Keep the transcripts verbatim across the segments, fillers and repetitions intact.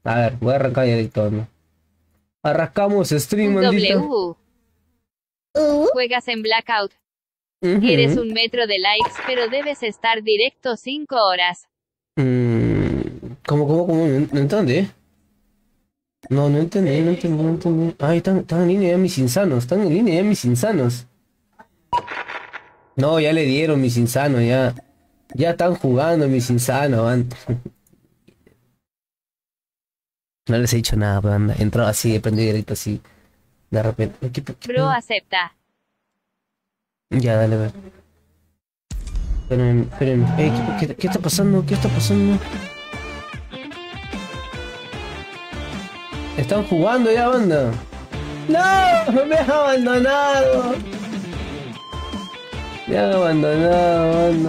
A ver, voy a arrancar directo, ¿no? Arrancamos stream, Un maldito. W. Juegas en Blackout. Ujú. Eres un metro de likes, pero debes estar directo cinco horas. Mm, ¿Cómo, cómo, cómo? No, no entendí. No, no entendí, no entendí, no entendí. Ay, están, están en línea ya mis insanos, están en línea ya mis insanos. No, ya le dieron mis insanos, ya. Ya están jugando mis insanos, van. No les he dicho nada, pero anda. He entrado así, he prendido directo así. De repente. ¿Qué, qué Bro pedo? acepta. Ya, dale, a ver. Esperen, esperen. Eh, ¿qué, qué, qué está pasando? ¿Qué está pasando? Están jugando ya, banda. ¡No! ¡Me han abandonado! Me han abandonado, banda.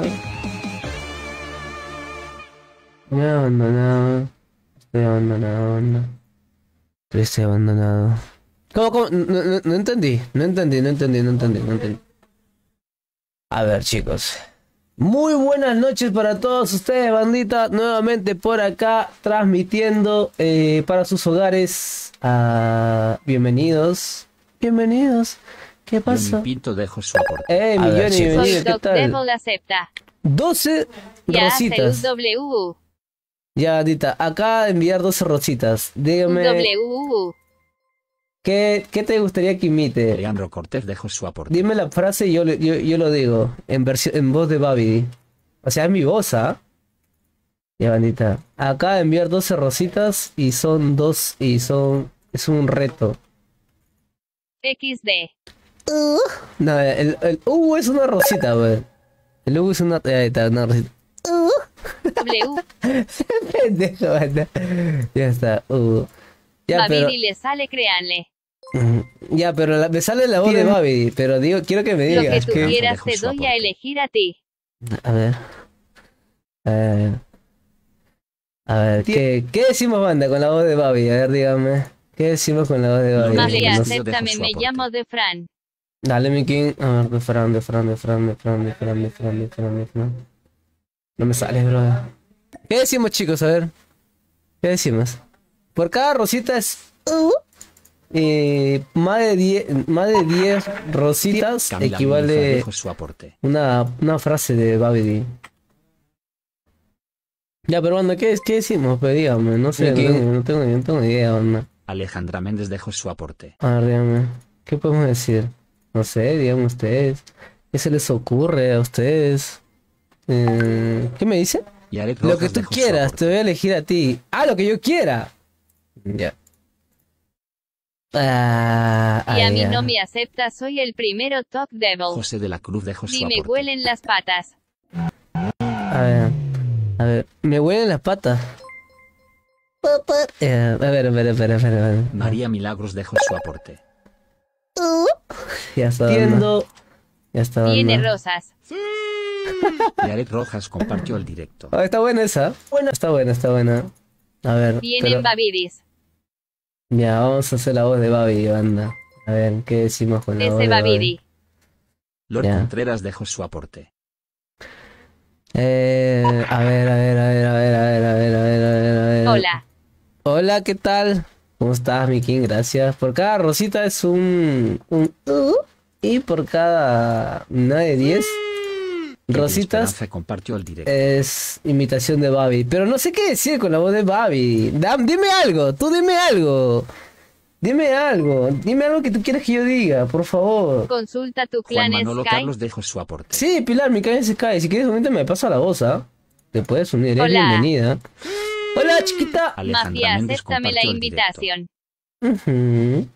Me han abandonado. Estoy abandonado, banda. Estoy abandonado. ¿Cómo, cómo? No, no, no entendí. No entendí, no entendí, no entendí, no entendí. A ver, chicos. Muy buenas noches para todos ustedes, bandita. Nuevamente por acá, transmitiendo eh, para sus hogares. Ah, bienvenidos. Bienvenidos. ¿Qué Johnny pasa? Pinto dejo su aporte. Eh, mi A ver, Johnny, chicos. bienvenido. Hot ¿Qué Dog tal? Devil acepta. doce Ya hace un rositas. W. Ya, bandita. Acá enviar doce rositas. Un Dígame, W. ¿qué, qué te gustaría que imite? Leandro Cortés dejo su aporte. Dime la frase y yo, le- yo, yo lo digo. En versión, en voz de Babi. O sea, es mi voz, ¿ah? Ya, bandita. Acá enviar doce rositas y son dos y son... Es un reto. equis de. No, el, el U es una rosita, wey. El U es una... Ahí está, una rosita. W. Pendejo, banda. Ya está, U. Ya, pero... Babidi le sale, créanle. Mm, Ya, pero la- me sale la voz de Babi. Pero digo, quiero que me Lo que digas tú que... quieras Dejo te su doy a aporte. elegir a ti. A ver. A ver. A ver, ¿qué, ¿qué decimos, banda, con la voz de Babi? A ver, dígame. ¿Qué decimos con la voz de Babi? Más Male, bien, No no sé. sé. acéptame, dejo su me aporte. llamo de Fran. Dale, mi king. A ver, de Fran, de Fran, de Fran, de Fran, de Fran, de Fran, de Fran, de Fran. No me sale, brother. ¿Qué decimos, chicos? A ver. ¿Qué decimos? Por cada rosita es... Eh, más de diez, más de diez rositas Camila equivale Mendoza dejo su aporte. una, una frase de Babidi. Ya, pero banda, ¿qué, ¿qué decimos? Pues dígame, no sé, no ¿Qué? tengo, no tengo, no tengo ni idea, banda. Alejandra Méndez dejo su aporte. A ver, dígame, ¿qué podemos decir? No sé, díganme ustedes. ¿Qué se les ocurre a ustedes? Eh, ¿qué me dice? Yaret Lo Rojas que tú dejo su quieras, aporte. te voy a elegir a ti. Ah, lo que yo quiera. Ya. Ah, Y a ah, mí ya. no me acepta, soy el primero Top Devil. José de la Cruz dejo su Ni me aporte. huelen las patas. A ver, a ver, me huelen las patas. Eh, a ver, a ver, a ver, a ver, a ver. María Milagros dejo su aporte. Ya está. Entiendo. Ya está. Tiene banda. rosas. Yaret Rojas compartió el directo. Ah, está buena esa. Buena. Está buena, está buena. A ver. Vienen pero- Babidis. Ya, vamos a hacer la voz de Babi, banda. A ver, ¿qué decimos con la voz Ese de Babi? Babidi. Lord Ya. Contreras dejo su aporte. Eh, a ver, a ver, a ver, a ver, a ver, a ver, a ver, a ver, a ver. Hola. Hola, ¿qué tal? ¿Cómo estás, mi king? Gracias. Por cada rosita es un... un uh, y por cada... una de diez Kevin rositas Esperanza compartió el directo. es imitación de Babi. Pero no sé qué decir con la voz de Babi. Dam, dime algo, tú dime algo. Dime algo. Dime algo que tú quieras que yo diga, por favor. Consulta tu Juan clan Manolo Sky. Carlos dejo su aporte. Sí, Pilar, mi cabeza se cae. Si quieres, ahorita me pasa la voz, ¿ah? Te puedes unir, eres Hola. bienvenida. Hola, chiquita. Alejandra Mafia, Méndez acéptame la compartió el directo. invitación. Ujú.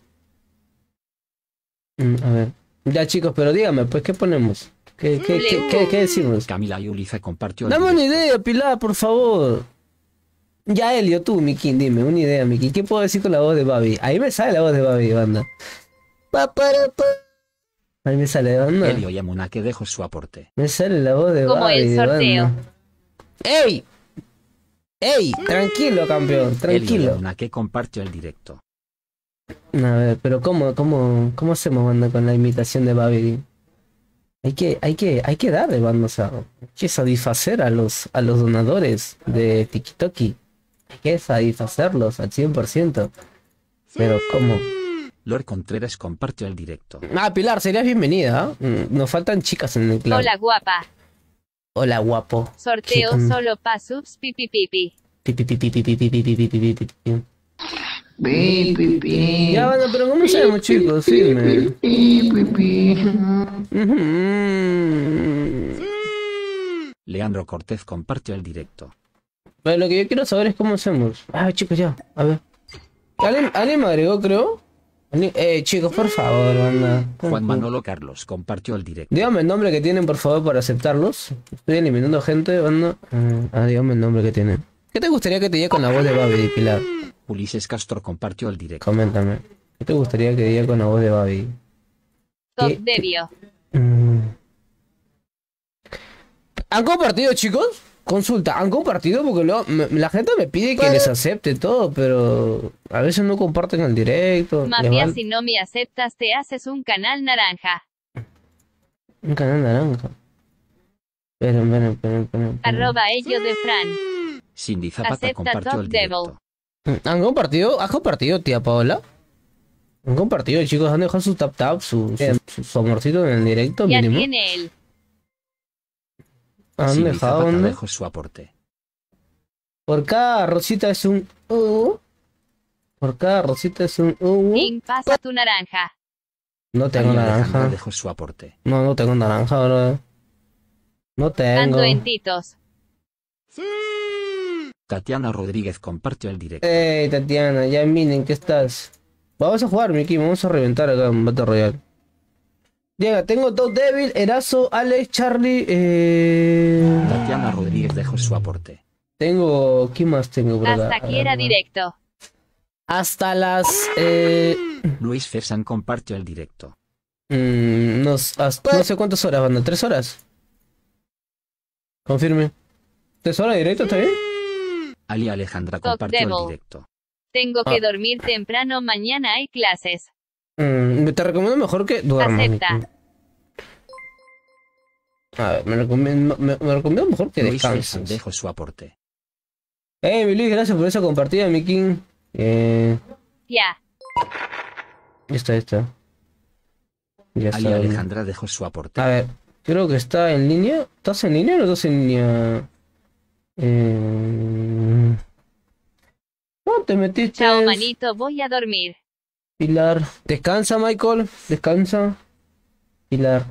Mm, a ver. Ya, chicos, pero dígame, pues, ¿qué ponemos? ¿Qué, qué, qué, qué, qué decimos? Camila Yuliza compartió el Dame una directo. idea, Pilar, por favor. Ya, Elio, tú, Miki, dime, una idea, Miki. ¿Qué puedo decir con la voz de Babi? Ahí me sale la voz de Babi, banda. Pa, para, pa. Ahí me sale, banda. Elio Yamunaque dejo su aporte. Me sale la voz de Como Babi, el de sorteo. banda. ¡Ey! ¡Ey! Tranquilo, campeón, Elio tranquilo. Yamunaque compartió el directo. A ver, pero ¿cómo, cómo, cómo hacemos, banda, con la imitación de Babi? Hay que, hay que, hay que darle, banda, o sea, hay que satisfacer a los, a los donadores de TikTok. hay que satisfacerlos al cien por ciento. Pero ¿cómo? Lord Contreras compartió el directo. Ah, Pilar, serías bienvenida. ¿eh? Mm, Nos faltan chicas en el clan. Hola guapa. Hola, guapo. Sorteo Sí, mm. solo pa subs pipi pipi. Pi, pi, pi, pi, pi, pi, pi, pi, pi, pi, pi, pi, pi. Pi, pi, pi. Ya, bueno, pero comencemos, chicos, firme. Pi, pi, pi. Ujú. Leandro Cortés compartió el directo. Pero lo que yo quiero saber es cómo hacemos. Ah, chicos, ya, a ver. ¿Alguien, alguien me agregó, creo? ¿Alguien- Eh, chicos, por favor, banda. Juan Manolo Carlos compartió el directo. Dígame el nombre que tienen, por favor, para aceptarlos. Estoy eliminando gente, banda. Ah, dígame el nombre que tienen. ¿Qué te gustaría que te diga con la voz de Babi, Pilar? Ulises Castro compartió el directo. Coméntame. ¿Qué te gustaría que diga con la voz de Babi? Top ¿Qué- Devio. Mm. ¿Han compartido, chicos? Consulta, ¿han compartido? Porque luego me- la gente me pide que les acepte todo, pero a veces no comparten el directo. les Mafia, van- si no me aceptas te haces un canal naranja. Un canal naranja. Esperen, esperen, esperen, esperen, esperen. Arroba ello de Fran. Cindy Zapata Acepta compartió Top el directo. ¿Han compartido? ¿Has compartido, tía Paola? ¿Han compartido, chicos? ¿Han dejado su tap tap, su, su, su amorcito en el directo Ya mínimo? tiene él. ¿Han Cindy dejado Zapata dónde? dejó su aporte. Por cada rosita es un... Uh, por cada rosita es un... Uh, King, pasa tu naranja. no tengo María Alejandra naranja. dejó su aporte. No, no tengo naranja, bro. No tengo. Ando en Titos. Tatiana Rodríguez compartió el directo. Ey, Tatiana, ya miren que estás. Vamos a jugar, Miki, vamos a reventar acá en Battle Royale. Llega, tengo Top Devil, Erazo, Alex, Charlie, eh... Tatiana Rodríguez dejó su aporte. Tengo... ¿Quién más tengo por acá? Hasta A aquí ver, era no. directo. Hasta las... Eh... Luis Fersan compartió el directo. mm, no, s- hasta- no sé cuántas horas, banda. ¿Tres horas? Confirme. ¿Tres horas directo, está bien? Ali Alejandra Top compartió el Devil. directo. Tengo que Ah. dormir temprano, mañana hay clases. Mm, te recomiendo mejor que duermas. Acepta. Miki. A ver, me recomiendo, me, me recomiendo mejor que Luis Fersan descanses. dejó su aporte. Hey, mi Luis, gracias por esa compartida, mi King. Eh, Ya. ya está, ya está. Ya Ali está. Alejandra dejó su aporte. A ver, creo que está en línea. ¿Estás en línea o no estás en línea? Eh... ¿Cómo te metiste? Chao, manito, voy a dormir. Pilar. Descansa, Michael. Descansa. Pilar.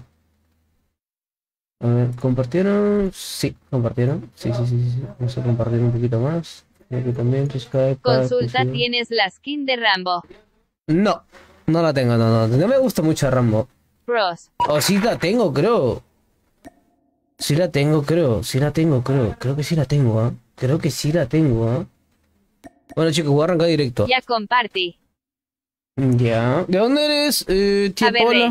A ver, ¿compartieron? Sí, compartieron. Sí, sí, sí, sí. Vamos a compartir un poquito más. Aquí también, Skype. Consulta, sí. tienes la skin de Rambo. No, no la tengo, no, no. No me gusta mucho Rambo. Bros. O sí la tengo, creo. Sí la tengo, creo. Sí la tengo, creo. Creo que sí la tengo, ¿ah? Creo que sí la tengo, ¿ah? Bueno, chicos, voy a arrancar directo. Ya compartí. Ya. ¿De dónde eres, eh, tía A ver, Paula? ve.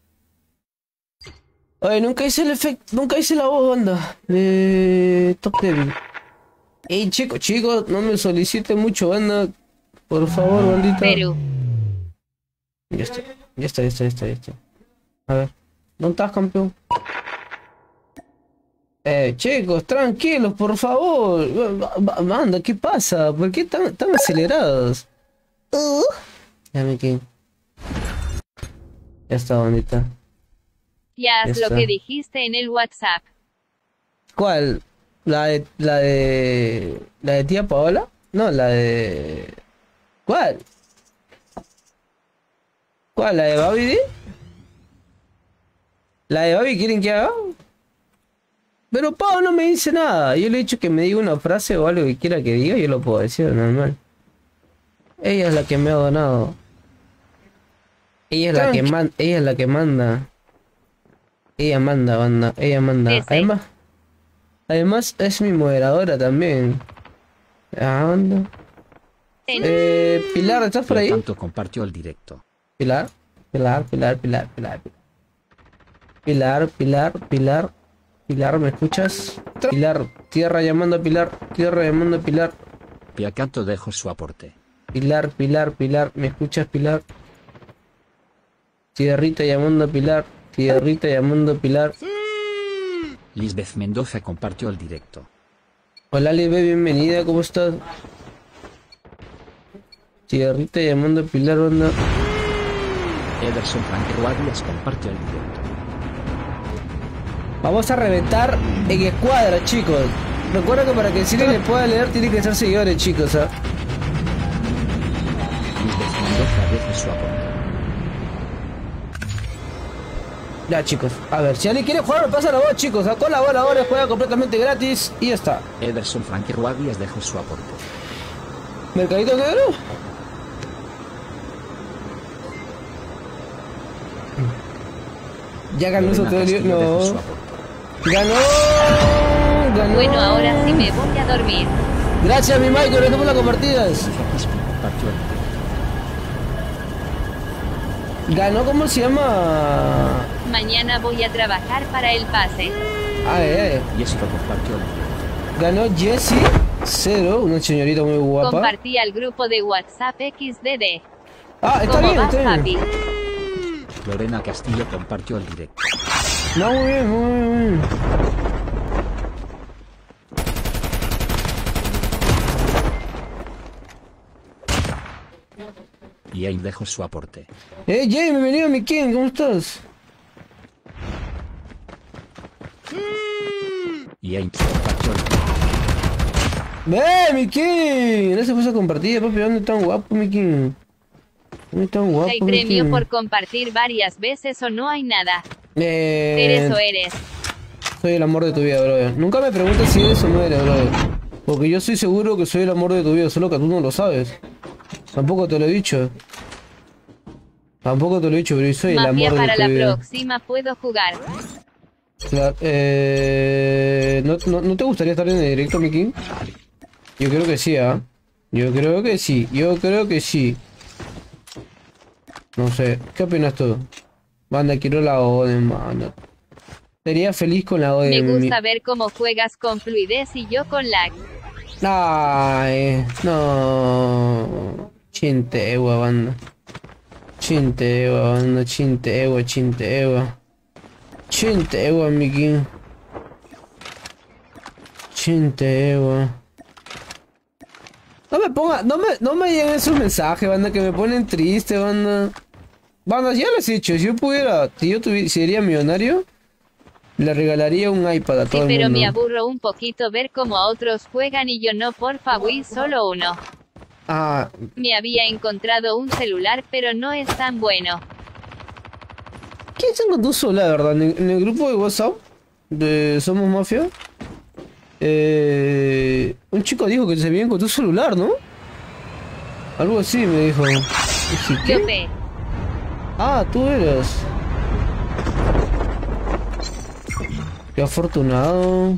Oye, nunca hice el efecto, nunca hice la voz, banda. De Top Devil. Ey, chicos, chicos, no me soliciten mucho, banda. Por favor, bandita. Perú. Ya está, ya está, ya está, ya está, ya está. A ver, ¿dónde estás, campeón? Eh, chicos, tranquilos, por favor. Ba- ba- Banda, ¿qué pasa? ¿Por qué tan, tan acelerados? Uh. Ya me quedé. Ya está, bandita. Ya haz Ya lo está. que dijiste en el WhatsApp. ¿Cuál? ¿La de, la de... la de tía Paola? No, la de... ¿Cuál? ¿Cuál? ¿La de Babi D? ¿La de Babi quieren que haga? Pero Pau no me dice nada. Yo le he dicho que me diga una frase o algo que quiera que diga, yo lo puedo decir, normal. Ella es la que me ha donado. Ella es la que man, ella es la que manda. Ella manda, banda, ella manda. Ese. Además, además es mi moderadora también. Ah, banda. En- Eh, Pilar, ¿estás por Por ahí? tanto, compartió el directo. Pilar, Pilar, Pilar, Pilar, Pilar. Pilar, Pilar, Pilar. Pilar, ¿me escuchas? Pilar, tierra llamando a Pilar, tierra llamando a Pilar. Piacanto dejó su aporte. Pilar, Pilar, Pilar, ¿me escuchas, Pilar? Tierrita llamando a Pilar, tierrita llamando a Pilar. Lisbeth Mendoza compartió el directo. Hola, Libe, bienvenida, ¿cómo estás? Tierrita llamando a Pilar, banda. Ederson Franqueruadias compartió el directo. Vamos a reventar en escuadra, chicos. Recuerda que para que el cine le pueda leer tiene que ser seguidores, chicos, ¿ah? Luis de Mendoza deja su aporte. Ya, chicos. A ver, si alguien quiere jugar, me pasa la voz, chicos. ¿Ah? Colabora ahora, juega completamente gratis y ya está. Ederson Franqueruadias dejó su aporte. ¿Mercadito negro? Ya ganó eso todo el día. Castillo dejó su No. aporte. Ganó. Ganó. Bueno, ahora sí me voy a dormir. Gracias, mi Michael. Gracias por las compartidas. Luis Obispo compartió el directo. Ganó, ¿cómo se llama? Mañana voy a trabajar para el pase. Ah, eh. Y esto compartió el directo. Ganó Jessie Cero, una señorita muy guapa. Compartí al grupo de WhatsApp equis de de. Ah, está ¿Cómo bien, vas, está papi? bien. Lorena Castillo compartió el directo. No, muy bien, muy bien, muy bien. Y ahí dejó su aporte. Eh, Jay, bienvenido, mi King, ¿cómo estás? Y ahí compartió el directo. ¡Eh, mi King! Gracias por esa compartida, papi. ¿Dónde tan guapo, mi King? ¿Dónde tan guapo, ¿Hay mi premio King? por compartir varias veces o no hay nada? Eh, ¿Eres o eres? Soy el amor de tu vida, brother. Nunca me preguntes si eres o no eres, brother. Porque yo estoy seguro que soy el amor de tu vida, solo que tú no lo sabes. Tampoco te lo he dicho. Tampoco te lo he dicho, pero yo soy el Mafia amor de para tu la vida. próxima puedo jugar. Claro, eh, ¿no, no, ¿No te gustaría estar en el directo, mi King? Yo creo que sí, ¿ah? Yo creo que sí, yo creo que sí. No sé, ¿qué opinas tú? Banda, quiero la Oden, mano. Sería feliz con la Me Oden. gusta ver cómo juegas con fluidez y yo con lag. Ay, no. Chintegua, banda. Chintegua, banda, chintegua, chintegua. Chintegua, mi King. Chintegua. No me ponga, no me, no me lleguen esos mensajes, banda, que me ponen triste, banda. Banda, ya lo has hecho. Si yo pudiera, si yo tuviera, si sería millonario, le regalaría un iPad a Sí, todo el pero mundo. me aburro un poquito ver cómo otros juegan y yo no, porfa, Wii, solo uno. Ah, Me había encontrado un celular, pero no es tan bueno. ¿quién se encontró sola, verdad? En, en el grupo de WhatsApp de Somos Mafia, eh, un chico dijo que se había encontrado un celular, ¿no? Algo así me dijo. Dije, ¿qué? Yo pe. Ah, tú eras. Qué afortunado.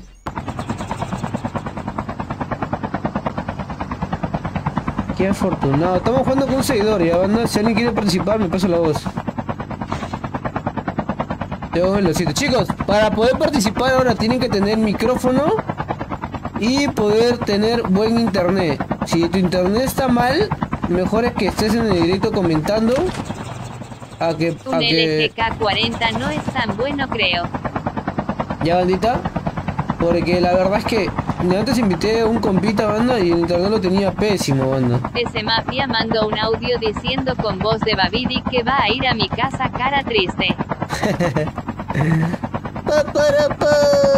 Qué afortunado. Estamos jugando con un seguidor, ya, banda. Si alguien quiere participar, me pasa la voz. Tengo los siete. Chicos, para poder participar ahora tienen que tener micrófono y poder tener buen internet. Si tu internet está mal, mejor es que estés en el directo comentando a que... Un a L que... G K cuarenta no es tan bueno, creo. Ya, bandita, porque la verdad es que antes invité a un compita, banda, y el internet lo tenía pésimo, banda. Ese mafia mandó un audio diciendo con voz de Babidi que va a ir a mi casa, cara triste. Pa, para, pa.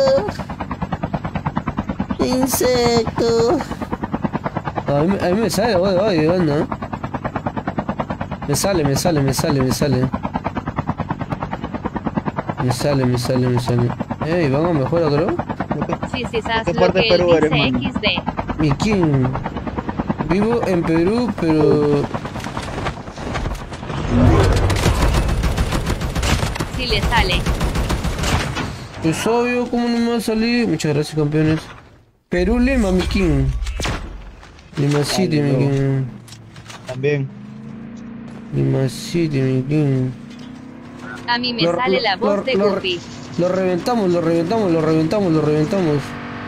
Insecto. A mí, a mí me sale, voy, voy, banda. Me sale, me sale, me sale, me sale. Me sale, me sale, me sale. Ey, vamos mejor otro. Sí, sí, sabes ¿Qué lo parte que de él Perú eres, dice mano? equis de. Mi king. Vivo en Perú, pero... Si le sale. Pues obvio, ¿cómo no me va a salir? Muchas gracias, campeones. Perú, Lima, mi king. Lima City, mi luego. king. También. Lima City, mi king. A mí me Lo- sale lo- la voz lo- de lo- Goofy. Lo reventamos, lo reventamos, lo reventamos, lo reventamos.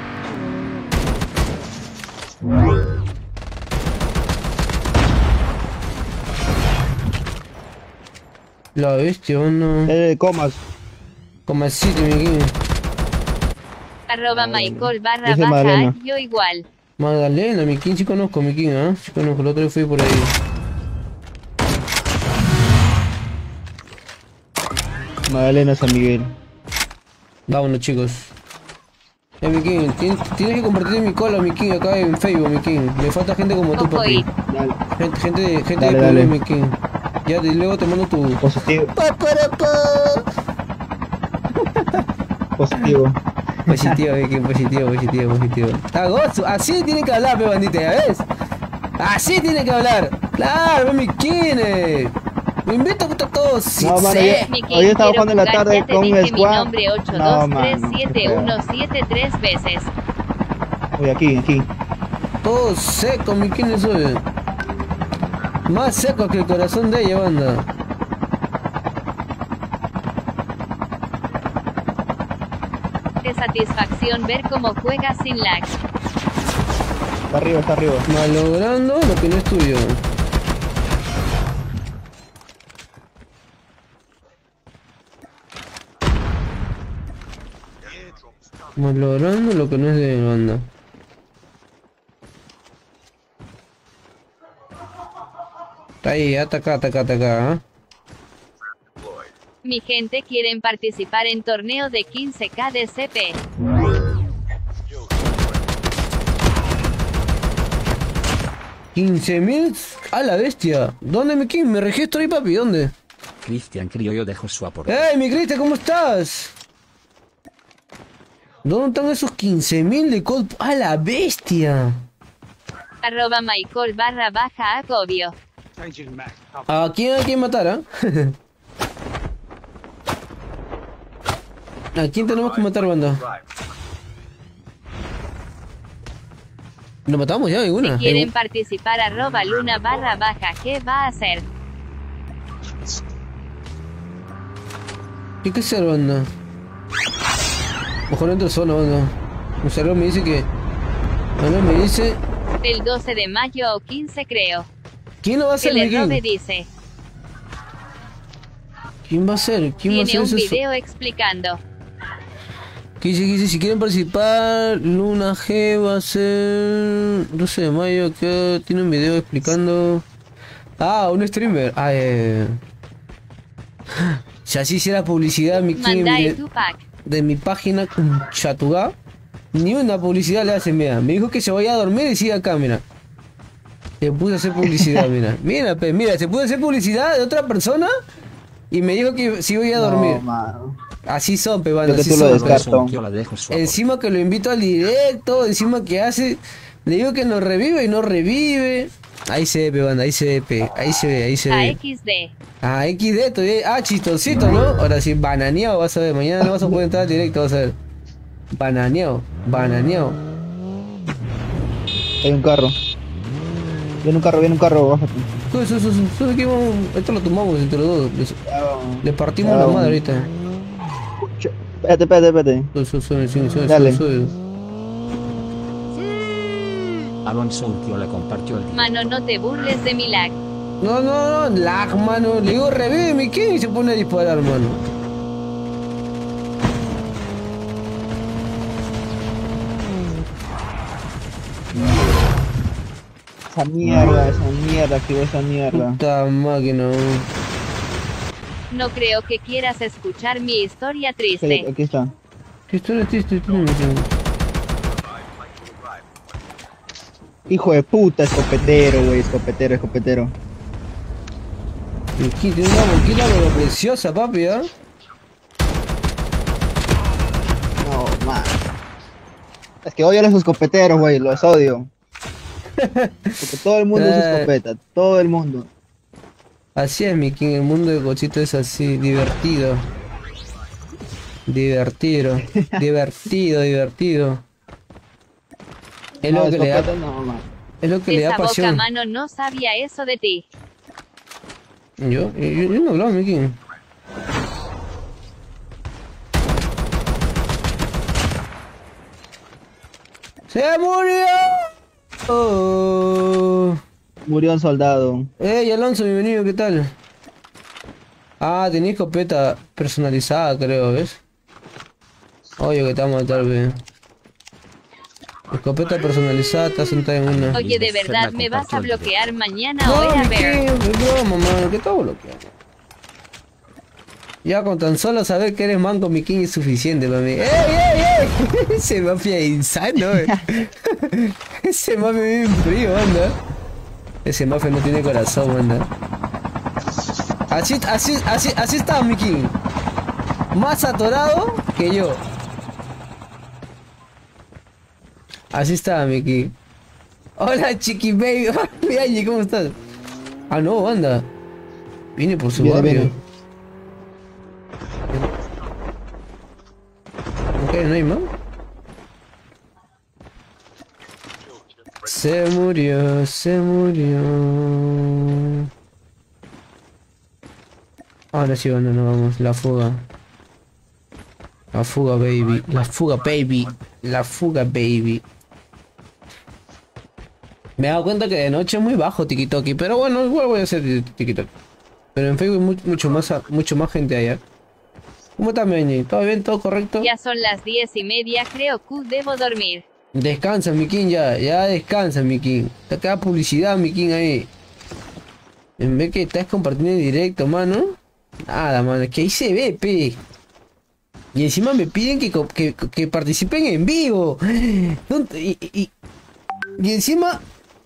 La bestia, no. Eh, comas. Como City, mi king. Arroba Michael barra Dice baja, Magdalena. yo igual. Magdalena, mi king, sí conozco, mi king, ¿ah? Sí conozco, el otro día fui por ahí. Magdalena San Miguel. Vámonos, chicos. Eh, mi King, tienes, tienes que compartir mi cola, mi King, acá en Facebook, mi King. Me falta gente como tú, Ojo papi. ahí. Dale. Gente, gente, de- gente Dale, de dale. Perú, mi King. Ya, y luego te mando tu... Positivo. Pa, para, pa. Positivo. Positivo, mi King, positivo, positivo, positivo. Ah, gozo, así tiene que hablar, pe bandita, ¿ya ves? Así tiene que hablar. Claro, mi King. eh. Me invito a todos. Sí, No, mano, sí. ya- Mi King, Hoy estaba quiero jugando en la jugar, tarde ya te con un dije mi squad. nombre ocho No, dos tres mano, siete qué uno siete tres veces. Oye, aquí, aquí. Todo seco, mi King, soy. Más seco que el corazón de ella, banda. Qué satisfacción ver cómo juegas sin lag. Está arriba, está arriba. Malogrando lo que no es tuyo. Malogrando lo que no es de banda. Está ahí, ataca, ataca, ataca. ¿eh? Mi gente quieren participar en torneo de quince K de C P. quince mil a la bestia. ¿Dónde, mi King? Me registro ahí, papi. ¿Dónde? Cristian Criollo dejó su aporte. ¡Ey, mi Cristian! ¿Cómo estás? ¿Dónde están esos quince mil de cold? ¡A la bestia! Arroba Michael barra baja agobio. ¿A quién hay que matar, ah? ¿A quién tenemos que matar, banda? ¿Lo matamos ya? ¿Alguna? Si quieren participar arroba luna barra baja, ¿qué va a hacer? ¿Qué hay que hacer, banda? Mejor entro solo, banda. Un saludo me dice que... Bueno, me dice... El doce de mayo o quince creo. ¿Quién lo va a Que hacer, le mi robe King? dice. ¿Quién va a hacer? ¿Quién va a Tiene hacer un eso? video explicando. ¿Qué dice? ¿Qué dice? Si quieren participar, Luna G va a ser... doce de mayo, que tiene un video explicando... Ah, un streamer. Ah, eh... Si así hiciera publicidad, mi King, Mandai de, Tupac. de mi página con Chatugá, ni una publicidad le hacen, mira. Me dijo que se vaya a dormir y siga acá, mira. Se puso a hacer publicidad, mira. Mira, pe, mira, se puso a hacer publicidad de otra persona y me dijo que si voy a dormir. No, mano. Así son, pe, banda, Lo que así tú lo son. descartas. Por eso yo la dejo su aporte. Encima que lo invito al directo, encima que hace, le digo que nos revive y no revive. Ahí se ve, pe, banda, ahí se ve, pe, ahí se ve, ahí se A ve. X D. Ah, equis de todavía. Ah, chistosito, ¿no? Ahora sí, bananeado, vas a ver. Mañana no vas a poder entrar al directo, vas a ver. Bananeado, bananeado. Hay un carro. Viene un carro, viene un carro, bájate. Sube, sube, sube, sube, sube, que vamos. Esto lo tomamos entre los dos. Le, Ya vamos. le partimos Ya la vamos. madre ahorita. Ch- Espérate, espérate, espérate. Sube, sube, sube, sube, sube, Dale. sube. Alonso Urquiola compartió el video. Mano, no te burles de mi lag. No, no, no, lag, mano. Le digo, revive mi King y se pone a disparar, mano. Esa mierda, esa mierda, activó esa mierda. Puta máquina. No creo que quieras escuchar mi historia Espérate, triste. aquí está. ¿Qué historia triste tiene, mi King? Hijo de puta, escopetero, güey, escopetero, escopetero. Mi King tiene una boquita pero preciosa, papi, ¿ah? No, man. Es que odio a los escopeteros, güey, los odio. Porque todo el mundo usa Eh. escopeta, todo el mundo. Así es, mi King, el mundo de Cochito es así, divertido. Divertido, divertido, divertido. Es No, lo que le da, escopeta no, man. es lo que le da Esa boca, pasión. mano, no sabía eso de ti. Yo, yo, yo no hablaba, mi King. ¡Se murió! Oh. Murió un soldado. Ey, Alonso, bienvenido, ¿qué tal? Ah, tenés escopeta personalizada, creo, ¿ves? Oye, que te vamos a matar, ve. Escopeta personalizada, está sentada en una. Oye, de Fernan verdad, ¿me vas a compartió el bloquear mañana o No, era mi ver? King, es broma, mano, que todo bloqueado. Ya con tan solo saber que eres manco, mi king, es suficiente para mí. ¡Ey, ey, ey! Ese mafia insano, eh. Ese mafia bien frío, anda. Ese mafia no tiene corazón, anda. Así, así, así, así está mi king. Más atorado que yo. Así está mi king. Hola, chiqui baby. Mira, ¿cómo estás? Ah, no, anda. Viene por su Viene, barrio. viene. Ok, no hay más. Se murió, se murió. Ahora sí, bueno, no vamos. La fuga. La fuga, baby. La fuga, baby. La fuga, baby. Me he dado cuenta que de noche es muy bajo TikTok, pero bueno, igual voy a hacer TikTok. Pero en Facebook mu mucho más mucho más gente allá. ¿Cómo estás, Meñi? ¿Todo bien? ¿Todo correcto? Ya son las diez y media, creo que debo dormir. Descansa, mi king, ya. Ya descansa, mi king. Te queda publicidad, mi king, ahí. En vez que estás compartiendo en directo, mano. Nada, mano. Es que ahí se ve, pe. Y encima me piden que, que, que participen en vivo. Y, y, y encima...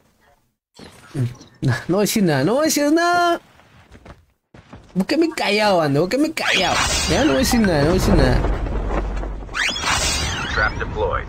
No, no voy a decir nada, no voy a decir nada. Búsqueme callado, ando, búsqueme callado. Ya no voy a decir nada, no voy a decir nada. Trap deployed.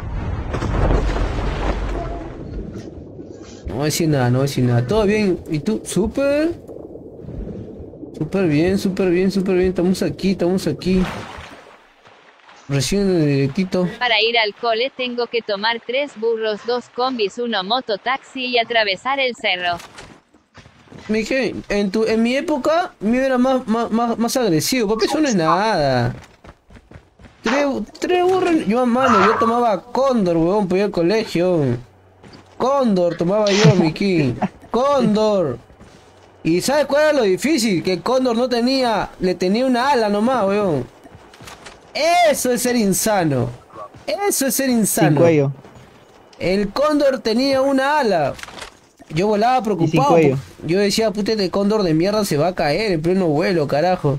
No voy a decir nada, no voy a decir nada. ¿Todo bien? ¿Y tú? Súper. Súper bien, súper bien, súper bien. Estamos aquí, estamos aquí. Recién en el directito. Para ir al cole tengo que tomar tres burros, dos combis, uno mototaxi y atravesar el cerro. Me dije, en tu, en mi época, me era más, más, más, más agresivo, papi, eso no es nada. Tres, tres burros, yo mano, yo tomaba Cóndor, huevón, para ir al colegio. Cóndor tomaba yo, mi king. Cóndor. ¿Y sabes cuál era lo difícil? Que Cóndor no tenía, le tenía una ala nomás, weón. Eso es ser insano. Eso es ser insano. Sin cuello. El Cóndor tenía una ala. Yo volaba preocupado. cuello. Yo decía, puta, este Cóndor de mierda se va a caer en pleno vuelo, carajo.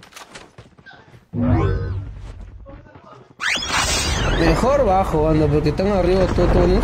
Mejor bajo, anda, porque están arriba totones.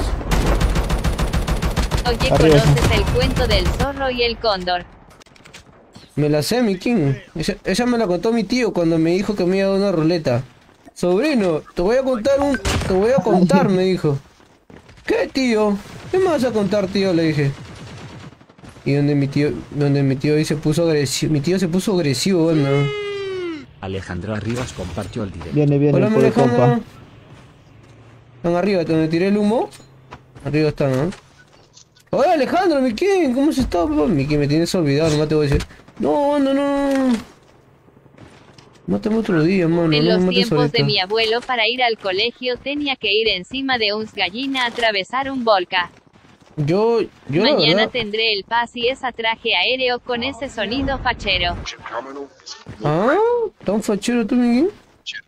Oye, Arriba. ¿conoces el cuento del zorro y el cóndor? Me la sé, mi king. Esa, esa me la contó mi tío cuando me dijo que me iba a dar una ruleta. Sobrino, te voy a contar un... Te voy a contar, me dijo. ¿Qué, tío? ¿Qué me vas a contar, tío? Le dije. Y donde mi tío... Donde mi tío se puso agresivo... Mi tío se puso agresivo, bueno. Alejandro Arribas compartió el directo. Viene, viene Hola, el pobre Alejandro. compa. Están arriba, donde tiré el humo. Arriba están, ¿no? Hola, Alejandro, mi king. ¿Cómo se está, papá? Mi king, me tienes olvidado, nomás te voy a decir. No, no, no. Mátame otro día, mano. En no los me mates tiempos ahorita. de mi abuelo para ir al colegio tenía que ir encima de un gallina a atravesar un volca. Yo, yo la Mañana verdad... tendré el paz y esa traje aéreo con ese sonido fachero. Ah, ¿tan fachero tú, mi king?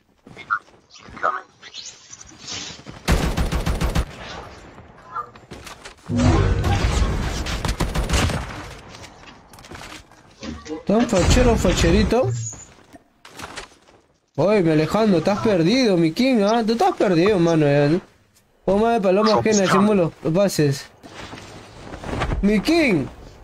¿Tan fachero, facherito? Oye, me Alejandro, estás perdido, mi king, ¿ah? Tú estás perdido, mano, ya, ¿no? Vamos de paloma ajena, hacemos los pases. Mi king.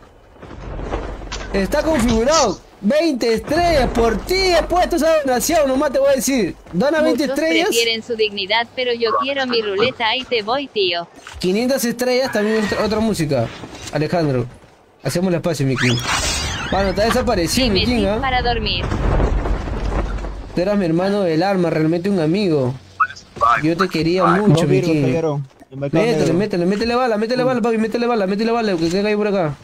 Está configurado. veinte estrellas, por ti he puesto esa donación, nomás te voy a decir. Dona veinte Muchos estrellas. prefieren su dignidad, pero yo quiero mi ruleta, ahí te voy, tío. quinientas estrellas, también otra, otra música. Alejandro, hacemos las paces, mi king. Mano, está desaparecido, mi Dime king, sí ¿ah? para dormir. Tú eras mi hermano del alma, realmente un amigo. Yo te quería mucho, Dos mi virus king. cayeron. El mercado Métele, negro. métele, métele bala, métele bala, papi, métele bala, métele bala, que caiga ahí por acá.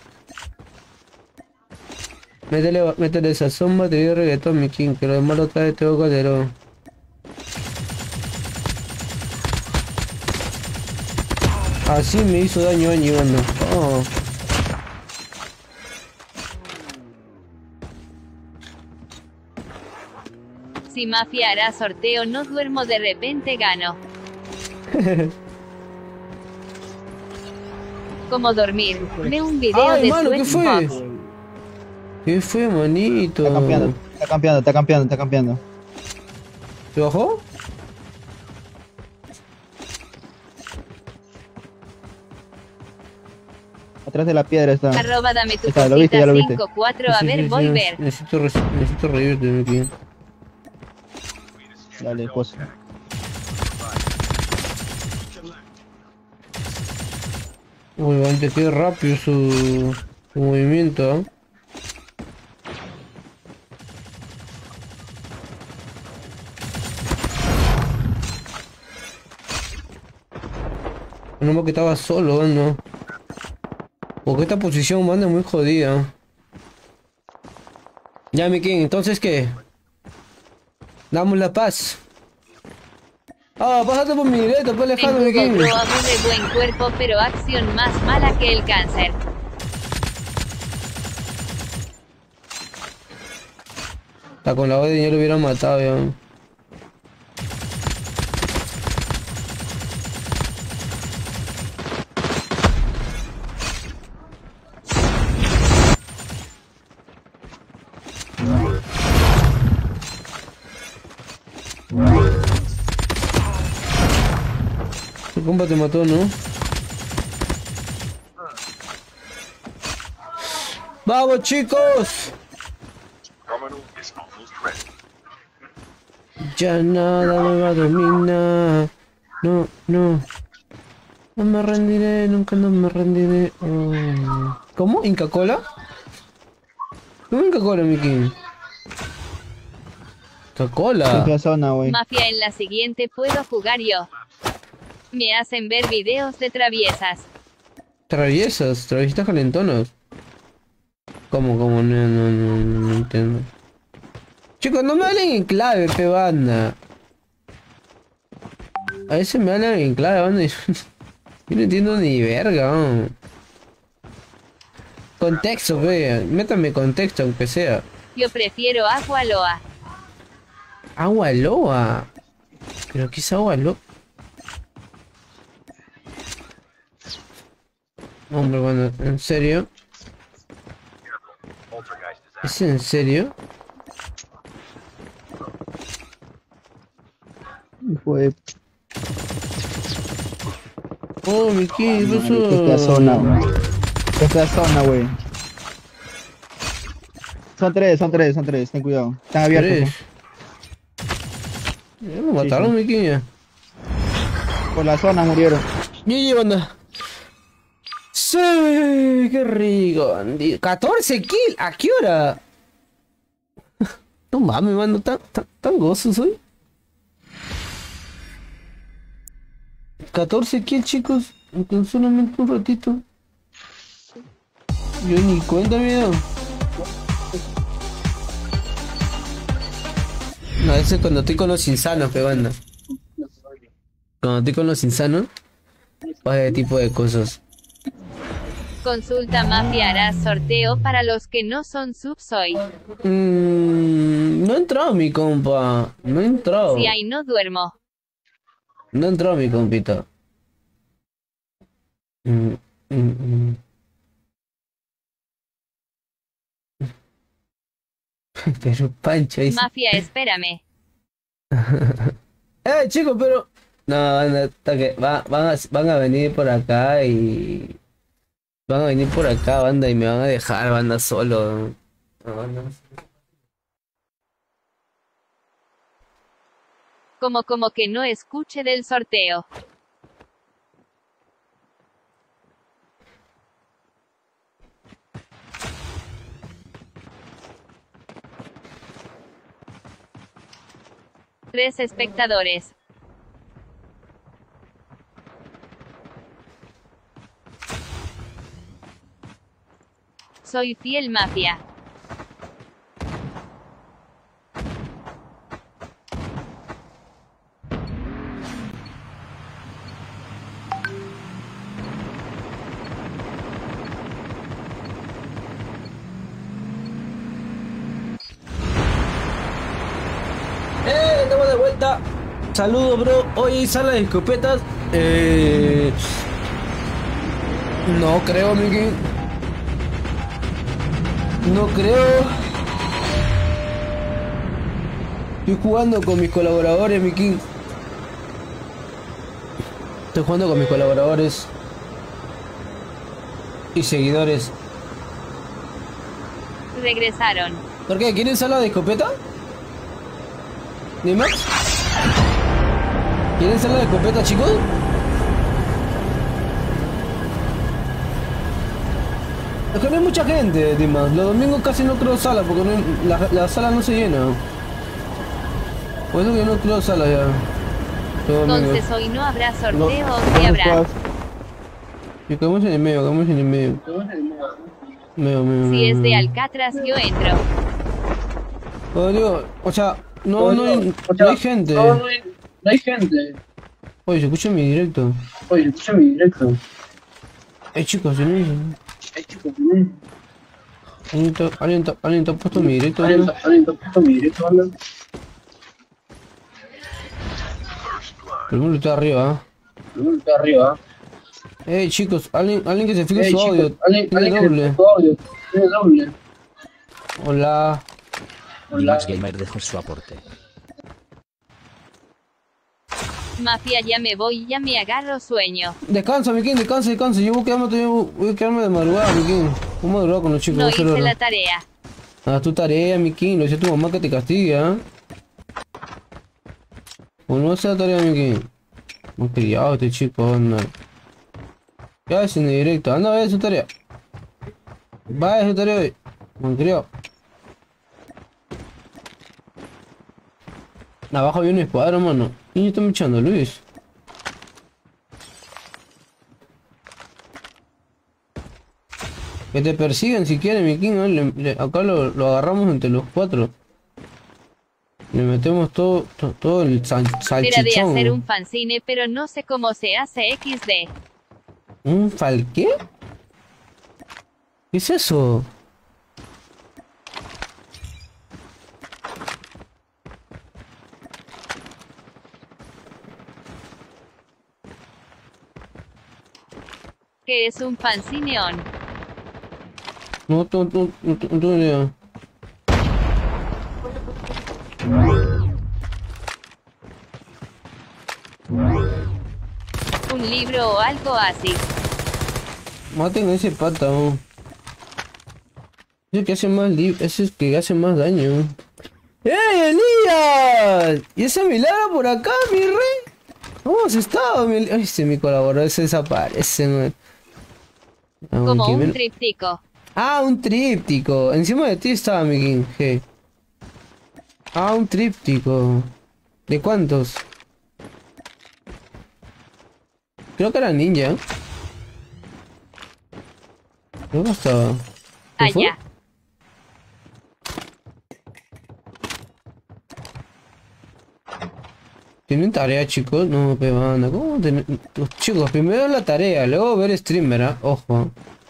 Métele, ba- métele esa sombra, te dio reggaetón, mi king, que lo demás lo trae Teo Calderón. Así me hizo daño Angie, mano. Oh. Si Mafia hará sorteo no duermo, de repente gano. Como dormir. Ve un video Ay, de mano, ¿qué fue? Sweatbox. ¿Qué fue, manito? Está campeando. Está campeando, está campeando, está campeando. ¿Se bajó? Atrás de la piedra está. Arroba dame tu Está, lo viste, ya cosita lo viste. cinco cuatro, a Sí, ver, sí, sí, volver. Necesito, re- necesito reírte, Miki. Dale, cosa. Uy, antes qué rápido su, su movimiento, ¿eh? No más que estaba solo, banda. Porque esta posición, banda, es muy jodida. Ya, Miki, entonces, ¿qué? Damos la paz. Ah, pásate por mi directo, pues En Alejandro, Google Miki. Pro amo de buen cuerpo, pero acción más mala que el cáncer. Está con la orden ya lo hubieran matado, ya. Tu compa te mató, ¿no? ¡Vamos, chicos! Ya nada me va a dominar. No, no. No me rendiré, nunca no me rendiré. Oh. ¿Cómo? ¿Inca Cola? ¿Cómo Inca Cola, Miki? Inca Cola. Esa zona, güey. Mafia, en la siguiente puedo jugar yo. Me hacen ver videos de traviesas. Traviesas, traviesitas calentonas. ¿Cómo, cómo? No, no, no, no, no entiendo. Chicos, no me hablen en clave, pe banda. A veces me hablan en clave, banda, y yo no entiendo ni verga, ¿no? Contexto, pe, métame contexto, aunque sea. Yo prefiero agua loa. Agua loa. ¿Pero qué es agua loa? Hombre, bueno, ¿en serio? ¿Es en serio? Fue. Oh, Miki, ¿qué pasó? Esta zona, güey. Esta zona, güey. Son tres, son tres, son tres. Ten cuidado. Están abiertos. Tres. Ya lo mataron, Miki, ya. ¿No? Por la zona murieron. Y banda. Sí, qué rico, bandido. catorce kills, ¿a qué hora? No mames, mano, tan, tan, tan gozo soy. catorce kills, chicos, en solamente un ratito. Yo ni cuenta me he dado. No, eso es cuando estoy con los insanos, pe banda. Cuando estoy con los insanos, pasa ese tipo de cosas. Consulta Mafia, harás sorteo para los que no son subs hoy. Mm, no ha entrado mi compa. No ha entrado. Si hay no duermo. No ha entrado mi compita. Mm, mm, mm. Pero Pancho dice... Mafia, espérame. Eh, chicos, pero... No, van a, hasta que va- van, a, van a venir por acá y... Van a venir por acá, banda, y me van a dejar, banda, solo. No, no. Como como que no escuche del sorteo. Tres espectadores. Soy fiel Mafia. ¡Eh! Estamos de vuelta. Saludos, bro. Hoy sala de escopetas. Eh... No creo, Miki. No creo. Estoy jugando con mis colaboradores, mi king. Estoy jugando con mis colaboradores y seguidores. Regresaron. ¿Por qué? ¿Quieren sala de escopeta? ¿Dime? ¿Quieren sala de escopeta, chicos? Es que no hay mucha gente, Dimas. Los domingos casi no creo sala porque no hay- la, la sala no se llena. Por eso que no creo sala ya. Los domingos. Entonces hoy no habrá sorteo No. o sí habrá. Y quedamos en el medio, quedamos en el medio. Medio, medio, Si medio, es de medio. Alcatraz yo entro. Oh, digo, o sea, no, no, hay, O sea, no hay gente. No, no hay, no hay gente. Oye, se escucha mi directo. Oye, escucha mi directo. Eh, chicos, si no hay- Ay, chicos, ¿no? ¿Alguien te, alguien te- alguien te ha puesto mi directo? ¿Alguien ¿no? está- alguien está puesto mi directo, anda? Primero está arriba, Primero está arriba. ¿eh? Eh, chicos, alguien, alguien que se fije Ey, su chicos, audio. alguien, Tiene alguien que doble. le puso audio. Tiene doble. Hola. Hola. Max Gamer dejó su aporte. Mafia ya me voy, ya me agarro sueño. Descansa, mi king, descansa, descansa. Yo voy a quedarme, todavía- voy a quedarme de madrugada, mi king. Voy a madrugar con los chicos. No voy a hacer hice hora. la tarea. Haz tu tarea, mi king. Lo dice tu mamá que te castiga, ¿eh? O no hace la tarea, mi king. Muy criado este chico, anda. ¿Qué haces en el directo? Anda, vaya a su tarea. Vaya a su tarea hoy. Muy criado. Abajo había un escuadro, mano. ¿Quién está echando, Luis? Que te persiguen si quieren, mi king. ¿No? Le- le- acá lo, lo agarramos entre los cuatro. Le metemos todo, to- todo el sal- Era de salchichón. hacer un fanzine, pero no sé cómo se hace equis de. ¿Un falqué? ¿Qué es eso? ¿Qué es un fanzineón? No, no, no, no, no tengo ni idea. Un libro o algo así. Maten a ese pata, oh. Ese que hace más li- ese es que hace más daño. ¡Ey, Elías! ¿Y ese milagro por acá, mi rey? ¿Cómo has estado, mi Eli- Ay, se mi colaborador se desaparece, man. Ah, Como que un men- tríptico. Ah, un tríptico. Encima de ti estaba mi king. G. Ah, un tríptico. ¿De cuántos? Creo que era ninja. Creo que estaba. ¿Qué fue? Allá. ¿Tienen tarea, chicos? No, pero banda, ¿cómo ten- Chicos, primero la tarea, luego ver streamer, ¿ah? Ojo.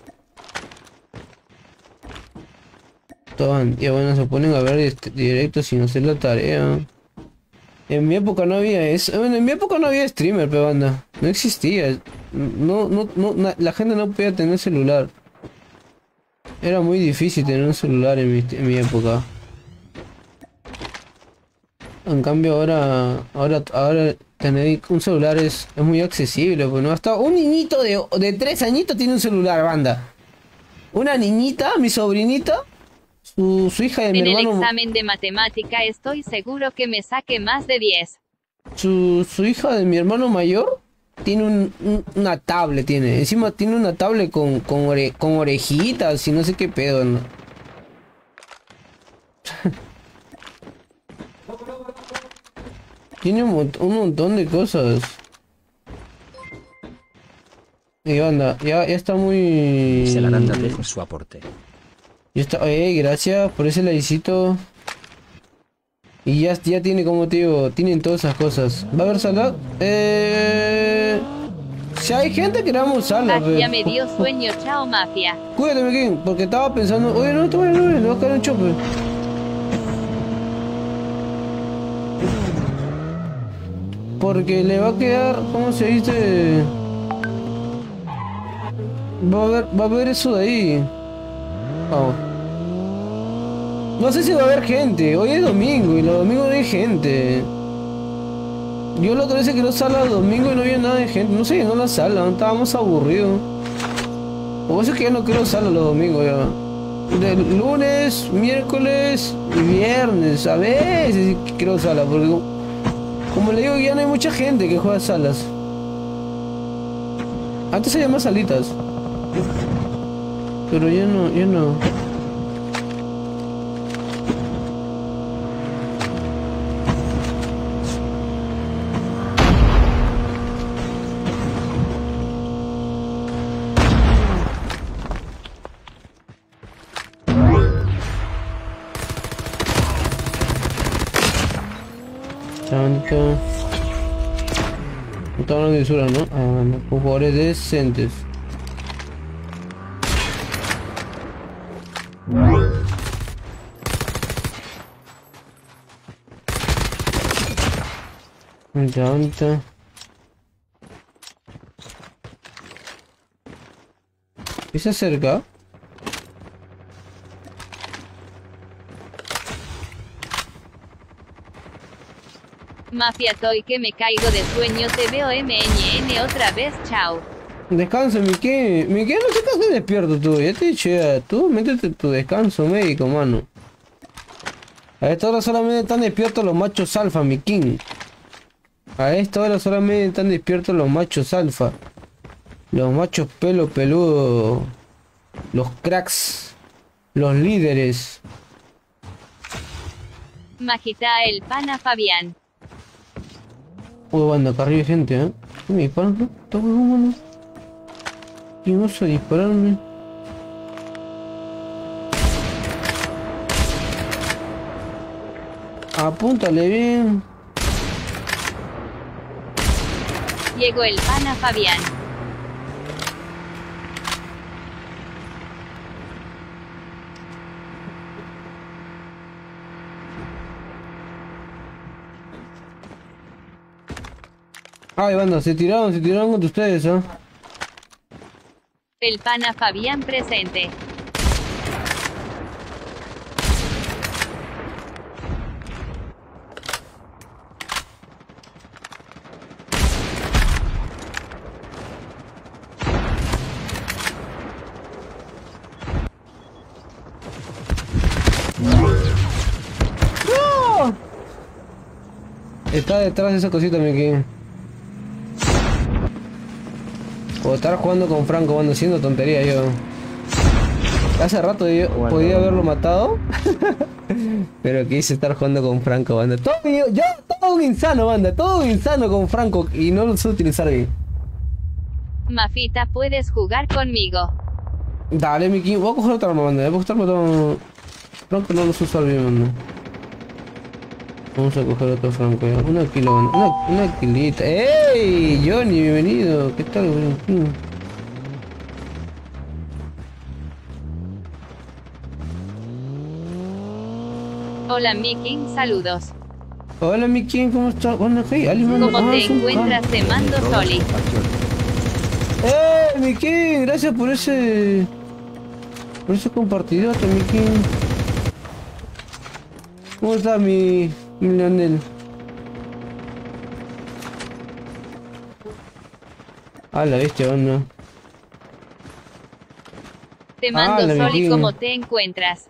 Toban, ya bueno, se ponen a ver este directo sin hacer la tarea. En mi época no había eso. Bueno, en mi época no había streamer, pero banda. No existía. No, no, no, na- la gente no podía tener celular. Era muy difícil tener un celular en mi, en mi época. En cambio ahora, ahora, ahora tener un celular es, es muy accesible, pues no, hasta un niñito de, de tres añitos tiene un celular, banda. Una niñita, mi sobrinita, su, su hija de mi En el hermano, examen de matemática estoy seguro que me saque más de diez. su, su hija de mi hermano mayor tiene un, un- una tablet, tiene, encima tiene una tablet con, con, ore- con orejitas y no sé qué pedo, ¿no? Tiene un, mont- un montón de cosas. Y onda, ya, ya está muy... Se la Aranda dejó su aporte. Ya está, eh, gracias por ese likecito. Y ya, ya tiene, como te digo, tienen todas esas cosas. ¿Va a haber sala? Eh... Si hay gente que vamos sala, Ah, pero- ya me dio sueño, chao mafia. Cuídate, Mequín, porque estaba pensando, oye, no, te voy a no, le va a caer un chope. Porque le va a quedar, ¿cómo se dice? Va a ver, va a ver eso de ahí. Vamos. No sé si va a haber gente. Hoy es domingo y los domingos no hay gente. Yo la otra vez que no sala los domingos y no había nada de gente. No se llenó la sala, estábamos aburridos. Por eso es que ya no quiero sala los domingos ya. De lunes, miércoles y viernes. A veces sí quiero sala porque como, como le digo ya no hay mucha gente que juega salas. Antes había más salitas. Pero ya no, ya no. Tanto. No estaban en lisura, ¿no? Ah, no. Con jugadores decentes. Tanto. ¿Y se acerca? Mafia Toy que me caigo de sueño, te veo M N N otra vez, chao. Descansa, Miki. Miki, no te quedes despierto tú. Ya te dije, tú métete tu descanso médico, mano. A esta hora solamente están despiertos los machos alfa, Miki. A esta hora solamente están despiertos los machos alfa. Los machos pelo peludo. Los cracks. Los líderes. Majita el pana Fabián. Uy, banda, acá arriba hay gente, ¿eh? ¿Qué me disparan, no? ¿Está huevón, mano? ¿Quién osa dispararme? Apúntale bien. Llegó el pana Fabián. Ay, banda, se tiraron, se tiraron contra ustedes, ¿eh? El pana Fabián presente. ¡No! Está detrás de esa cosita, Miki. O estar jugando con Franco, ando haciendo tonterías yo. Hace rato yo bueno, podía haberlo matado. Pero quise estar jugando con Franco, banda. Todo, yo, yo, todo un insano, banda. Todo un insano con Franco y no lo sé utilizar bien. Mafita, puedes jugar conmigo. Dale, Miki. Voy a coger otra arma, banda. Voy a coger otra arma. Franco no lo sé usar bien, banda. Vamos a coger otro Franco ya. Una kilo, banda. Una, una kilita. ¡Ey! Johnny, bienvenido. ¿Qué tal, bro? Hola Miki, saludos. Hola Miki, ¿cómo estás? Bueno, hey, Ali, ¿Cómo ah, te son- encuentras? Te mando Soli. ¡Eh, Miki! Gracias por ese... Por ese compartidote, Miki. ¿Cómo está mi... mi Leonel? Ah, la bestia, banda. Te mando Ah, la Soli, Miki. ¿cómo te encuentras?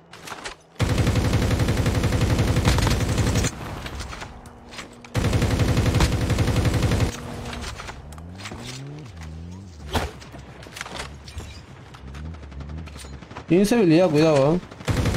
Tiene esa habilidad, cuidado, ¿eh?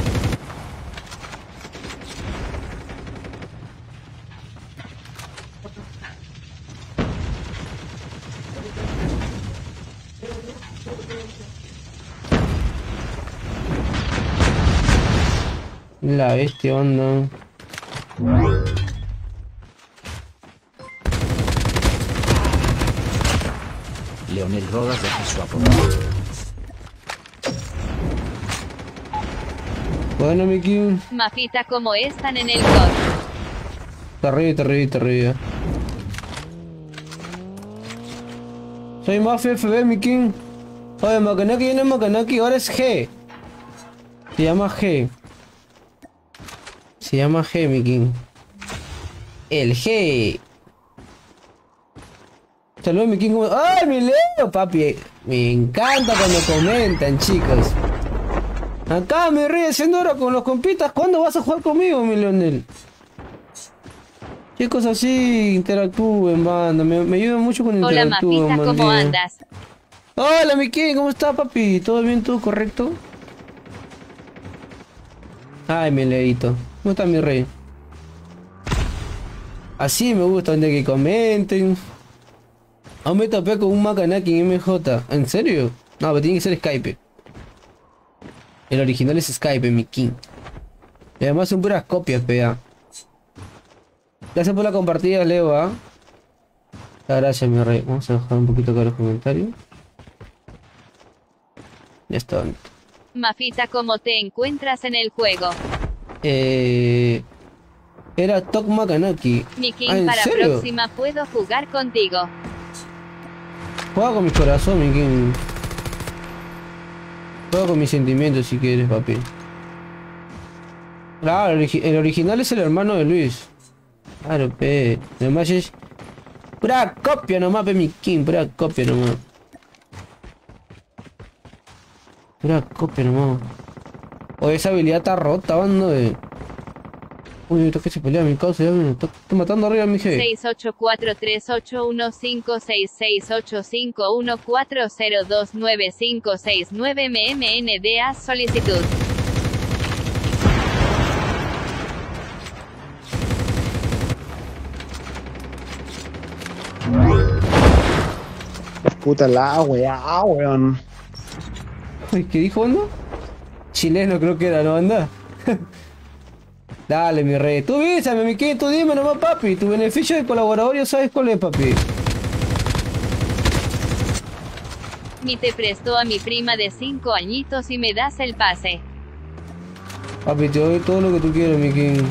La bestia, onda. Leonel Rodas deja su apodo. Bueno, Miki. Mafita, ¿cómo están en el C O D? Está arriba, está arriba, está arriba. Soy Mafia F B, Miki. Oye, Makanaki ya no es Makanaki, ahora es G. Se llama G. Se llama G, mi king. El G. Saludos, mi king. ¿Cómo- ¡Ay, mi Leo, papi! Me encanta cuando comentan, chicos. Acá, mi rey, haciendo hora con los compitas. ¿Cuándo vas a jugar conmigo, mi Leonel? Chicos, así interactúen, banda. Me, me ayuda mucho con Hola interactúen, Mafita, ¿cómo bandita. andas? Hola, mi king. ¿Cómo está, papi? ¿Todo bien, todo correcto? Ay, mi leito. ¿Cómo está, mi rey? Así me gusta, donde que comenten. Aún me topé con un Macanaki en M J. ¿En serio? No, pero tiene que ser Skype. El original es Skype, mi king. Y además son puras copias, pea. Gracias por la compartida, Leo, ¿ah? ¿eh? Gracias, mi rey. Vamos a bajar un poquito acá los comentarios. Ya está. Mafita, ¿cómo te encuentras en el juego? Eh... Era Tok Macanaki. Mi king, Ah, ¿en para serio? próxima puedo jugar contigo. Juega con mi corazón, mi king. Juega con mis sentimientos si quieres, papi. Claro, el, origi- el original es el hermano de Luis. Claro, pe. Además es... Pura copia nomás, pe, mi king. Pura copia nomás. Pura copia nomás. O esa habilidad está rota, bando de... Uy, esto que se pelea mi causa, ya me está, está matando arriba mi jefe. seis ocho cuatro tres ocho uno cinco seis seis ocho cinco uno cuatro cero dos nueve cinco seis nueve M M N D A solicitud. Puta la weá, weón. Uy, ¿qué dijo, banda? Chileno creo que era, ¿no, banda? Dale, mi rey. Tú avísame, mi king, tú dime nomás, papi. Tu beneficio de colaborador ya sabes cuál es, papi. Ni te prestó a mi prima de cinco añitos y me das el pase. Papi, te doy todo lo que tú quieras, mi king.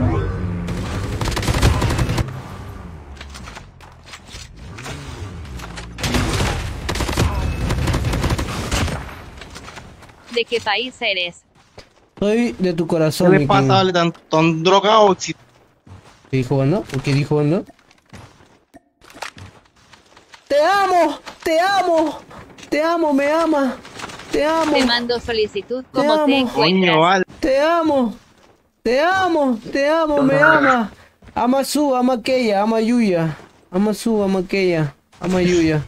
¿De qué país eres? Soy de tu ¿Qué corazón, le mi pasa, king. vale, tan, tan drogado? Si- ¿Qué dijo, banda? ¿O qué dijo, banda? ¡Te amo! ¡Te amo! ¡Te amo! ¡Me ama! ¡Te amo! Te mando solicitud, ¿cómo amo. te encuentras? Coño, vale. ¡Te amo! ¡Te amo! ¡Te amo! ¡Me ama! Ama su, ama aquella, ama Yuya. Ama su, ama aquella, ama Yuya.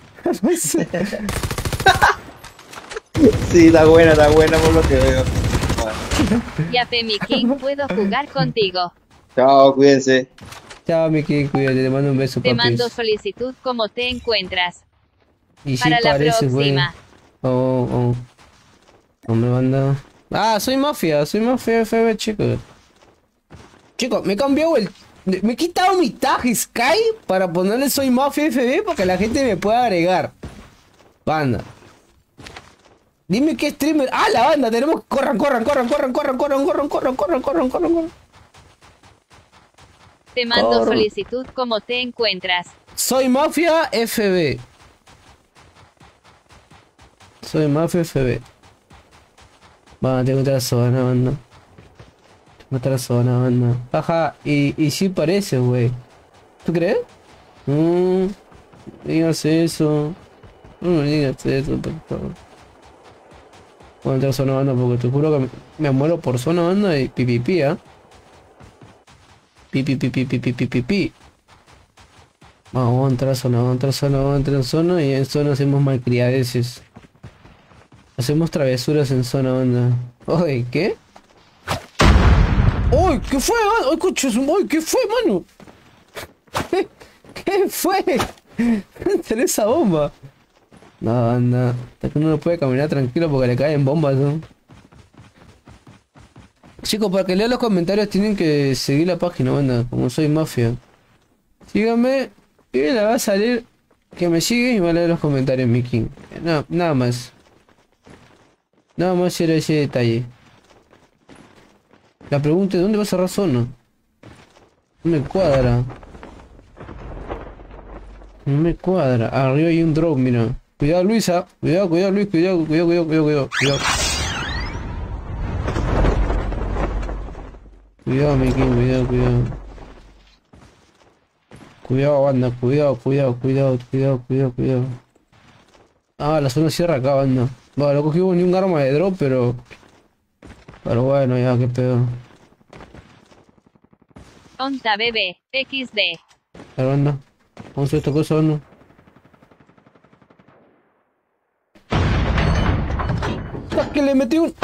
Sí, está buena, está buena por lo que veo. Ya pe mi king, puedo jugar contigo. Chao, cuídense. Chao, mi king, cuídate, te mando un beso, Te papis. mando solicitud, ¿cómo te encuentras? Y sí Para la pareces, güey. próxima. Oh, oh. No me manda. Ah, soy mafia, soy mafia F B, chicos. Chicos, me he cambiado el. Me he quitado mi tag Sky para ponerle soy mafia F B para que la gente me pueda agregar. Banda. Dime qué streamer. Ah, la banda, tenemos. Corran, corran, corran, corran, corran, corran, corran, corran, corran, corran, corran, corran. Te mando Corre. solicitud, ¿cómo te encuentras? Soy mafia F B. Soy mafia F B. Banda, tengo otra zona, banda. Tengo otra zona, banda. Ajá, y, y sí parece, güey. ¿Tú crees? Mmm. Digas eso. No me digas eso, por favor. Voy a entrar a zona banda porque te juro que me, me muero por zona banda y pipipi, ¿ah? Pipi, pipi, pipi, pipi, pipi. Vamos a entrar a zona, vamos a entrar a zona, vamos a entrar en zona y en zona hacemos malcriadeces. Hacemos travesuras en zona banda. Oye, ¿qué? ¡Uy! ¿Qué fue, mano? ¡Uy, coches! ¡Uy! ¿Qué fue, mano? ¿Qué, ¿Qué fue? Entré esa bomba. No, anda. Es que uno no puede caminar tranquilo porque le caen bombas, ¿no? Chicos, para que lean los comentarios tienen que seguir la página, banda. Como soy mafia. Síganme y le va a salir que me sigue y va a leer los comentarios, mi king. No, nada más. Nada más era ese detalle. La pregunta es, ¿dónde va a cerrar zona? No me cuadra. No me cuadra. Arriba hay un drop, mira. Cuidado, Luisa. Cuidado, cuidado, Luis. Cuidado, cuidado, cuidado, cuidado, cuidado. Cuidado. Cuidado, mi king, cuidado, cuidado. Cuidado, banda, cuidado, cuidado, cuidado, cuidado, cuidado, cuidado. Ah, la zona cierra acá, banda. Bueno, no cogimos ni un arma de drop, pero... Pero bueno, ya, qué pedo. Onta bebé, equis de. A ver, banda. Vamos a hacer esta cosa, banda. ¡Ah, que le metí un...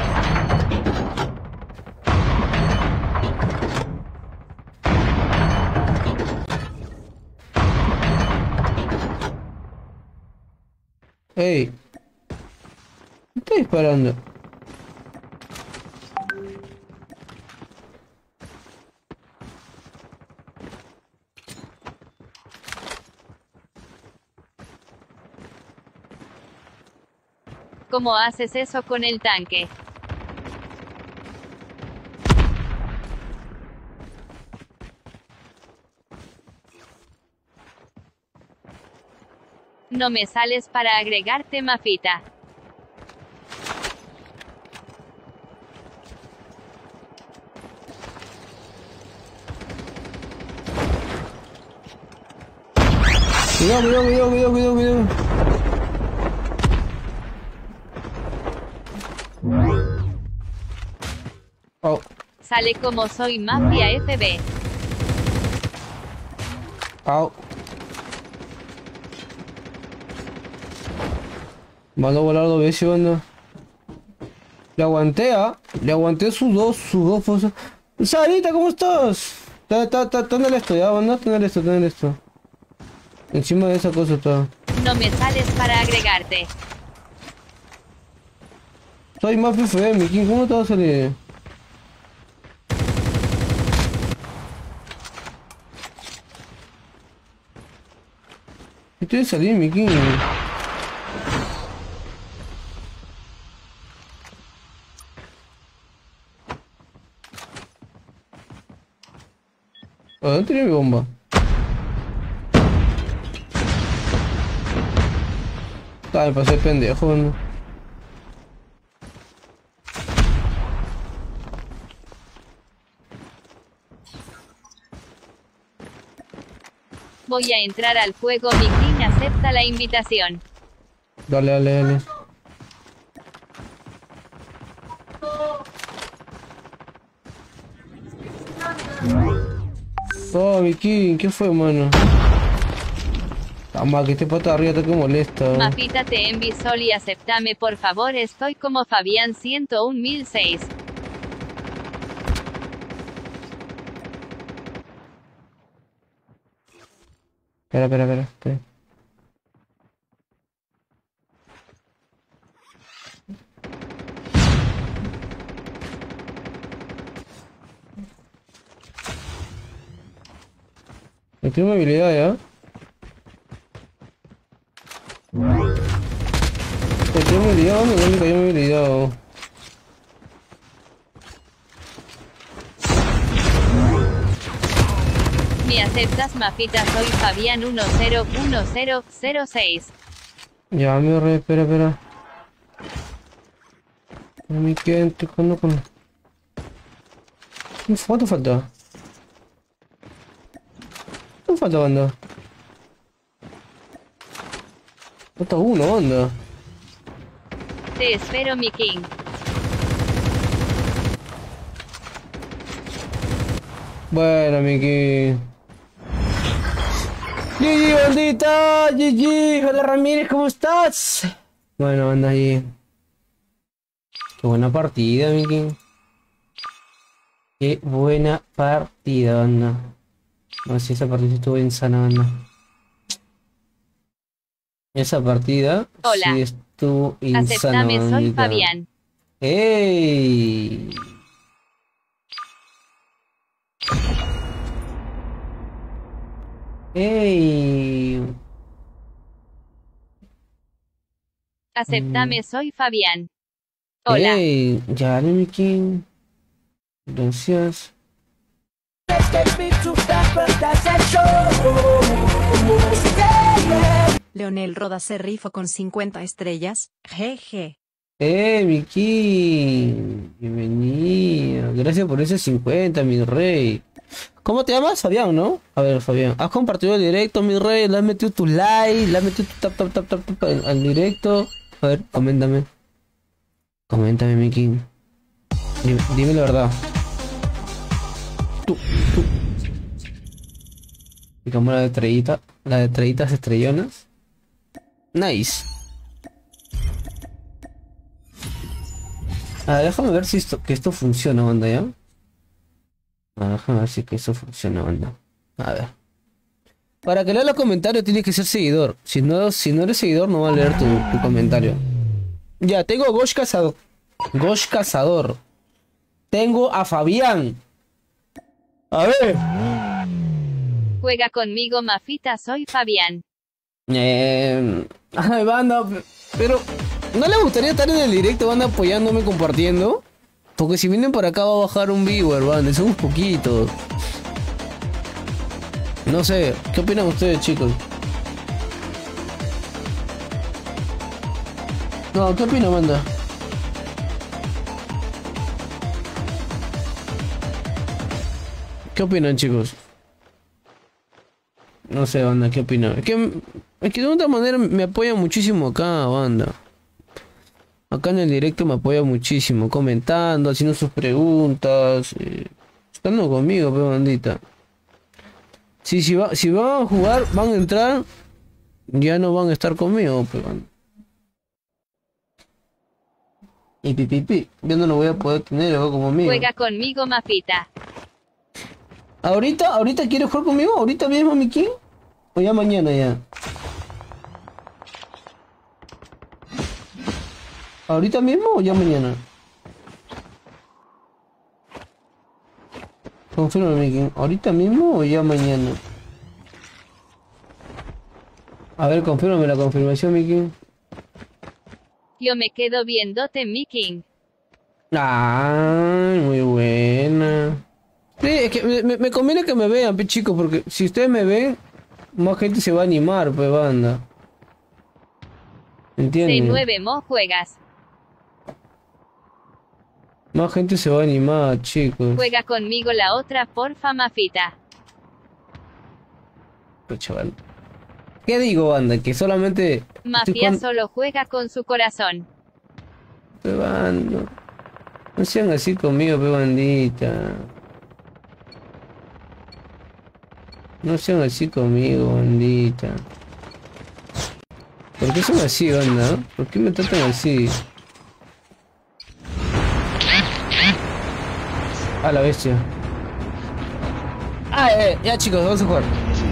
¡Ey! ¿Me está disparando? ¿Cómo haces eso con el tanque? No me sales para agregarte, Mafita. Cuidado, cuidado, cuidado, cuidado, cuidado, cuidado. Oh, Sale como soy Mafia F B. au. Mandó a volar dos veces, banda. Le aguanté, ¿ah? Le aguanté sus dos, sus dos fosas. Sarita, ¿cómo estás? Está, está, está, está en el esto, ya, banda, está en el esto, está en el esto. Encima de esa cosa está. No me sales para agregarte. Soy más F B, mi king, ¿cómo te va a salir? Estoy de salir, mi king. ¿A dónde tiene mi bomba? Ah, me pasé pendejo, ¿no? Voy a entrar al juego, mi king acepta la invitación. Dale, dale, dale. Oh, mi king, ¿qué fue, mano? Tama, que este pata de arriba está que molesta. Mafita te envisol y aceptame por favor, estoy como Fabián ciento uno mil seis. Espera, espera, espera, espera. Me tengo movilidad ya. Me tengo movilidad, ¿dónde me cayó movilidad? ¿Me aceptas, Mafita? Soy Fabián uno cero uno cero cero seis. Ya me re, espera, espera. No me queden tocando con... ¿Cuánto falta? ¿Cuánto falta, banda? Falta uno, banda. Te espero, mi king. Bueno, Miki. G G, bandita. G G. Hola, Ramírez, ¿cómo estás? Bueno, anda ahí. Qué buena partida, Miki. Qué buena partida, anda. No sé si esa partida estuvo insana, anda. Esa partida Hola. sí estuvo insana, Aceptame, soy bandita. Fabián. ¡Ey! ¡Ey! Aceptame, soy Fabián. Hola. ¡Ey! Ya, Miki. Gracias. Leonel Roda se rifó con cincuenta estrellas, jeje. ¡Eh, Miki! Bienvenido, Gracias por ese cincuenta, mi rey. ¿Cómo te llamas? Fabián, ¿no? A ver, Fabián. ¿Has compartido el directo, mi rey? ¿Le has metido tu like? ¿Le has metido tu tap, tap, tap, tap, tap al, al directo? A ver, coméntame. Coméntame, mi king. Dime, dime la verdad. Tú, tú. Y como la de estrellita. La de estrellitas estrellonas. Nice. A ver, déjame ver si esto, que esto funciona, banda, ¿ya? A ver, déjame ver si que esto funciona, banda. A ver. Para que lea los comentarios tienes que ser seguidor. Si no, si no eres seguidor no va a leer tu, tu comentario. Ya, tengo a Gosh Cazador. Gosh Cazador. Tengo a Fabián. A ver. Juega conmigo, Mafita, soy Fabián. Eh, ay, banda, pero ¿no le gustaría estar en el directo, banda, apoyándome, compartiendo? Porque si vienen por acá va a bajar un viewer, banda, somos poquitos. No sé, ¿qué opinan ustedes, chicos? No, ¿qué opinan, banda? ¿Qué opinan, chicos? No sé, banda, ¿qué opinan? Es que, es que de otra manera me apoya muchísimo acá, banda. Acá en el directo me apoya muchísimo, comentando, haciendo sus preguntas, eh, estando conmigo, pe bandita. Sí, si, va, si van a jugar, van a entrar, ya no van a estar conmigo, pe banda. Y pipipi, yo no lo voy a poder tener acá como mío. Juega conmigo, Mafita. ¿Ahorita? ¿Ahorita quieres jugar conmigo? ¿Ahorita mismo, mi king? ¿O ya mañana ya? ¿Ahorita mismo o ya mañana? Confirma, mi king. ¿Ahorita mismo o ya mañana? A ver, confírmame la confirmación, mi king. Yo me quedo viéndote, mi king. Ay, muy buena. Sí, es que me, me, me conviene que me vean, pe chicos, porque si ustedes me ven, más gente se va a animar, pe banda. ¿Entienden? seis nueve Mo juegas. Más gente se va a animar, chicos. Juega conmigo la otra, porfa, Mafita. Pues chaval. ¿Qué digo, banda? Que solamente... Mafia con... solo juega con su corazón. Pe banda. No sean así conmigo, pe bandita. No sean así conmigo, bandita. ¿Por qué son así, banda? ¿Por qué me tratan así? A la bestia. Ah, eh, ya chicos, vamos a jugar.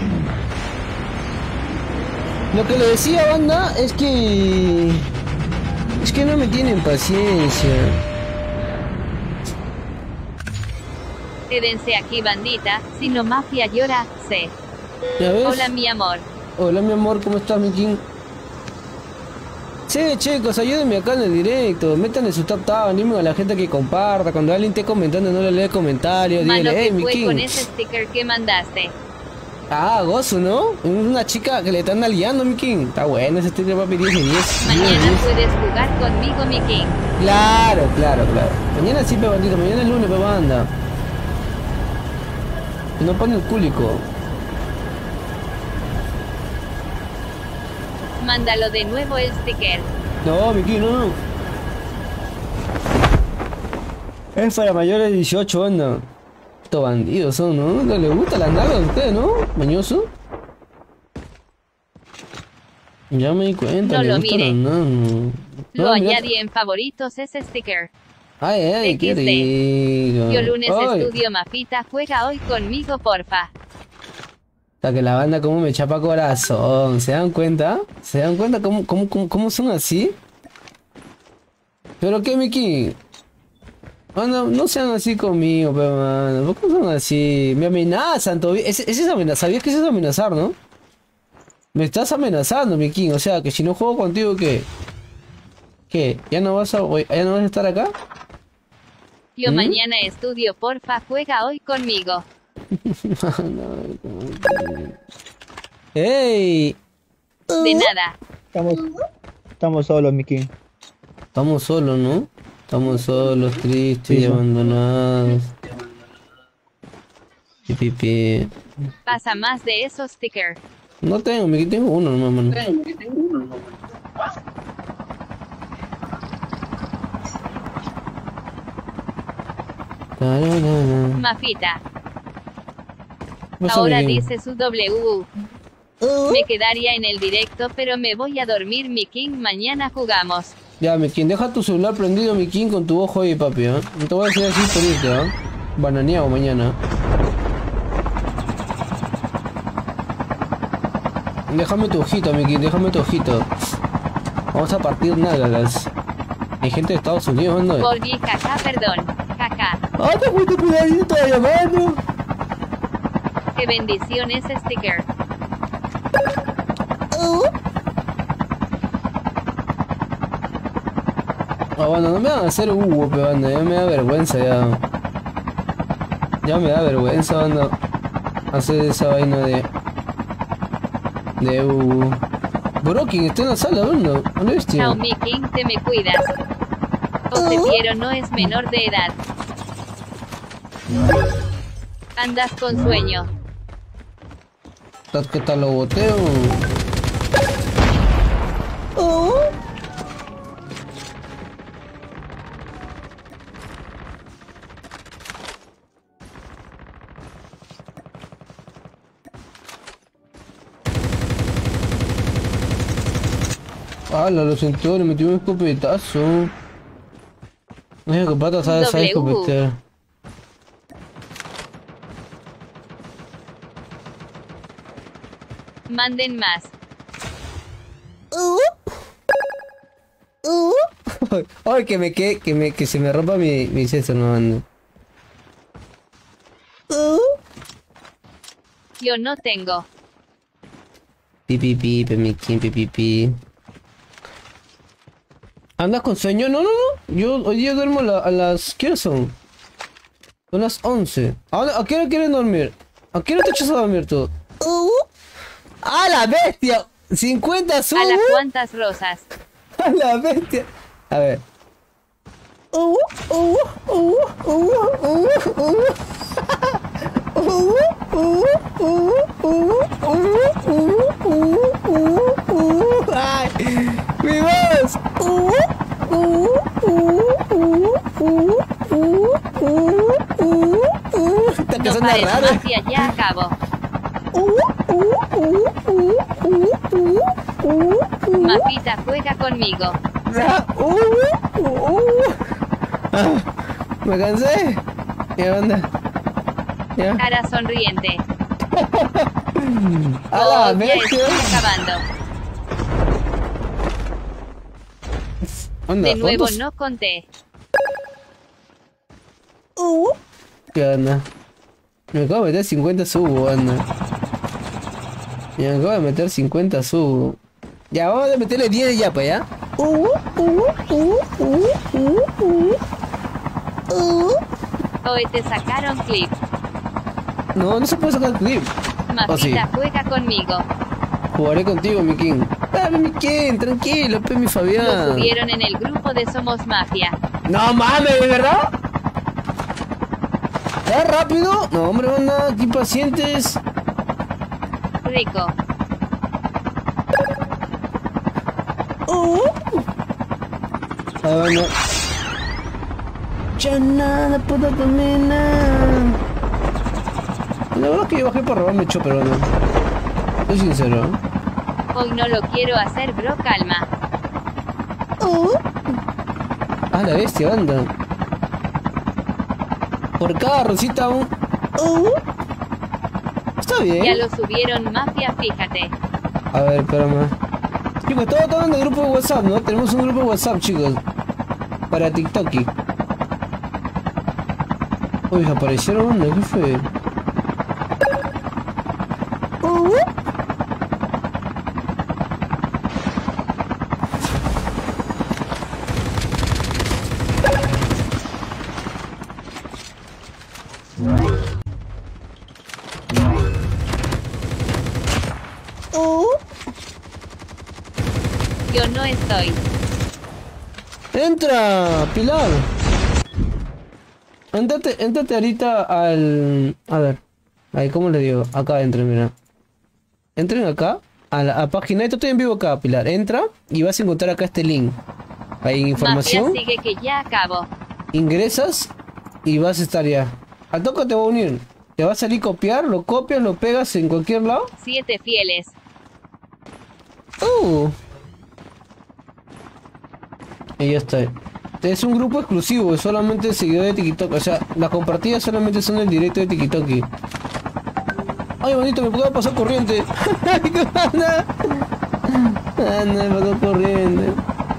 Lo que le decía, banda, es que... Es que no me tienen paciencia. Quédense aquí, bandita, si no Mafia llora, sé. ¿Ya ves? Hola, mi amor. Hola, mi amor, ¿cómo estás, mi king? Sí, chicos, ayúdenme acá en el directo. Métanle su tap tap, animen a la gente que comparta. Cuando alguien esté comentando, no le lea comentarios. Mano, Dígale, hey, que mi fue king. con ese sticker que mandaste. Ah, gozo, ¿no? Una chica que le están aliando, mi king. Está bueno ese sticker, papi, diez de diez. Mañana puedes jugar conmigo, mi king. Claro, claro, claro. Mañana sí, pe bandito. Mañana es lunes, pe banda. Y no pone el cúlico. Mándalo de nuevo el sticker. No, mi king, no, no. Es para mayores de dieciocho, anda. Estos bandidos son, ¿no? ¿No les gusta las nalgas a ustedes, no? Mañoso. Ya me di cuenta, No le lo gustan mire. las nalgas. Lo No, mira. añadí en favoritos ese sticker. Ay, ay, qué equis de. rico. Yo lunes Ay, estudio Mafita, juega hoy conmigo, porfa. hasta que la banda como me chapa corazón. ¿Se dan cuenta? ¿Se dan cuenta cómo, cómo, cómo, cómo son así? ¿Pero qué, Miki? Mano, no sean así conmigo, pero mano. ¿Por qué son así? Me amenazan todavía. Ese, ese es amenazar. ¿Sabías que eso es amenazar, no? Me estás amenazando, Miki. O sea, que si no juego contigo, ¿qué? ¿Qué? ¿Ya no vas a, ya no vas a estar acá? Yo ¿Mm? mañana estudio, porfa, juega hoy conmigo. ¡Ey! De nada. Estamos, estamos solos, Miki. Estamos solos, ¿no? Estamos solos, tristes y abandonados. Pi, pi, pi. Pasa más de esos stickers. No tengo, me tengo uno nomás, mano. Tararara. Mafita. ¿Qué pasó, Ahora mi King? dice su W. Me quedaría en el directo, pero me voy a dormir, mi King. Mañana jugamos. Ya, mi King, deja tu celular prendido, mi King, con tu ojo ahí, papi, ¿eh? No te voy a decir así por irte, ¿eh? Bananeado mañana. Déjame tu ojito, mi King, déjame tu ojito. Vamos a partir nalgas. Hay gente de Estados Unidos, ¿no? Volví, caca, perdón. Caca. ¡Ah, te fuiste cuidadito todavía, mano! Qué bendiciones, sticker. Ah, bueno, no me van a hacer Hugo, pero banda, ya me da vergüenza ya. Ya me da vergüenza, banda, hacer esa vaina de... De Hugo. Brokin está en la sala, banda. ¿Dónde ves, tío? Chao, mi King, te me cuidas. Osefiero no es menor de edad. Andas con sueño. ¿Qué tal lo boteo? ¡Hala, lo sentó! Le metió un escopetazo. No sé qué pata sabe, sabe escopetear. Manden más. Ay, que me que, que me que se me rompa mi, mi César, no mando. Yo no tengo. Pi pi pi, pi mi King, pi pi pi. ¿Andas con sueño? No, no, no. Yo hoy día duermo a, la, a las... ¿Qué horas son? Son las once. ¿A, dónde- a qué hora quieren dormir? ¿A qué hora te echas a dormir tú? ¡A la bestia! cincuenta subo. A las cuantas rosas. A la bestia. A ver. ¡Ay! ¡Mi voz! Esta No cosa anda pares rara. mafia, ya acabo. Mafita, juega conmigo. Ah, me cansé. ¿Qué onda? ¿Ya? Cara sonriente. A la Oh, ya bestia. estoy acabando. Onda, De nuevo ¿cuántos? no conté. ¿Qué onda? Me acabo de meter cincuenta subo, anda. Me acabo de meter cincuenta subo. Ya, vamos a meterle diez ya, pues, ¿ya? Hoy te sacaron clip. No, no se puede sacar clip. Mafita, Oh, sí. juega conmigo. Jugaré contigo, mi King. Dame, mi King, tranquilo, pe, mi Lo Fabián. subieron en el grupo de Somos Mafia. No mames, ¿de verdad? ¿Ya rápido? No, hombre, banda, aquí pacientes. Rico. Ah, bueno. Ya nada puedo terminar. La verdad es que yo bajé para robarme chopper, bueno. Soy sincero. ¿eh? Hoy no lo quiero hacer, bro, calma. Ah, la bestia, banda. Por cada rosita un... Está bien. Ya lo subieron Mafia, fíjate. A ver, espérame. Chicos, todos están en el grupo de WhatsApp, ¿no? Tenemos un grupo de WhatsApp, chicos. Para TikTok. Uy, aparecieron una, ¿qué fue? Yo no estoy. ¡Entra! ¡Pilar! Entrate, entrate ahorita al... A ver. Ahí, ¿cómo le digo? Acá entren, mira. Entren acá. A la a página. Esto estoy en vivo acá, Pilar. Entra y vas a encontrar acá este link. Hay información. Mafia sigue que ya acabo. Ingresas y vas a estar ya. Al toque te va a unir. Te va a salir copiar, lo copias, lo pegas en cualquier lado. Siete fieles. Uh. Y ya está. Es un grupo exclusivo, es solamente seguidores de TikTok. O sea, las compartidas solamente son el directo de TikTok. Ay, bonito, me puedo pasar corriente. ¿Qué pasa? Ah, no, me pasó corriente.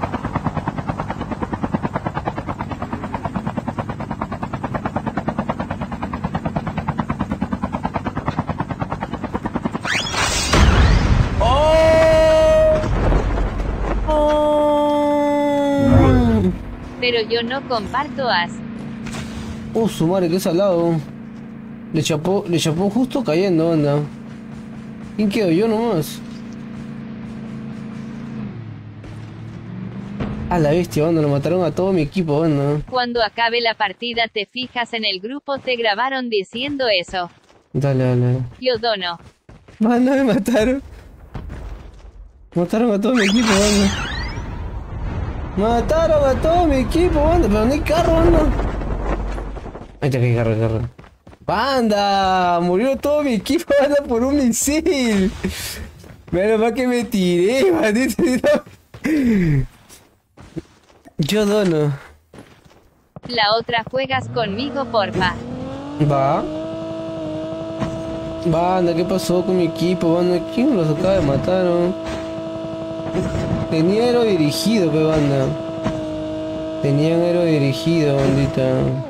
Pero yo no comparto as. Uh, su madre, qué salado. Le chapó, le chapó justo cayendo, anda. ¿Quién quedó? Yo nomás. A la bestia, anda, lo mataron a todo mi equipo, anda. Cuando acabe la partida te fijas en el grupo, te grabaron diciendo eso. Dale, dale. Yo dono. Manda, me mataron. Mataron a todo mi equipo, anda. Mataron a todo mi equipo, banda, pero no hay carro, banda. Ahí está, que hay carro, hay carro. ¡Banda! Murió todo mi equipo, banda, por un misil. Menos mal que me tiré, maldito. Yo dono. La otra juegas conmigo, porfa. Va. Banda, ¿qué pasó con mi equipo, banda? ¿Quién los acaba de matar, no? Tenía aero dirigido, pe banda. Tenían aero dirigido, bandita.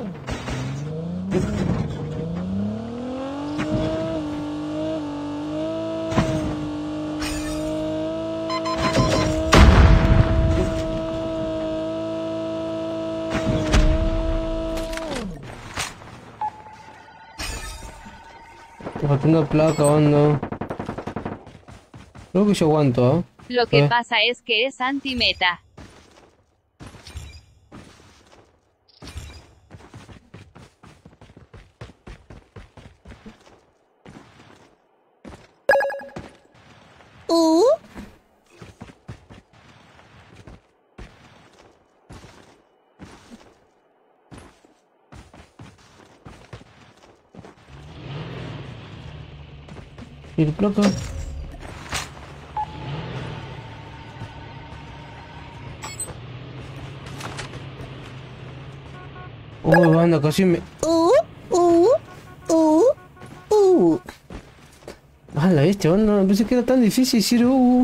Faltando placa, banda. Creo que yo aguanto, ¿eh? Lo que Eh. pasa es que es anti-meta. Uh. ¿Y el placa? Uy, banda, casi me... Uh, uh, uh, uh. Ah, la bestia, banda, pensé que era tan difícil decir uh.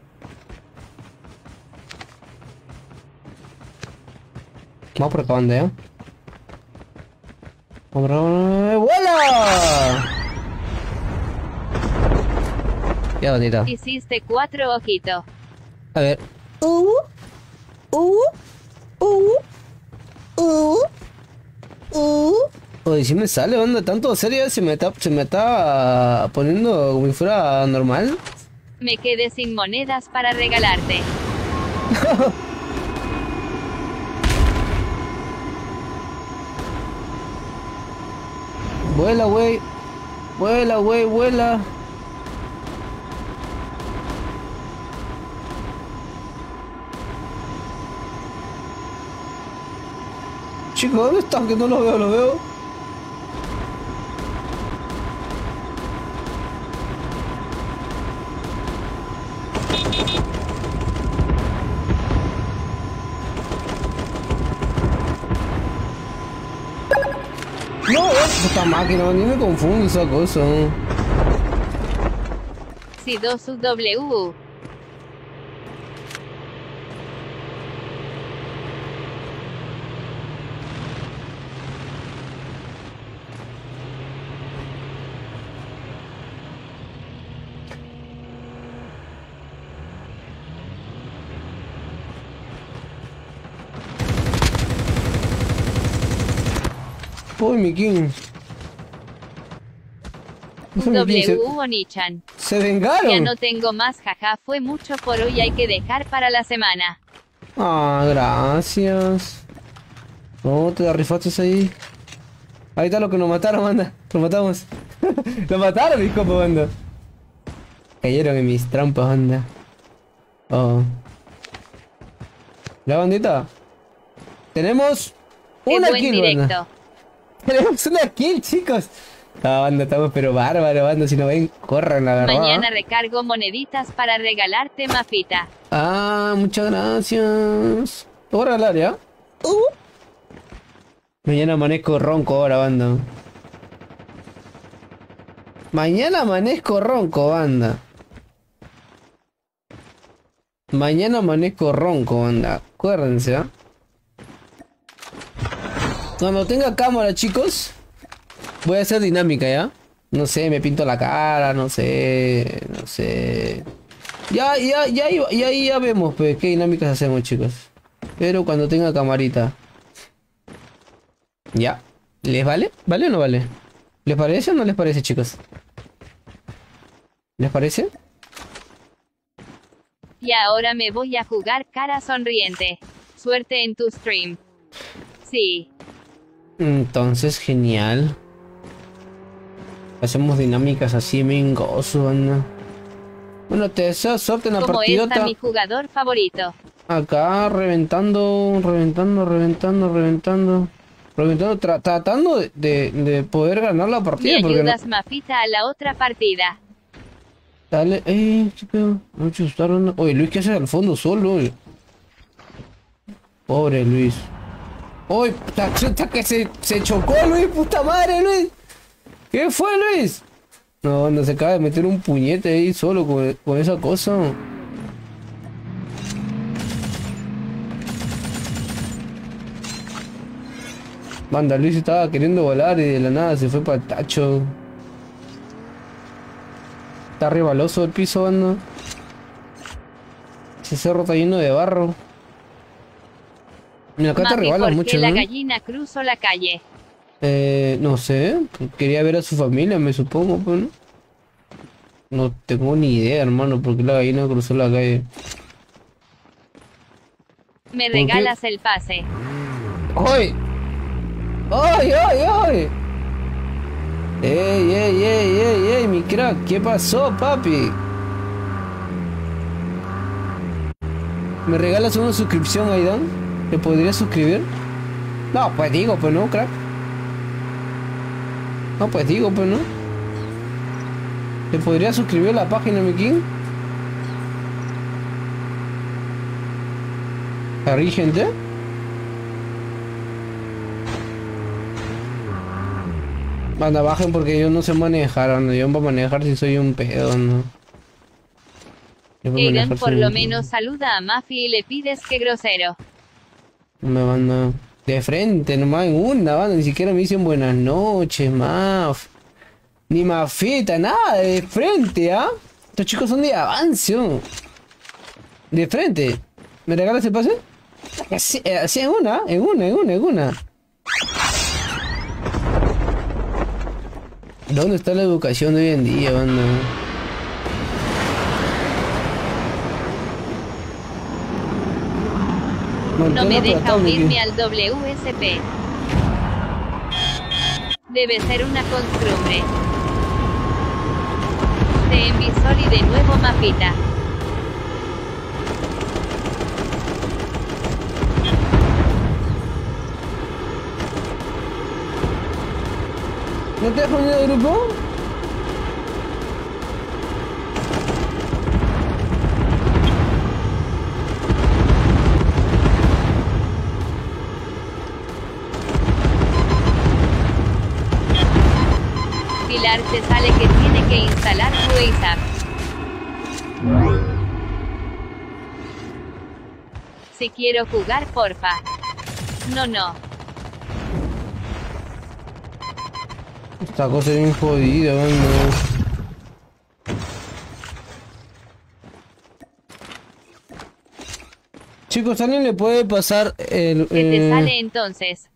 Vamos por acá, banda, ¿eh? Vamos por acá. ¡Vuela! Ya, bandita. Hiciste cuatro ojitos. A ver. Uh, uh, uh, uh. Uh. Oye, si me sale, banda, tanto serio, se me está, se me está poniendo como si fuera normal. Me quedé sin monedas para regalarte. Vuela, güey. Vuela, güey, vuela. Chicos, ¿dónde están? Que no los veo, los veo. No, esta máquina, ni me confundo esa cosa. Si dos U W. Uy, mi king. Ese mi king se, W Onichan. se vengaron. Ya no tengo más, jaja, fue mucho por hoy, hay que dejar para la semana. Ah, gracias. No, te la rifaste ahí. Ahí está lo que nos mataron, banda. Lo matamos. Lo mataron, mis compas, banda. Cayeron en mis trampas, banda. Oh. La bandita. Tenemos Qué una buen kill, directo. banda. Tenemos una kill, chicos. Ah, banda, estamos pero bárbaro, banda. Si no ven, corran, la verdad. Mañana recargo moneditas para regalarte mafita. Ah, muchas gracias. Te voy a regalar, ¿ya? Uh. Mañana amanezco ronco ahora, banda. Mañana amanezco ronco, banda. Mañana amanezco ronco, banda. Acuérdense, ¿ah? Cuando tenga cámara, chicos, voy a hacer dinámica, ¿ya? No sé, me pinto la cara, no sé, no sé. Ya, ya, ya, ya, ya, ya vemos, pues, qué dinámicas hacemos, chicos. Pero cuando tenga camarita. ¿Ya? ¿Les vale? ¿Vale o no vale? ¿Les parece o no les parece, chicos? ¿Les parece? Y ahora me voy a jugar cara sonriente. Suerte en tu stream. Sí. Entonces, genial. Hacemos dinámicas así, me gozo, anda. Bueno, te deseo suerte en la Como partidota. está mi jugador favorito. Acá, reventando, reventando, reventando, reventando. Reventando, tra tratando de, de, de poder ganar la partida. Me porque ayudas, no... mafita, a la otra partida. Dale, eh, qué pedo. No me asustaron. Oye, Luis, ¿qué haces al fondo solo? Oye? Pobre Luis. Oye, puta, chuta, que se, se chocó Luis, puta madre, Luis. ¿Qué fue, Luis? No, no se acaba de meter un puñete ahí solo con, con esa cosa. Manda, Luis estaba queriendo volar y de la nada se fue para el tacho. Está rebaloso el piso, banda. Ese cerro está lleno de barro. Mira, acá te Mafi, rebalas ¿por qué mucho, la ¿no? gallina cruzó la calle? Eh, no sé. Quería ver a su familia, me supongo, pues, ¿no? No tengo ni idea, hermano, porque la gallina cruzó la calle. Me ¿Por qué? regalas el pase. ¡Ay! ¡Ay, ay, ay! ¡Ey, ey, ey, ey, ey, mi crack! ¿Qué pasó, papi? ¿Me regalas una suscripción, Aidan? ¿Te podría suscribir? No, pues digo, pues no, crack. No, pues digo, pues no. ¿Te podría suscribir a la página, mi king? ¿Ahí, gente? Anda, bajen porque yo no sé manejar, anda. Yo voy a manejar si soy un pedo, ¿no? Yo voy a Aidan, manejar por si- lo menos saluda a Mafi y le pides que grosero. Me van a... De frente, nomás en una, banda. Ni siquiera me dicen buenas noches, maf. Ni mafita, nada, de frente, ¿ah? Estos chicos son de avance, ¿no? De frente. ¿Me regalas el pase? Así, eh, así en una, en una, en una, en una. ¿Dónde está la educación de hoy en día, banda? No me deja tratando, unirme tío. al W S P. Debe ser una costumbre. Te envisor y de nuevo mafita. ¿No te has unido al grupo? Pilar te sale que tiene que instalar WhatsApp. Si quiero jugar, porfa. No, no. Esta cosa es bien jodida, banda. Chicos, ¿alguien le puede pasar el... ¿Qué te eh, sale entonces?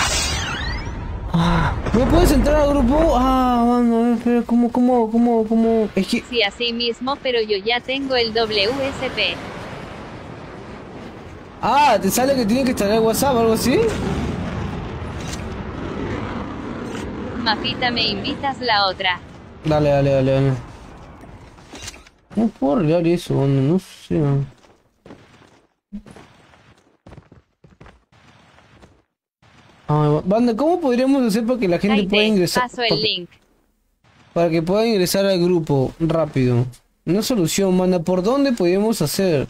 ¿No puedes entrar al grupo? Ah, banda, espera, ¿cómo, cómo, cómo, cómo? Es que... Sí, así mismo, pero yo ya tengo el W S P. Ah, ¿te sale que tienes que instalar WhatsApp o algo así? Mafita, me invitas la otra. Dale, dale, dale, dale. ¿Cómo puedo arreglar eso, banda? No sé. Ah, banda, ¿cómo podríamos hacer para que la gente pueda Kaite, ingresar? paso el Para, link. para que pueda ingresar al grupo rápido. Una solución, banda. ¿Por dónde podemos hacer?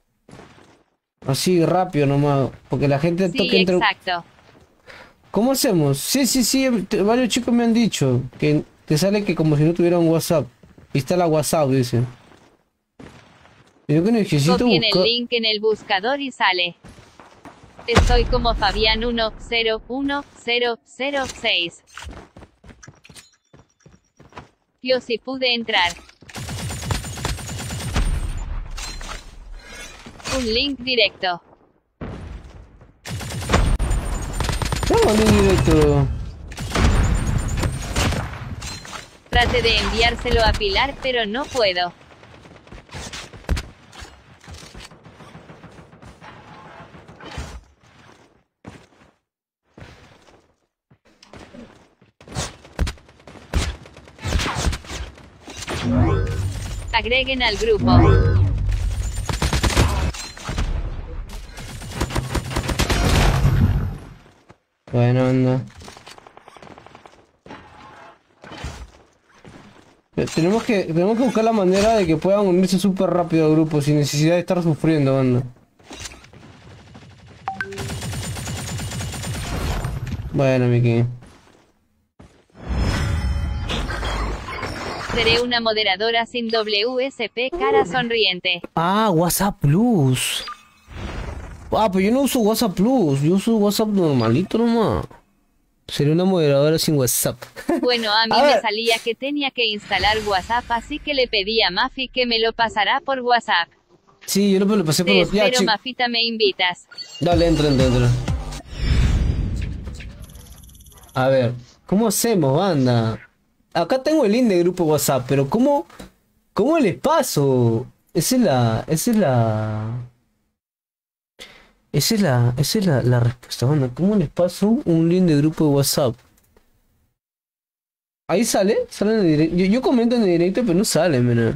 Así rápido nomás. Porque la gente Sí, toque entre... exacto. ¿Cómo hacemos? Sí, sí, sí. te- Varios chicos me han dicho que te sale que como si no tuvieran WhatsApp. Instala WhatsApp, dice. Yo que necesito Copien buscar... el link en el buscador y sale. Estoy como Fabián uno cero uno cero cero seis. Yo sí pude entrar. Un link directo. ¿Cómo link directo? Trate de enviárselo a Pilar, pero no puedo. Agreguen al grupo. Bueno, anda. Eh, Tenemos que, tenemos que buscar la manera de que puedan unirse súper rápido al grupo sin necesidad de estar sufriendo, banda. Bueno, Miki. Seré una moderadora sin W S P cara sonriente. Ah, WhatsApp Plus. Ah, pero yo no uso WhatsApp Plus, yo uso WhatsApp normalito nomás. Sería una moderadora sin WhatsApp. Bueno, a mí A me ver. salía que tenía que instalar WhatsApp, así que le pedí a Mafi que me lo pasará por WhatsApp. Sí, yo lo, lo pasé por Te los... Ya, espero, chi- Mafita, me invitas. Dale, entra, entra, entra. A ver, ¿cómo hacemos, banda? Acá tengo el link de grupo WhatsApp, pero ¿cómo, cómo les paso? Esa es la, esa es la, esa es la, esa es la, la respuesta, banda. ¿Cómo les paso un link de grupo de WhatsApp? Ahí sale, sale en el directo. Yo, yo comento en el directo, pero no sale, mira.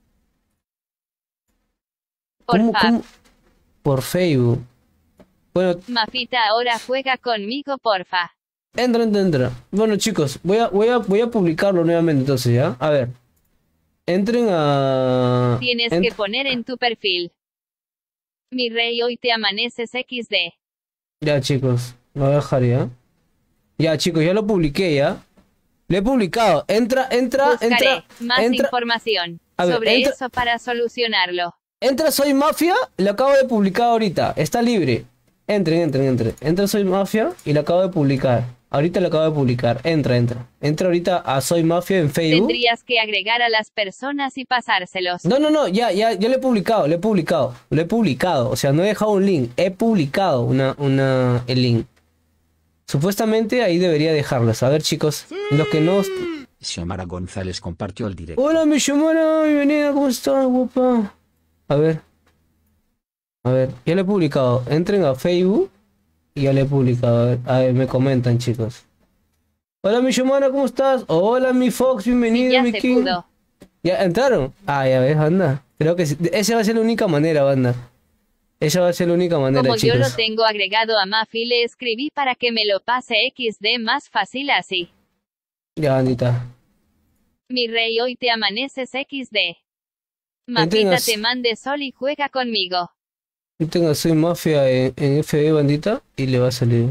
¿Cómo, Porfa. cómo? Por Facebook. Bueno, Mafita, ahora juega conmigo, porfa. entra, entra, entra. Bueno, chicos, voy a, voy a, voy a publicarlo nuevamente entonces, ¿ya? A ver. Entren a... Tienes en- que poner en tu perfil. Mi rey, hoy te amaneces equis de. Ya, chicos, lo voy a dejar ya. Ya, chicos, ya lo publiqué, ¿ya? Lo he publicado. Entra, entra, Buscaré entra, más entra, información A ver, sobre entra- eso para solucionarlo. entra Soy Mafia, lo acabo de publicar ahorita. Está libre. Entren, entren, entren. Entra Soy Mafia y lo acabo de publicar. Ahorita lo acabo de publicar. Entra, entra. Entra ahorita a Soy Mafia en Facebook. Tendrías que agregar a las personas y pasárselos. No, no, no, ya, ya, ya lo he publicado, lo he publicado, lo he publicado, o sea, no he dejado un link, he publicado una, una, el link. Supuestamente ahí debería dejarlos. A ver, chicos, los que no... Xiomara González compartió el directo. Hola, mi Xiomara, bienvenida, ¿cómo estás, guapa? A ver, a ver, ya lo he publicado, entren a Facebook y ya lo he publicado, a ver, a ver, me comentan, chicos. Hola, mi Xiomara, ¿cómo estás? Hola, mi Fox, Sí, bienvenido, ya mi se King. pudo. ¿Ya entraron? Ah, ya ves, banda. Creo que sí. Esa va a ser la única manera, banda. Esa va a ser la única manera, Como yo chicos. lo tengo agregado a Mafi, le escribí para que me lo pase equis de más fácil así. Ya, bandita. Mi rey, hoy te amaneces equis de. Entren Mafita, a- te mande sol y juega conmigo. Yo tengo Soy Mafia en, en F B, bandita, y le va a salir.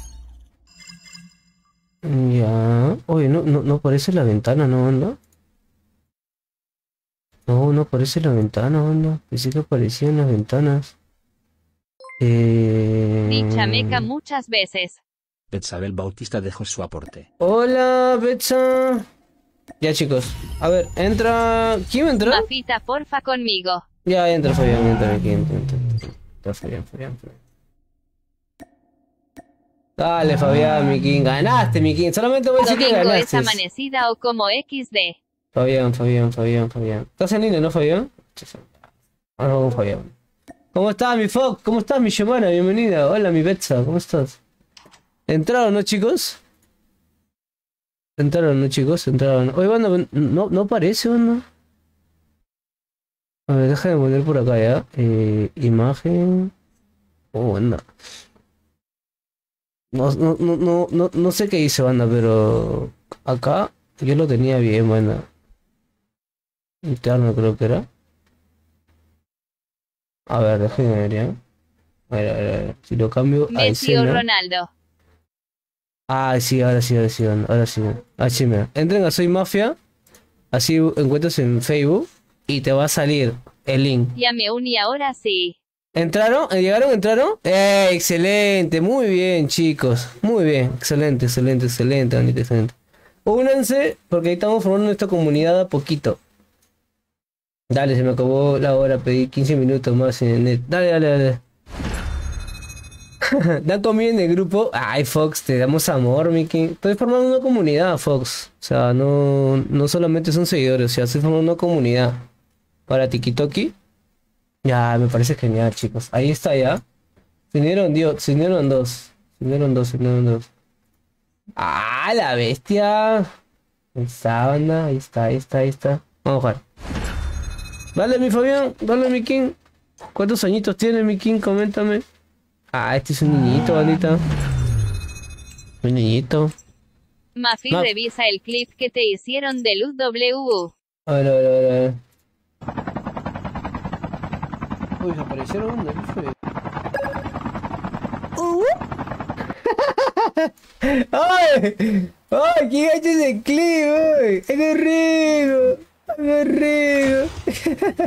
Ya. Oye, no, no, no aparece la ventana, ¿no, banda? No, no aparece la ventana, banda. Pensé que aparecían las ventanas. Eh... Dicha meca muchas veces. Betzabel Bautista dejó su aporte. Hola, Betsa. Ya, chicos. A ver, entra... ¿Quién entra? Mafita, porfa conmigo. Ya, entra Fabián, entra aquí, entra, entra, entra. Entra Fabián, Fabián, Fabián. Dale, Fabián, mi king. Ganaste, mi king. Solamente voy a decir que Domingo es ganaste. amanecida o como equis de. Fabián, Fabián, Fabián, Fabián. ¿Estás en línea, no, Fabián? Ahora vamos, Fabián. ¿Cómo estás, mi Fox? ¿Cómo estás, mi Giovanna? Bienvenida. Hola, mi Betsa. ¿Cómo estás? ¿Entraron, no, chicos? ¿Entraron, no, chicos? ¿Entraron? Oye, banda, no, no parece, banda. A ver, déjame poner por acá, ¿ya? Eh, imagen... Oh, banda. No, no, no, no, no, no sé qué hice, banda, pero... Acá yo lo tenía bien, banda. Interno creo que era. A ver, déjame ver, ¿ya? A ver, a ver, a ver. Si lo cambio a Messi o escena... Ronaldo. Ah, sí, ahora sí, ahora sí, ahora sí. Así mira. Entren a Soy Mafia, así encuentras en Facebook y te va a salir el link. Ya me uní ahora sí. ¿Entraron? ¿Llegaron? ¿Entraron? ¡Eh! Excelente, muy bien, chicos. Muy bien, excelente, excelente, excelente, bonito, excelente. Únanse, porque ahí estamos formando nuestra comunidad a poquito. Dale, se me acabó la hora, pedí quince minutos más en el net. Dale, dale, dale. Dan comida en el grupo. Ay, Fox, te damos amor, Mickey. Estoy formando una comunidad, Fox. O sea, no, no solamente son seguidores, o sea, estoy formando una comunidad para TikToki. Ya, me parece genial, chicos. Ahí está ya. Se unieron, Dios, se unieron dos. Se unieron dos, se unieron dos. Ah, la bestia. Ahí está, banda. Ahí está, ahí está, ahí está. Vamos a jugar. Dale, mi Fabián. Dale, mi King. ¿Cuántos añitos tiene, mi King? Coméntame. Ah, este es un niñito, bandita. Un niñito. Mafi, Ma- revisa el clip que te hicieron de Luz W. A ver, a ver, a ver, a ver. Uy, desaparecieron, ¿dónde? ¿Qué fue? ¡Ay! ¡Ay! ¡Qué gacho ese clip, uy! ¡Es rico! ¡Es rico!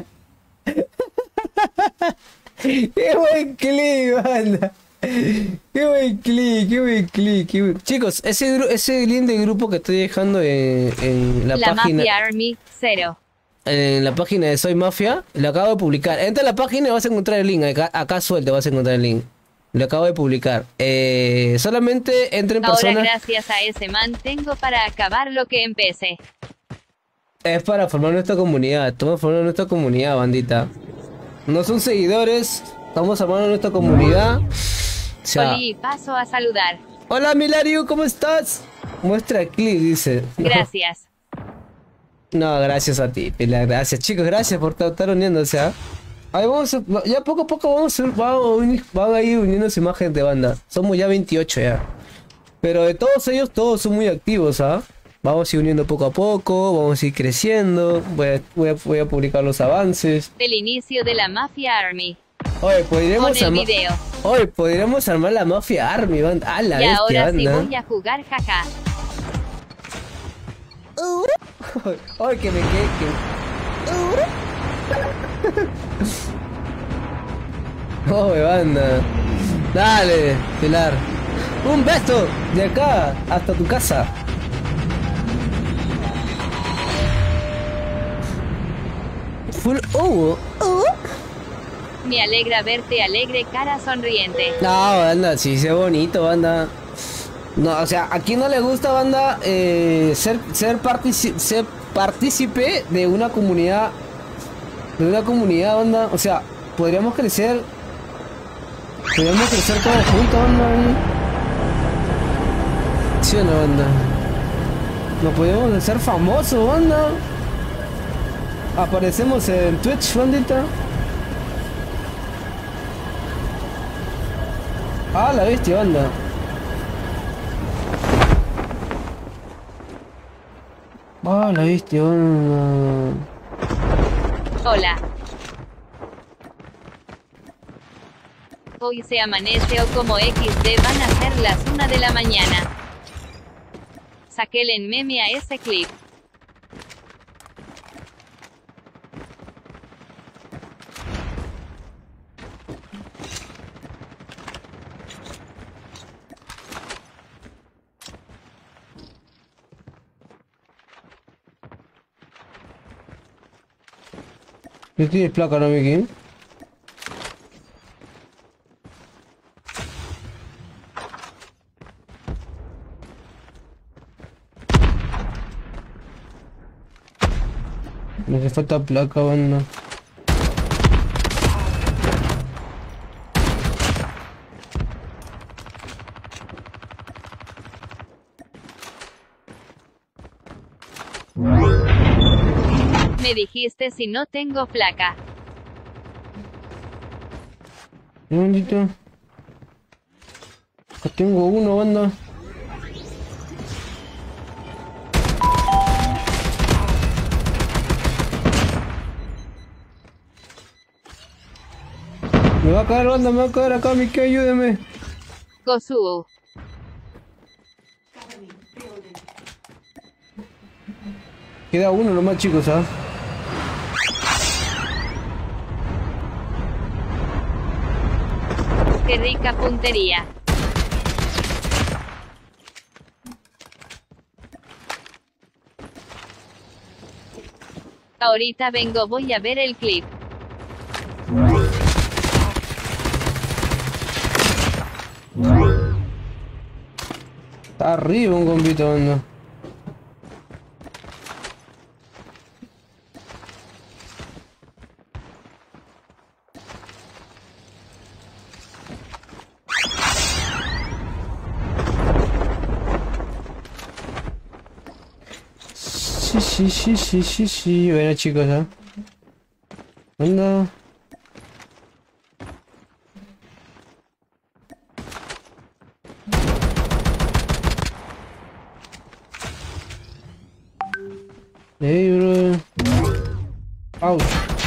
¡Qué buen clip, banda! ¡Qué buen clip! ¡Qué buen clip! Qué buen... Chicos, ese, gru- ese link de grupo que estoy dejando en, en la, La página... Mafia Army, cero. En la página de Soy Mafia, lo acabo de publicar. Entra a la página y vas a encontrar el link. Acá, acá suelto vas a encontrar el link. Lo acabo de publicar. Eh, solamente entren Ahora personas. gracias a ese man tengo para acabar lo que empecé. Es para formar nuestra comunidad. Estamos formando nuestra comunidad, bandita. No son seguidores. Estamos formando nuestra comunidad. O sea, Oli, paso a saludar. hola Milario, ¿cómo estás? Muestra clip, dice. No, Gracias. no, gracias a ti, Pilar. Gracias, chicos. Gracias por estar estar uniéndose. ¿Ah? Ahí vamos a- ya poco a poco vamos a, vamos a unir- van a ir uniéndose más gente, banda. Somos ya veintiocho ya. Pero de todos ellos, todos son muy activos, ¿ah? Vamos a ir uniendo poco a poco, vamos a ir creciendo. Voy a, voy a, voy a publicar los avances. El inicio de la Mafia Army. Oye, Con podríamos el armar. video. Oye, podríamos armar la Mafia Army, banda. Ah, la Y bestia, ahora sí banda. voy a jugar, jaja. Oye, que me quede. Que... Oye, banda. Dale, Pilar. Un beso de acá hasta tu casa. Full oh, oh. Me alegra verte alegre, cara sonriente. No, banda, sí, sí, bonito, banda. No, o sea, ¿a quién no le gusta, banda, eh, ser, ser, partici- ser partícipe de una comunidad? De una comunidad, banda. O sea, podríamos crecer. Podríamos crecer todos juntos, banda. ¿Sí o no, banda? No podemos hacer famosos, banda. Aparecemos en Twitch, bandita. Ah, la bestia, banda. Ah, la bestia, banda. Hola. Hoy se amanece o como equis de van a ser las una de la mañana. Saquéle en meme a ese clip. ¿No tienes placa, no, Miki? Me hace falta placa, banda. Me dijiste si no tengo placa. Un momentito. Acá tengo uno, banda. Me va a caer, banda, me va a caer acá, Miki, ayúdeme. Kosu. Queda uno nomás, chicos, ¿ah? Qué rica puntería. Ahorita vengo, voy a ver el clip. Está arriba un compito, banda. Sí, sí, sí, sí, sí, sí. Bueno, chicos, ¿eh? Anda. Hey, bro. Ouch.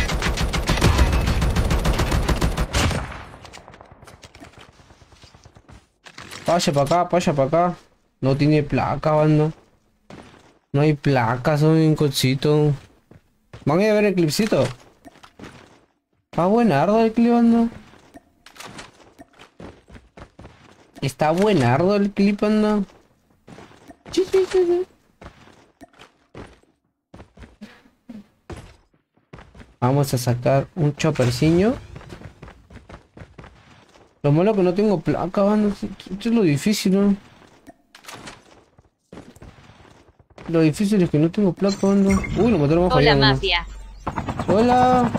Pasa para acá, pasa para acá. No tiene placa, banda. No hay placas, son un cochito. ¿Van a ir a ver el clipcito? Está buenardo el clip, anda. Está buenardo el clip, anda. Sí, sí, sí, sí. Vamos a sacar un chopperciño. Lo malo que no tengo placa, banda. Esto es lo difícil, ¿no? Lo difícil es que no tengo placa, banda. Uy, lo mataron más Hola, allá, banda. mafia. Hola.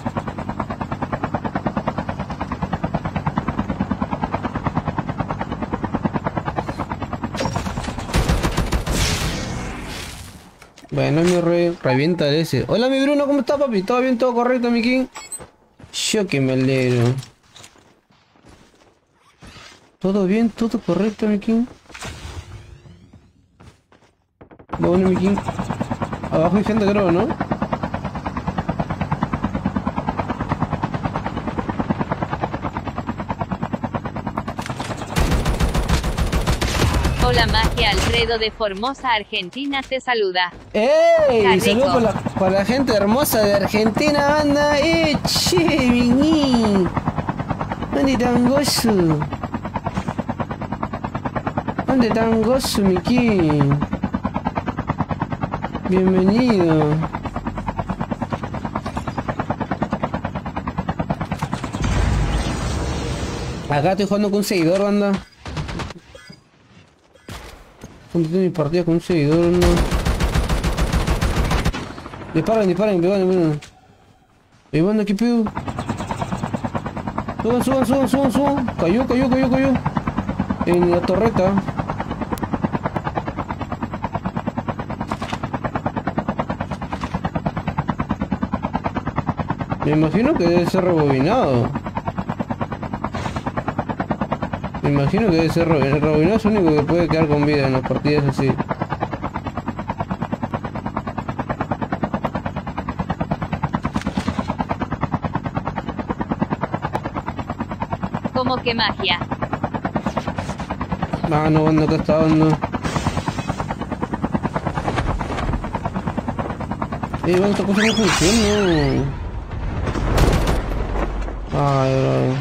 Bueno, mi rey, revienta ese. Hola, mi Bruno, ¿cómo estás, papi? ¿Todo bien? ¿Todo correcto, mi king? Yo que me alegro. ¿Todo bien? ¿Todo correcto, mi king? Bueno, mi king. Abajo hay gente, creo, ¿no? Hola, magia. Alfredo de Formosa, Argentina te saluda. ¡Ey! Está Saludos rico. para la, para la gente hermosa de Argentina, banda. ¡Eh, che, miñi! ¿Dónde tan gozo? ¿Dónde tan gozo, mi king? Bienvenido. Acá estoy jugando con un seguidor, banda. Continué mi partida con un seguidor, no. Disparen, disparen, disparen, disparen. Ey, banda, ¿qué pedo? Suban, suban, suban, suban, suban. Cayó, cayó, cayó, cayó. En la torreta. Me imagino que debe ser rebobinado. Me imagino que debe ser rebobinado. El rebobinado es el único que puede quedar con vida en las partidas así. ¿Cómo que magia? Ah, no, banda, acá está, banda. Eh, banda, esta cosa no funciona. Ay, bro.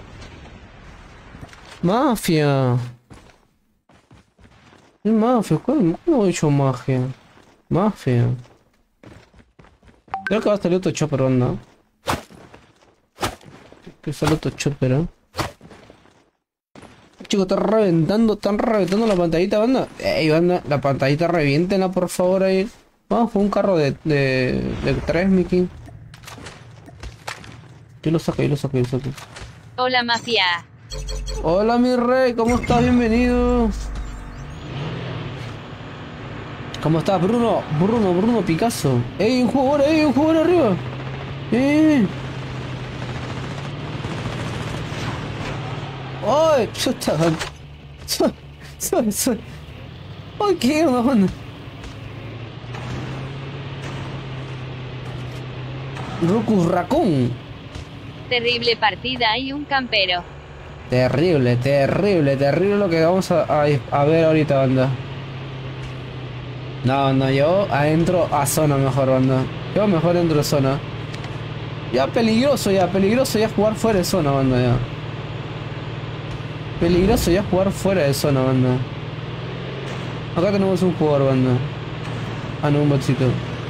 Mafia. ¿Qué mafia? ¿Cómo, cómo he hecho magia? Mafia. Creo que va a salir otro chopper, banda. Que sale otro chopper, ¿eh? Chicos, está reventando, están reventando la pantallita, banda. Ey, banda, la pantallita reviéntenla, por favor, ahí. Vamos con un carro de, de, de tres, Mickey. Yo lo saco, yo lo saco, yo lo saco. Hola, mafia. Hola, mi rey, ¿cómo estás? Bienvenido. ¿Cómo estás, Bruno? Bruno, Bruno Picasso. ¡Ey, un jugador, ey, un jugador arriba! ¡Eh! ¡Ay! Chuta. Soy, soy, soy. ¡Ay, qué onda! Rucus Raccoon. Terrible partida y un campero. Terrible, terrible, terrible lo que vamos a, a, a ver ahorita, banda. No, no, yo adentro a zona mejor, banda. Yo mejor dentro de zona. Ya peligroso, ya, peligroso ya jugar fuera de zona, banda, ya. Peligroso ya jugar fuera de zona, banda. Acá tenemos un jugador, banda. Ah, no, un botcito.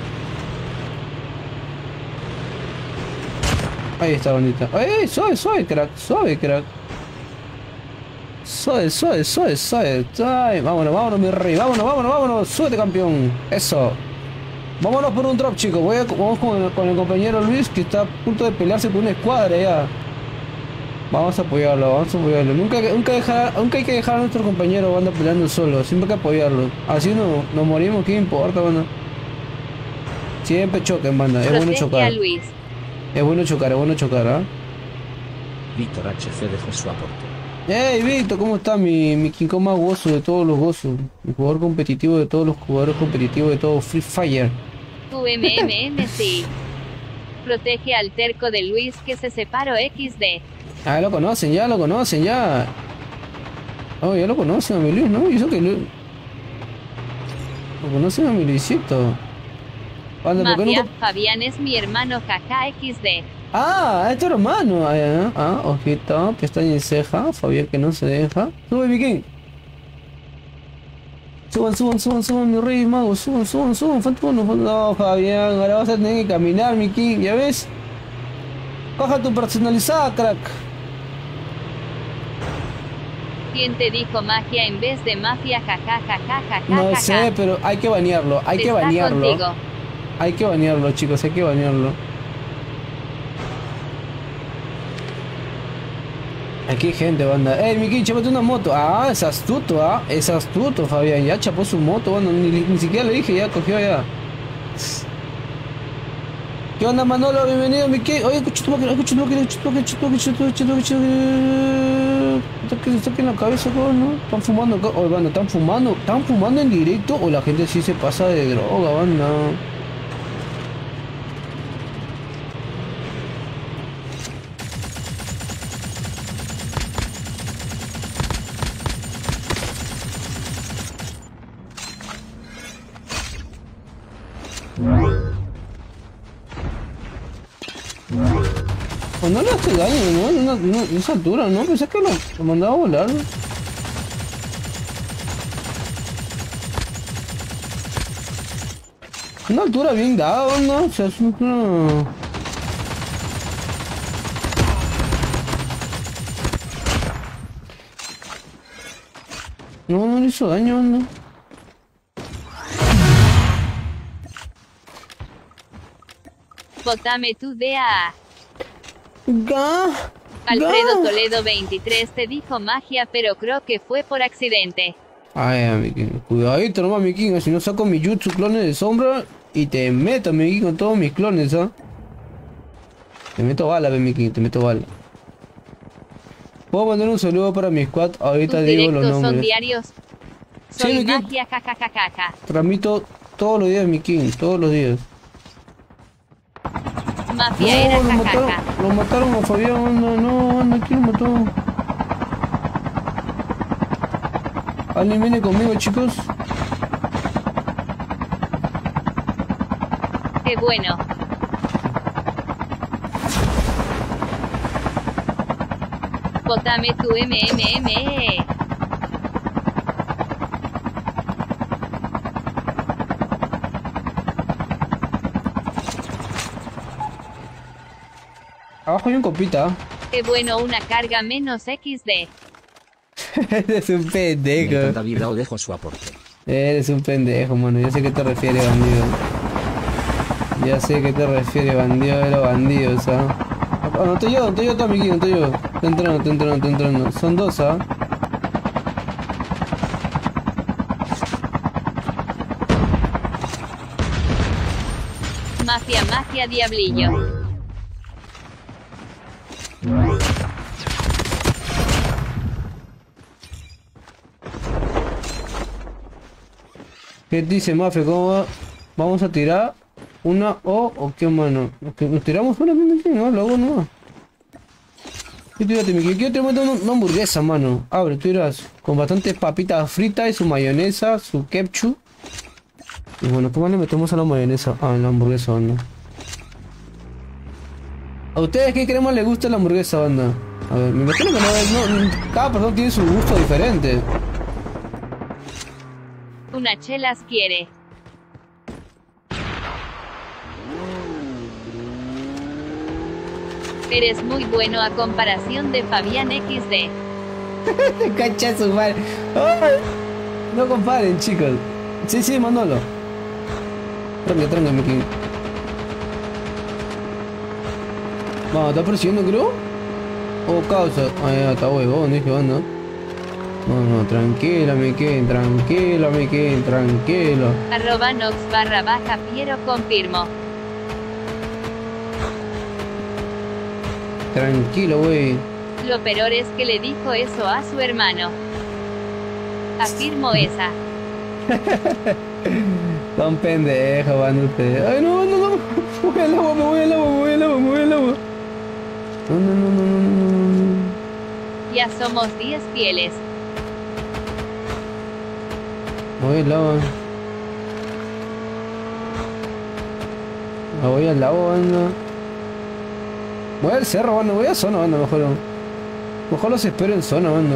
Ahí está, bandita. ¡Ey! Suave, suave, crack. Suave, crack. Suave, suave, suave, suave. Suave. Vámonos, vámonos, mi rey. Vámonos, vámonos, vámonos. Súbete, campeón. Eso. Vámonos por un drop, chicos. Voy a, vamos con el, con el compañero Luis, que está a punto de pelearse por una escuadra ya. Vamos a apoyarlo, vamos a apoyarlo. Nunca, nunca, dejar, nunca hay que dejar a nuestro compañero banda peleando solo. Siempre hay que apoyarlo. Así no, nos morimos, ¿qué importa, banda? Siempre choquen, banda. Es bueno chocar. A Luis. Es bueno chocar, es bueno chocar, ¿ah? ¿eh? Víctor H C dejó su aporte. Hey, Víctor, ¿cómo está? Mi, mi King Kong más gozo de todos los gozos. Mi jugador competitivo de todos los jugadores competitivos de todo Free Fire. U M M M sí. Protege al terco de Luis que se separó equis de. Ah, lo conocen, ya lo conocen, ya. Oh, ya lo conocen a mi Luis, ¿no? Y eso que Luis... Lo conocen a mi Luisito. Anda, ¿por qué Mafia, nunca... Fabián es mi hermano jaja equis de. Ah, es tu hermano. Ah, ya. Ah, ojito, pestaña y ceja. Fabián que no se deja. Sube, Viking. Suban, suban, suban, suban, mi rey mago. Suban, suban, suban. Falta uno, falta... No, Fabián, ahora vas a tener que caminar, mi King. ¿Ya ves? Coja tu personalizada, crack. ¿Quién te dijo magia en vez de mafia jaja jaja jaja? No sé, pero hay que banearlo. Hay que Está banearlo. contigo. Hay que banearlo, chicos. Hay que banearlo. Aquí hay gente, banda. ¡Ey, Miki, chapate una moto! Ah, es astuto, ah. Es astuto, Fabián. Ya chapó su moto, banda. Ni, ni siquiera le dije, ya cogió ya. ¿Qué onda, Manolo? Bienvenido, Miki. Oye, escucha tu máquina, escucha tu máquina, escucha tu máquina, escucha tu máquina, escucha tu máquina, escucha tu máquina. Está que se está en la cabeza, ¿no? Están fumando acá. Oye, banda, ¿están fumando? ¿Están fumando en directo? O la gente sí se pasa de droga, banda. Pues no le hace daño, ¿no? En una, en una- en esa altura, ¿no? Pensé que lo, lo mandaba a volar. Una altura bien dada, ¿no? O sea, es una... No, no le hizo daño, ¿no? Votame tu D A. Ga, Alfredo ga. Toledo veintitrés te dijo magia, pero creo que fue por accidente. Ay, mi King, cuidadito nomás, mi King, si no saco mi jutsu clones de sombra y te meto, mi King, con todos mis clones, ¿ah? Te meto bala, mi King, te meto bala. Puedo mandar un saludo para mi squad, ahorita Tus digo los directos son nombres. diarios. Sí, Soy mi King. magia jajajajaja. Transmito todos los días, mi King, todos los días. Mafia era No, lo mataron, jajaja. lo mataron a Fabián, anda, no, anda, ¿quién lo mató? ¿Alguien viene conmigo, chicos? Qué bueno. Votame tu M M M E. Abajo hay un copita. Qué bueno, una carga menos equis de. Eres un pendejo. David Dao dejó su aporte. Eres un pendejo, mano. Ya sé a qué te refieres, bandido. Ya sé a qué te refieres, bandido de los bandidos, ¿ah? Oh, no estoy yo, no estoy yo, Tommy, no estoy yo. Estoy entrando, estoy entrando, estoy entrando. Son dos, ¿ah? Mafia, mafia, diablillo. ¿Qué dice Mafia? ¿Cómo va? ¿Vamos a tirar una O o qué, mano? ¿Que ¿Nos tiramos una? No, lo hago no. ¿Qué tírate, Miki? Quiero te meto una, una hamburguesa, mano. Abre, tú dirás. Con bastantes papitas fritas y su mayonesa, su ketchup. Y bueno, ¿cómo le metemos a la mayonesa? Ah, en la hamburguesa, banda. ¿A ustedes qué crema les gusta la hamburguesa, banda? A ver, me imagino que no, no, cada persona tiene su gusto diferente. Una chelas quiere. Eres muy bueno a comparación de Fabián equis de. Cacha su madre. Ay, no comparen, chicos. Sí, sí, Manolo. Tranca, tranca, Miki. Vamos, ¿está persiguiendo, creo? Oh, causa. Ay, ya está huevón, dije, banda. No, no, tranquila, Miki, tranquila, Miki, tranquilo. Arroba nox barra baja Piero confirmo. Tranquilo, güey. Lo peor es que le dijo eso a su hermano. Afirmo esa. Son pendejos, van ustedes. Ay, no, no, no. Me voy al agua, me voy al agua, me voy al agua, me voy al agua. No, no, no, no, no, no, no. Ya somos diez fieles. Me voy al agua. Me voy al agua, banda. Voy al cerro, banda. Voy a zona, banda, mejor. Mejor los espero en zona, banda.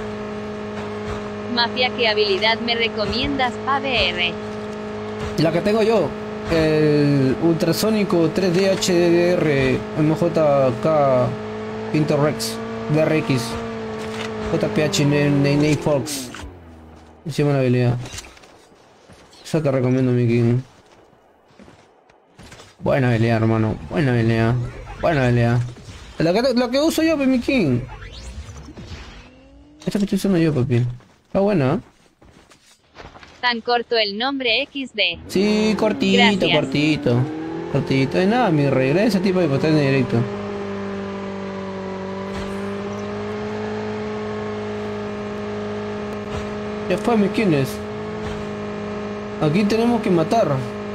Mafia, ¿qué habilidad me recomiendas pa' V R? La que tengo yo. El ultrasónico tres D H D R M J K Interrex D R X J P H Ney Fox. Se llama la habilidad. Esa que recomiendo, mi king. Buena habilidad, hermano. Buena habilidad. Buena habilidad. La que, la que uso yo, mi king. Esta que estoy usando yo, papi. Está buena, ¿eh? Tan corto el nombre equis de. Sí, cortito, Gracias. cortito. Cortito. De nada, mi rey. Gracias a ti por votar en directo. Ya fue, mis kines. Aquí tenemos que matar.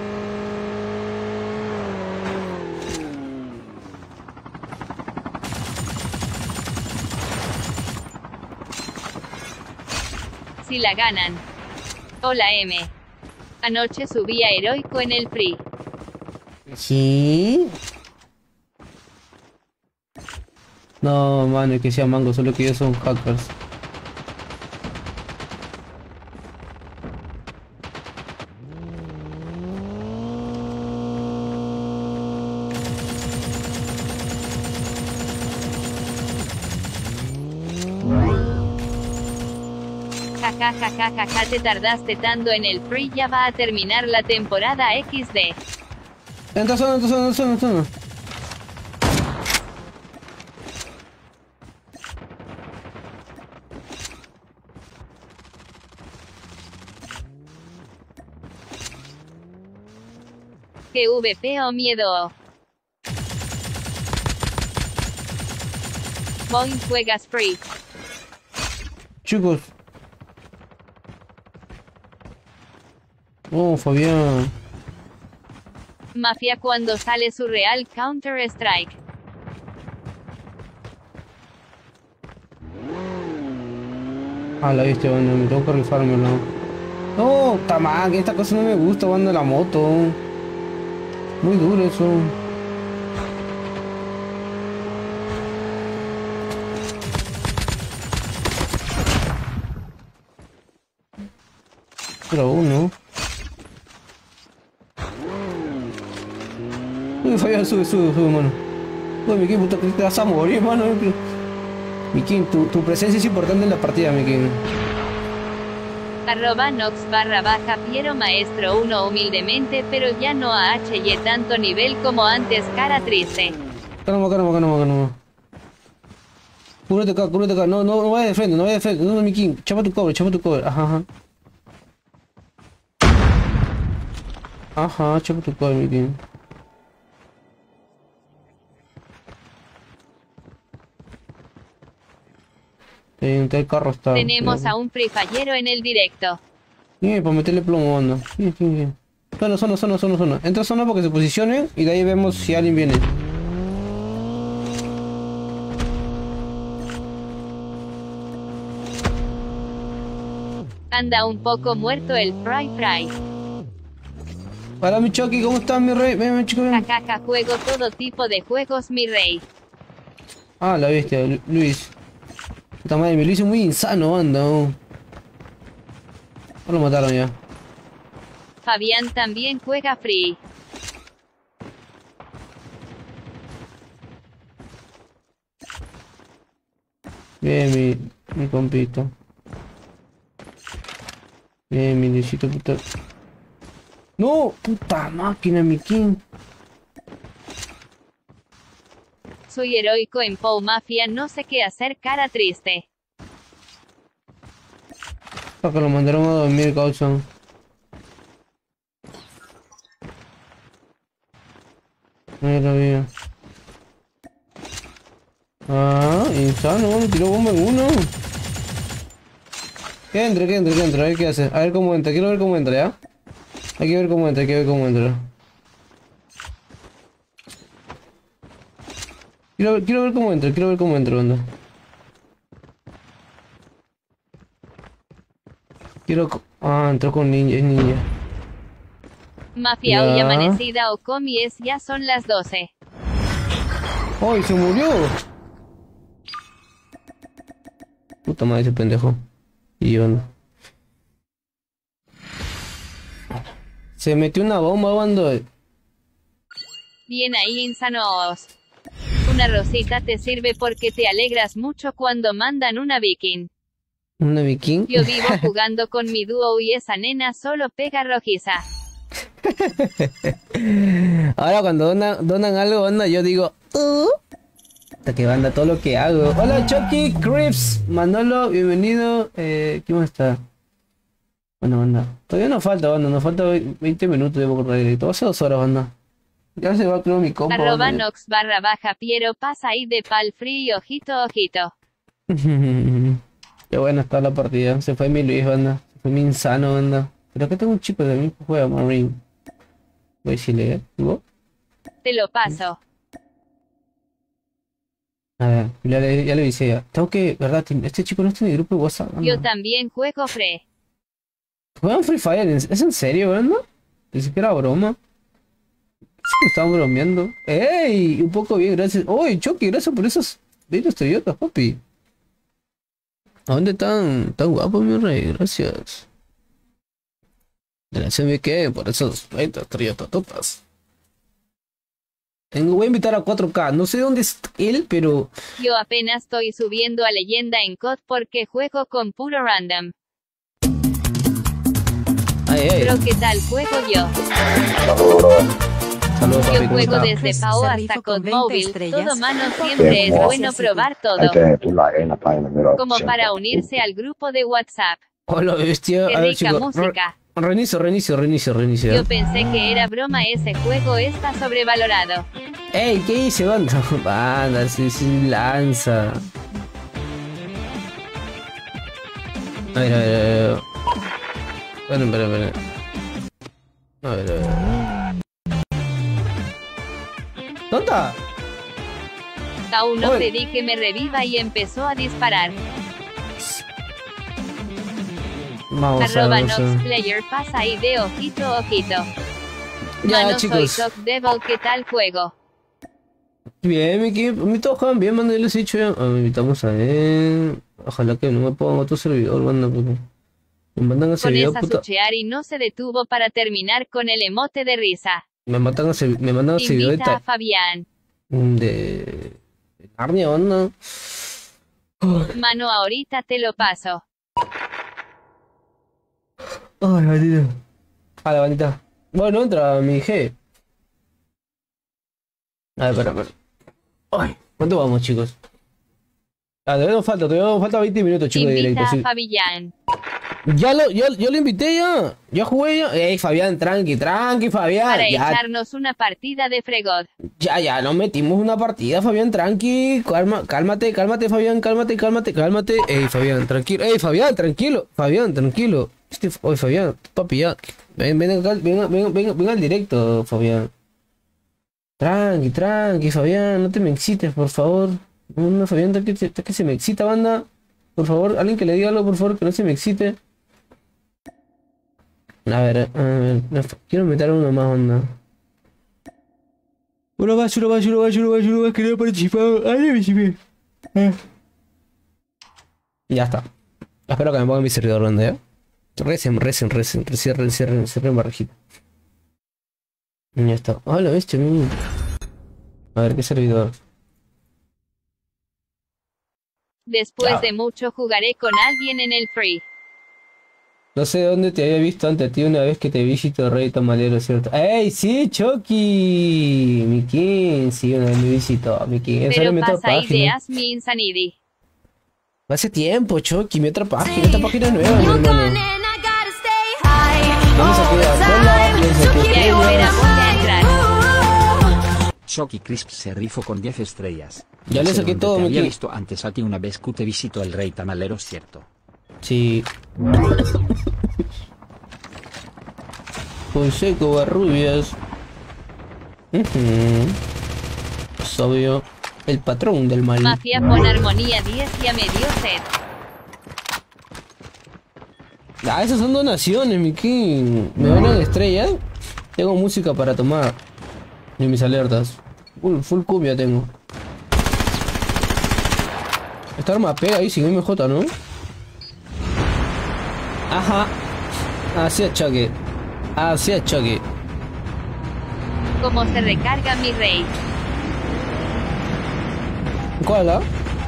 Si la ganan. Hola M. Anoche subía heroico en el Free. ¿Sí? No, mano, es que sea mango, solo que ellos son hackers. Jajajajaja, te tardaste tanto en el Free, ya va a terminar la temporada equis de. Entra zona, entra zona, entra zona, entra zona. Que V P o miedo. Boing juegas Free. Chicos. Oh, Fabián. Mafia, cuando sale su real Counter Strike. Ah, la viste, banda, me tengo que rifármelo. No, tamán, que esta cosa no me gusta, banda, la moto. Muy duro eso. Pero uno. Uy, Fabián, sube, sube, sube, mano. Uy, mi King, puta, que te vas a morir, mano. Mi King, tu, tu presencia es importante en la partida, mi King. Arroba nox barra baja Piero maestro uno humildemente, pero ya no a H y tanto nivel como antes, cara triste. Calma, calma, calma, calma. Cúbrete acá, cúbrete acá. No, no, no vayas de frente, no vayas de frente. No, no, mi King. Chapa tu cobre, chapa tu cobre. Ajá, ajá. Ajá, chapa tu cobre, mi King. mitad del carro está. Tenemos eh, a un frifallero en el directo. Sí, para meterle plomo, anda. Sí, sí, sí. Zona, zona, zona, zona, zona. Entra a zona porque se posicione y de ahí vemos si alguien viene. Anda un poco muerto el Fry Fry. Hola mi Chucky, ¿cómo estás mi rey? Ven, ven chico, ven. Jajaja, juego todo tipo de juegos, mi rey. Ah, la bestia, Lu- Luis. Puta madre, me lo hizo muy insano, anda. Oh. No lo mataron ya. Fabián también juega free. Bien, mi, mi compito. Bien, mi Luisito, puta. No, puta máquina, mi king. Soy heroico en Pou Mafia, no sé qué hacer, cara triste. Para que lo mandaron a dormir, causa. Mira, mira. Ah, insano, me tiró bomba en uno. Que entre, que entre, que entre, a ver qué hace. A ver cómo entra, quiero ver cómo entra, ¿ya? Hay que ver cómo entra, hay que ver cómo entra. Quiero ver, quiero ver cómo entra, quiero ver cómo entra, banda. Quiero... co- Ah, entró con ninja, es ninja. Mafia Ya. hoy amanecida o comi es ya son las doce. ¡Ay, se murió! Puta madre ese pendejo. Y yo no. Se metió una bomba, bando. Bien ahí, insanos. Una rosita te sirve porque te alegras mucho cuando mandan una viking. Una viking. Yo vivo jugando con mi dúo y esa nena solo pega rojiza. Ahora cuando donan, donan algo, banda, yo digo... Uh, hasta que banda todo lo que hago. Hola Chucky, Crips, Manolo, bienvenido. Eh, ¿quién más está? Bueno, banda. Todavía nos falta, banda, nos falta veinte minutos de correr directo. Hace dos horas, banda. Ya se va, creo, mi compa. Arroba banda. nox barra baja Piero pasa ahí de pal free, ojito, ojito. Qué buena está la partida. Se fue mi Luis, banda. Se fue mi insano, banda. Pero acá tengo un chico de mí que juega Marine. Voy a decirle, ¿eh? ¿Vos? Te lo paso. A ver, ya le, ya le dice ya. Tengo que, ¿verdad? Este chico no está en el grupo de WhatsApp. banda. Yo también juego free. ¿Juegan Free Fire? ¿Es es en serio, banda? Pensé que era broma. Sí, me estaban bromeando. ¡Ey! Un poco bien, gracias. ¡Uy, Chucky! Gracias por esos videos idiotas, papi. ¿A dónde están? Tan guapo, mi rey. Gracias. Gracias, mi que por esos veinte totas. Tengo, voy a invitar a cuatro K. No sé dónde está él, pero... Yo apenas estoy subiendo a leyenda en C O D porque juego con puro random. Ay, ay. Pero ¿qué tal juego yo? Saludos, papi. Yo ¿cómo juego está? desde Chris P A O se hasta rifó C O con D veinte móvil. estrellas. Todo mano siempre es Gracias, bueno City. probar todo. Ahí tienes tu like en la página, mira. Como siempre. para unirse al grupo de WhatsApp. Hola, bestia. Qué A ver, rica chicos. música. Re- Reinicio, reinicio, reinicio, reinicio. Yo pensé que era broma, ese juego está sobrevalorado. ¡Ey! ¿Qué hice, banda? Banda, sí, sí, lanza. A ver, a ver, a ver. Bueno, espera, espera. A ver, a ver. ¿Dónde está? Aún no Oye. pedí que me reviva y empezó a disparar. Vamos a Arroba ver. vamos a ver. Noxplayer pasa ahí de ojito, ojito. Ya, Mano, chicos. soy Top Devil, ¿qué tal juego? Bien, mi equipo. Mi todos juegan bien, manda. Ya les he dicho ya. Ah, me invitamos a ver. Ojalá que no me pongan otro servidor, banda. Porque me mandan a Con servidor, esa puta. suchear y no se detuvo para terminar con el emote de risa. Me matan a servi- me mandan a servidor de, Invita a ta- Fabián. de... de Narnia, banda. Mano, ahorita te lo paso. Ay, bandita. A la bandita. Bueno, entra mi G. A ver, espera, espera. Ay, ¿cuánto vamos, chicos? Ah, todavía nos falta, todavía nos falta veinte minutos, chicos, de Invita directo. a Sí. Fabián. Ya lo, yo, yo lo invité ya. Ya jugué ya. Ey, Fabián, tranqui, tranqui, Fabián. Para Ya, echarnos una partida de fregod. ya, ya, nos metimos una partida, Fabián, tranqui. Calma, cálmate, cálmate, Fabián, cálmate, cálmate, cálmate. Ey, Fabián, tranquilo. Ey, Fabián, tranquilo. Fabián, tranquilo. Este, oye, Fabián, papi, ya. Ven, ven acá, ven, ven, ven, ven al directo, Fabián. Tranqui, tranqui, Fabián, no te me excites, por favor. No, no, Fabián, está que, está que se me excita, banda. Por favor, alguien que le diga algo, por favor, que no se me excite. A ver, a ver, no, quiero meter uno más, onda. Uno más, uno más, uno más, uno más, uno más, quería participar. Ay, me participé. Ah. Ya está. Espero que me pongan mi servidor, onda, ¿ya? Recen, recen, recen, cierren, cierren, cierren barrejita. Ya está. Hola, bestia, mi. A ver, ¿qué servidor? Después Chao. de mucho jugaré con alguien en el free. No sé dónde te había visto antes a ti una vez que te vi Chito Rey Tamalero, ¿cierto? ¡Ey, sí, Chucky! Mi King, sí, una vez me visitó, mi King. Esa era Pero mi otra pasa página. ideas mi insanity. Hace tiempo, Chucky, mi otra página, esta página es nueva, mi hermano. Vamos a quedar sola, piensa que Ya espera, voy a entrar. Shocky Crisp se rifó con diez estrellas. Ya le sé saqué dónde todo, te mi había King. visto antes a ti una vez que te visitó el rey tamalero, ¿cierto? Sí. José Covarrubias. Uh-huh. Es obvio. El patrón del mal. Mafia con armonía diez ya me dio sed. Ah, esas son donaciones, mi King. ¿Me donan estrellas? Tengo música para tomar. Y mis alertas. Full, full cumbia tengo. Esta arma pega ahí sin M J, ¿no? Ajá. Así es, Chucky. Así es, Chucky. Como se recarga mi rey. ¿Cuál, ah?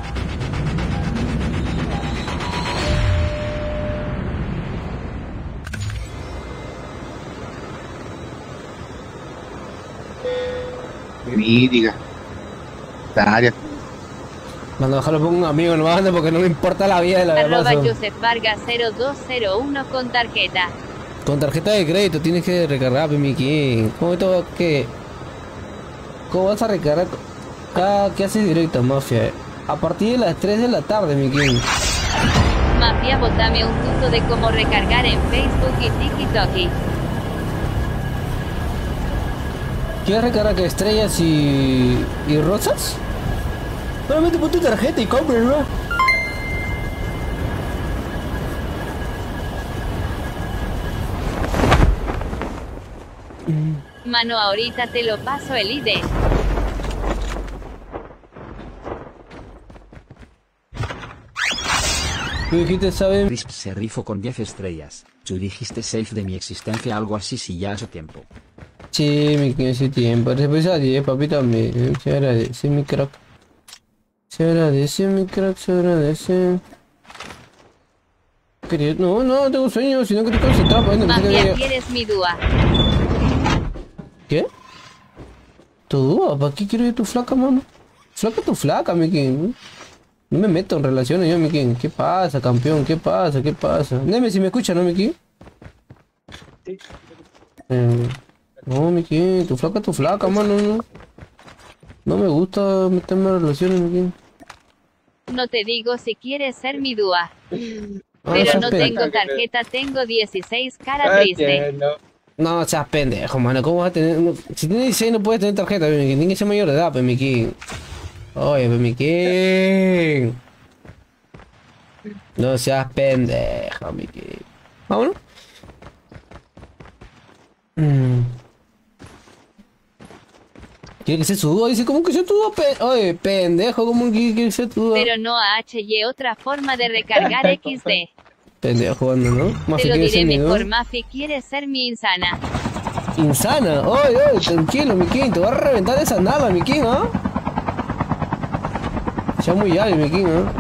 Y diga. Área. Mando, déjalo pongo un amigo, no manda porque no me importa la vida de la Arroba verdad. Joseph Vargas cero dos cero uno con tarjeta. Con tarjeta de crédito tienes que recargar, mi King. ¿Cómo te va que? ¿Cómo vas a recargar cada que haces directo, Mafia? A partir de las tres de la tarde, mi King. Mafia, botame un tuto de cómo recargar en Facebook y TikTok. ¿Quieres recargar que estrellas y, y rosas? Solamente pon tu tarjeta y compra, ¿no? Mano, ahorita te lo paso el I D. Tú dijiste, ¿saben? Crisp se rifó con diez estrellas. Tú dijiste safe de mi existencia, algo así, si ya hace tiempo. Sí, mi King, hace tiempo. Después a diez, papi, también. Se agradece, mi crack. Se agradece, mi crack, se agradece. Quería... No, no, tengo sueño, sino que estoy concentrado. Pues, no, Mafia, que... ¿quieres mi dúa? ¿Qué? ¿Tu dúa? ¿Para qué quiero yo tu flaca, mano? Flaca tu flaca, mi King. No me meto en relaciones yo, mi King. ¿Qué pasa, campeón? ¿Qué pasa? ¿Qué pasa? Dime si me escucha, ¿no, mi King? Sí. Eh, no, mi King, tu flaca, tu flaca, mano, no. No me gusta meterme en relaciones, mi King. No te digo si quieres ser mi dúa. Ah, Pero seas no pende- tengo tarjeta, tengo dieciséis, cara Ah, triste. que no. No, seas pendejo, mano. ¿Cómo vas a tener...? no- Si tienes dieciséis no puedes tener tarjeta, mi King. Tienes que ser mayor de edad, pues, mi King. Oye, pues, mi King. No seas pendejo, mi King. Vámonos. Mm. ¿Quiere que sea tu dúo? Dice, ¿cómo que sea tu dúo? Pe- Oye, pendejo, ¿cómo que quiere que sea tu dúo? Pero no a H Y, otra forma de recargar equis de. Pendejo, anda, ¿no? Te Mafia lo quiere diré ser mi dúo. mejor, Mafi, ¿quieres ser mi insana? Insana. Oye, oye, tranquilo, mi King. Te voy a reventar esa nava, mi King, ¿ah? Ya muy hábil, mi King, ¿ah?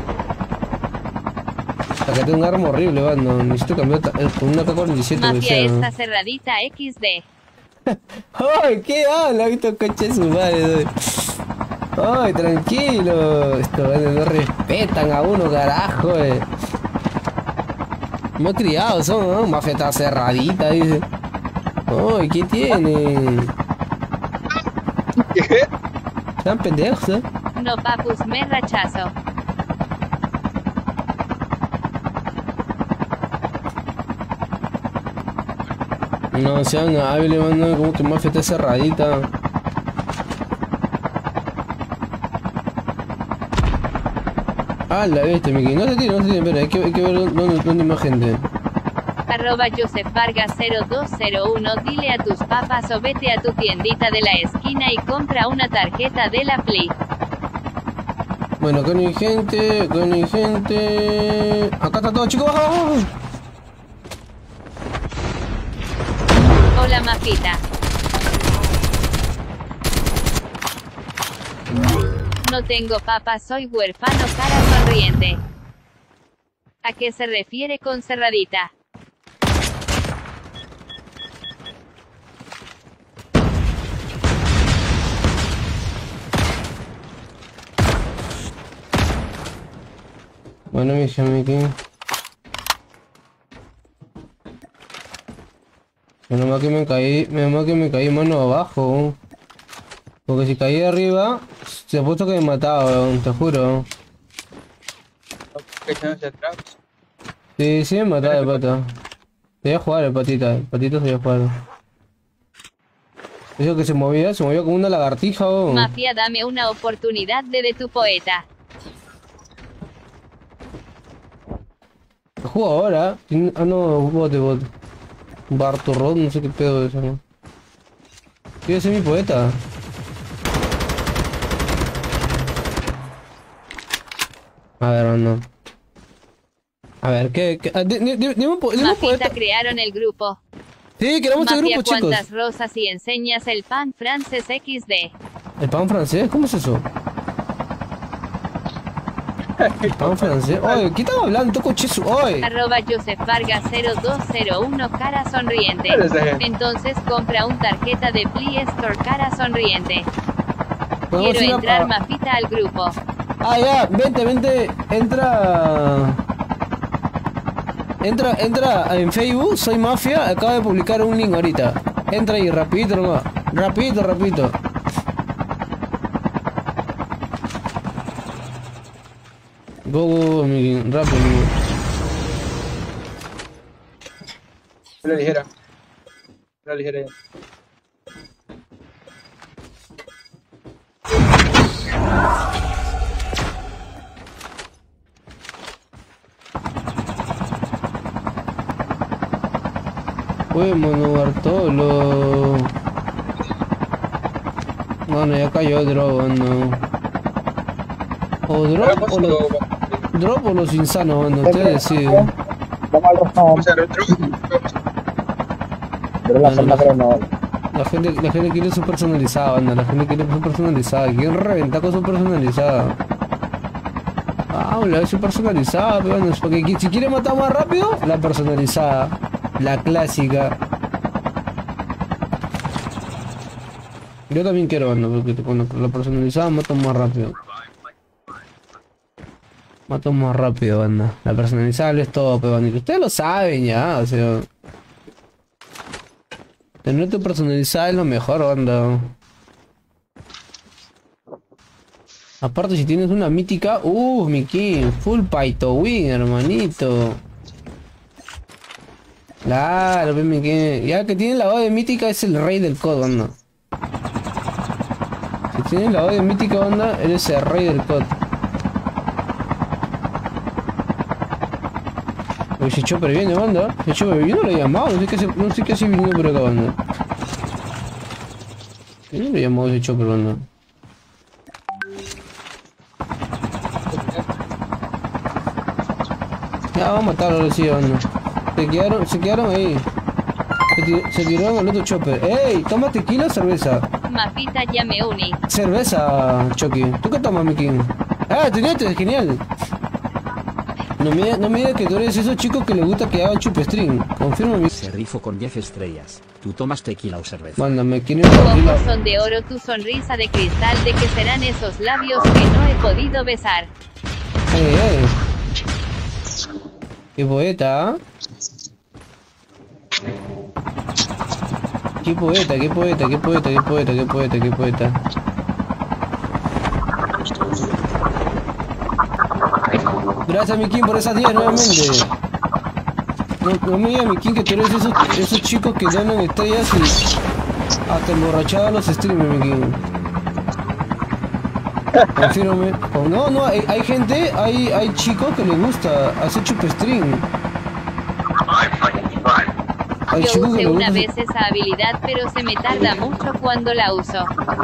Acá tengo un arma horrible, banda. Necesito cambiar ta- eh, con una K cuarenta y siete. que Mafia, sea. está cerradita equis de. ¡Ay, qué habla! Visto coche su madre. ¡Ay, tranquilo! Estos bandos no respetan a uno, carajo, eh. Muy criados son, ¿no? Mafia está cerradita, dice. Ay, ¿qué tienen? ¿Qué? Están pendejos, ¿eh? No papus, me rechazo. No sean hábiles, mano, como que Mafia está cerradita. Ah, la viste, Miki. No se tiene, no se tiene, pero hay que, hay que ver dónde, dónde hay más gente. Arroba Joseph Vargas cero dos cero uno. Dile a tus papas o vete a tu tiendita de la esquina y compra una tarjeta de la Play. Bueno, acá no hay gente, acá no hay gente. Acá está todo, chicos, baja, baja. Hola Mafita. No tengo papas, soy huérfano, cara sonriente. ¿A qué se refiere con cerradita? Bueno, mi Miki. Menos mal que me caí, menos mal que me caí mano abajo. Porque si caí de arriba, se ha puesto que me mataba, te juro. Sí, sí me mataba el pata. Se iba a jugar el patita, el patito se iba a jugar. Eso que se movía, se movía como una lagartija, oh. Mafia, dame una oportunidad de de tu poeta. Juego ahora. Ah, no, bote, bote. Bartorrod, no sé qué pedo es eso, ¿no? Quiero ser mi poeta. A ver, no. A ver, ¿qué? qué? Ah, dime un Mafita, poeta. crearon el grupo. Sí, queremos el Mafia, grupo, chicos. cuántas rosas y enseñas el pan francés equis de. ¿El pan francés? ¿Cómo es eso? ¿El pan francés? Oye, ¿qué estaba hablando? Toco chisu. Oye. Arroba Joseph Vargas cero dos cero uno, cara sonriente. Entonces compra un tarjeta de Play Store, cara sonriente. Quiero entrar, a... Mafita, al grupo. Ah, ya, vente, vente, entra... Entra, entra en Facebook, soy Mafia, acabo de publicar un link ahorita. Entra ahí, rapidito nomás. Rapidito, rapidito. Go, go, go, mi rápido. Una ligera. Una ligera ya. Uy, mono Bartolo. Bueno, ya cayó drop, no. O drop o lo... Drop o los insanos, bueno, ustedes deciden. Vamos a ver otro. La gente, la gente quiere su personalizada, banda. La gente quiere su personalizada. Quieren reventar con su personalizada. Ah, la su personalizada, pero bueno, porque si quiere matar más rápido, la personalizada. La clásica. Yo también quiero, banda, porque con la personalizada mato más rápido. Mato más rápido, banda. La personalizada es todo, pero banda. Ustedes lo saben ya, o sea. Tener tu personalizada es lo mejor, banda. Aparte, si tienes una mítica, uh, mi king, full Paito win, hermanito. Claro, mi king. Ya que tiene la voz de mítica, es el rey del C O D, banda. Si tienes la voz de mítica, banda, eres el rey del C O D. Ese chopper viene, banda. Ese chopper, yo no lo he llamado, no sé qué, se, no sé qué hace viniendo por acá, banda. Yo no lo he llamado ese chopper, banda. Ya, vamos a matarlo ahora sí, banda. Se quedaron, se quedaron ahí. Se, tir, se tiraron al otro chopper. ¡Ey! ¿Toma tequila o cerveza? Mafita, ya me uní. Cerveza, Chucky. ¿Tú qué tomas, mi king? Ah, teniste, genial. No me, no me digas que tú eres esos chicos que les gusta que hagan chupestring. Confirma mi... Se rifo con diez estrellas. ¿Tú tomas tequila o cerveza? Mándame, ¿quién es? Tus ojos son de oro, tu sonrisa de cristal. ¿De qué serán esos labios que no he podido besar? Eh, eh. Qué poeta, ¿eh? Qué poeta, qué poeta, qué poeta, qué poeta, qué poeta, qué poeta. Gracias, Mikin, por esas diez nuevamente. No, no me digas, Mikin, que tú eres esos, esos chicos que ganan estrellas y hasta emborrachada los streamers, Mikin. Confírmame. Oh, no, no, hay, hay gente, hay, hay chicos que les gusta hacer chupestream. Hay Yo chicos que usé les una gusta vez esa habilidad, pero se me tarda mucho cuando la uso.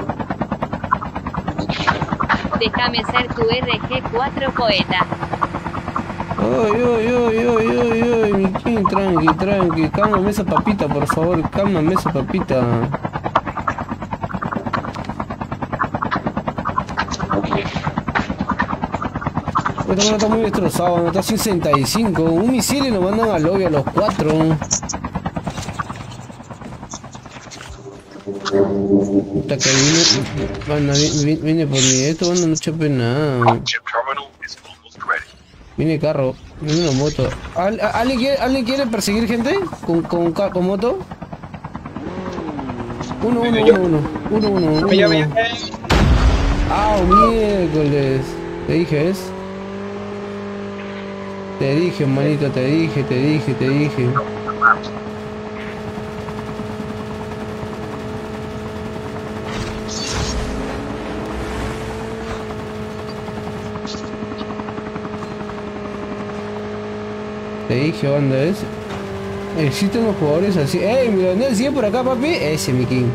Déjame ser tu R G cuatro poeta. Ay, ay, ay, ay, ay, ay, Mikin, tranqui, tranqui, cálmame esa papita, por favor, cálmame esa papita. Este bueno está muy destrozado, no está sesenta y cinco, un misil y nos mandan al lobby a los cuatro. Puta que viene, bueno, viene, viene por mí, esto bueno, no echa pena. Viene carro, viene una moto. ¿Al, a, ¿alguien, quiere, ¿Alguien quiere perseguir gente con, con, con moto? Uno, uno, uno, uno, uno, uno, uno. Ah, miércoles. Te dije, ¿es? Te dije, manito, te dije, te dije, te dije. Te dije, banda, es. Existen los jugadores así. ¡Ey, mi Leonel, sigue por acá, papi! Ese, mi king.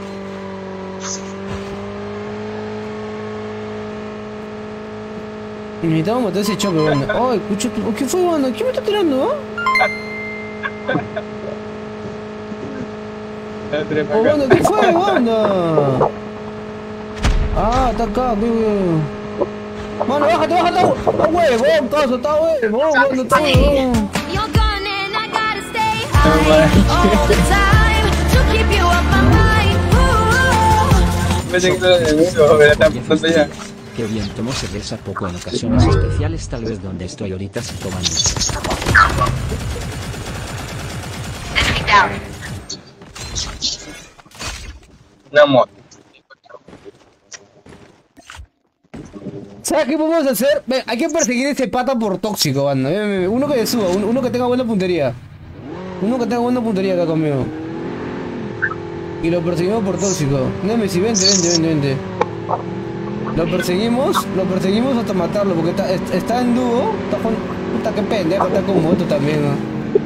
Necesitamos matar ese choque, banda. ¡Ay, escucho! ¿Qué fue, banda? ¿Quién me está tirando, eh? ¡Oh, banda! ¿Qué fue, banda? Ah, está acá, güey. Mano, bájate, bájate, está huevón, caso, está huevón, banda, está huevón. Qué bien, tomo cerveza poco en ocasiones especiales, tal vez donde estoy ahorita se toman. No, amor. ¿Sabes qué podemos hacer? Ven, hay que perseguir a ese pata por tóxico, banda. Ven, ven, ven. Uno que suba, uno, uno que tenga buena puntería. Uno que tenga buena puntería acá conmigo. Y lo perseguimos por tóxico. Nemesis, vente, vente, vente, vente. Lo perseguimos, lo perseguimos hasta matarlo, porque está, está en dúo. Está con... Puta, qué pendejo, está con moto también, ¿no?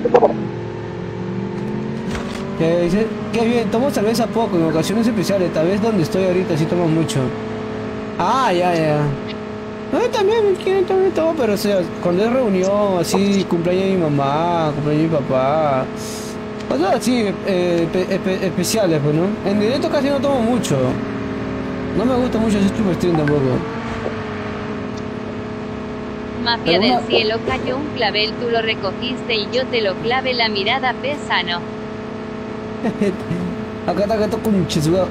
Que dice, qué bien, tomo cerveza poco, en ocasiones especiales, tal vez donde estoy ahorita sí tomo mucho. Ah, ya, ya. No, también me quieren, también todo, pero o sea, cuando es reunión, así, cumpleaños de mi mamá, cumpleaños de mi papá, cosas así, eh, espe especiales, pues, ¿no? En directo casi no tomo mucho. No me gusta mucho ese super stream tampoco. Mafia del cielo, cayó un clavel, tú lo recogiste y yo te lo clave, la mirada pesano. Acá está, acá está con un chisugado.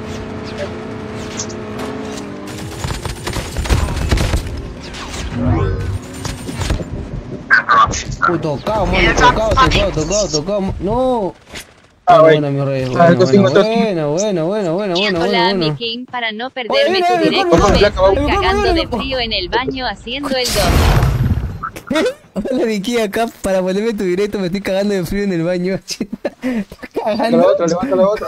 Uy, tocado, mano, tocado, tocado, tocado, tocado, no. Ah, buena, mi rey, buena, buena, buena, buena, buena, buena. Hola, mi king, para no perderme tu directo, me estoy cagando de frío en el baño haciendo el dos. Hola, Vicky, acá para ponerme tu directo me estoy cagando de frío en el baño. Cagando. Levanta la otra, levanta la otra.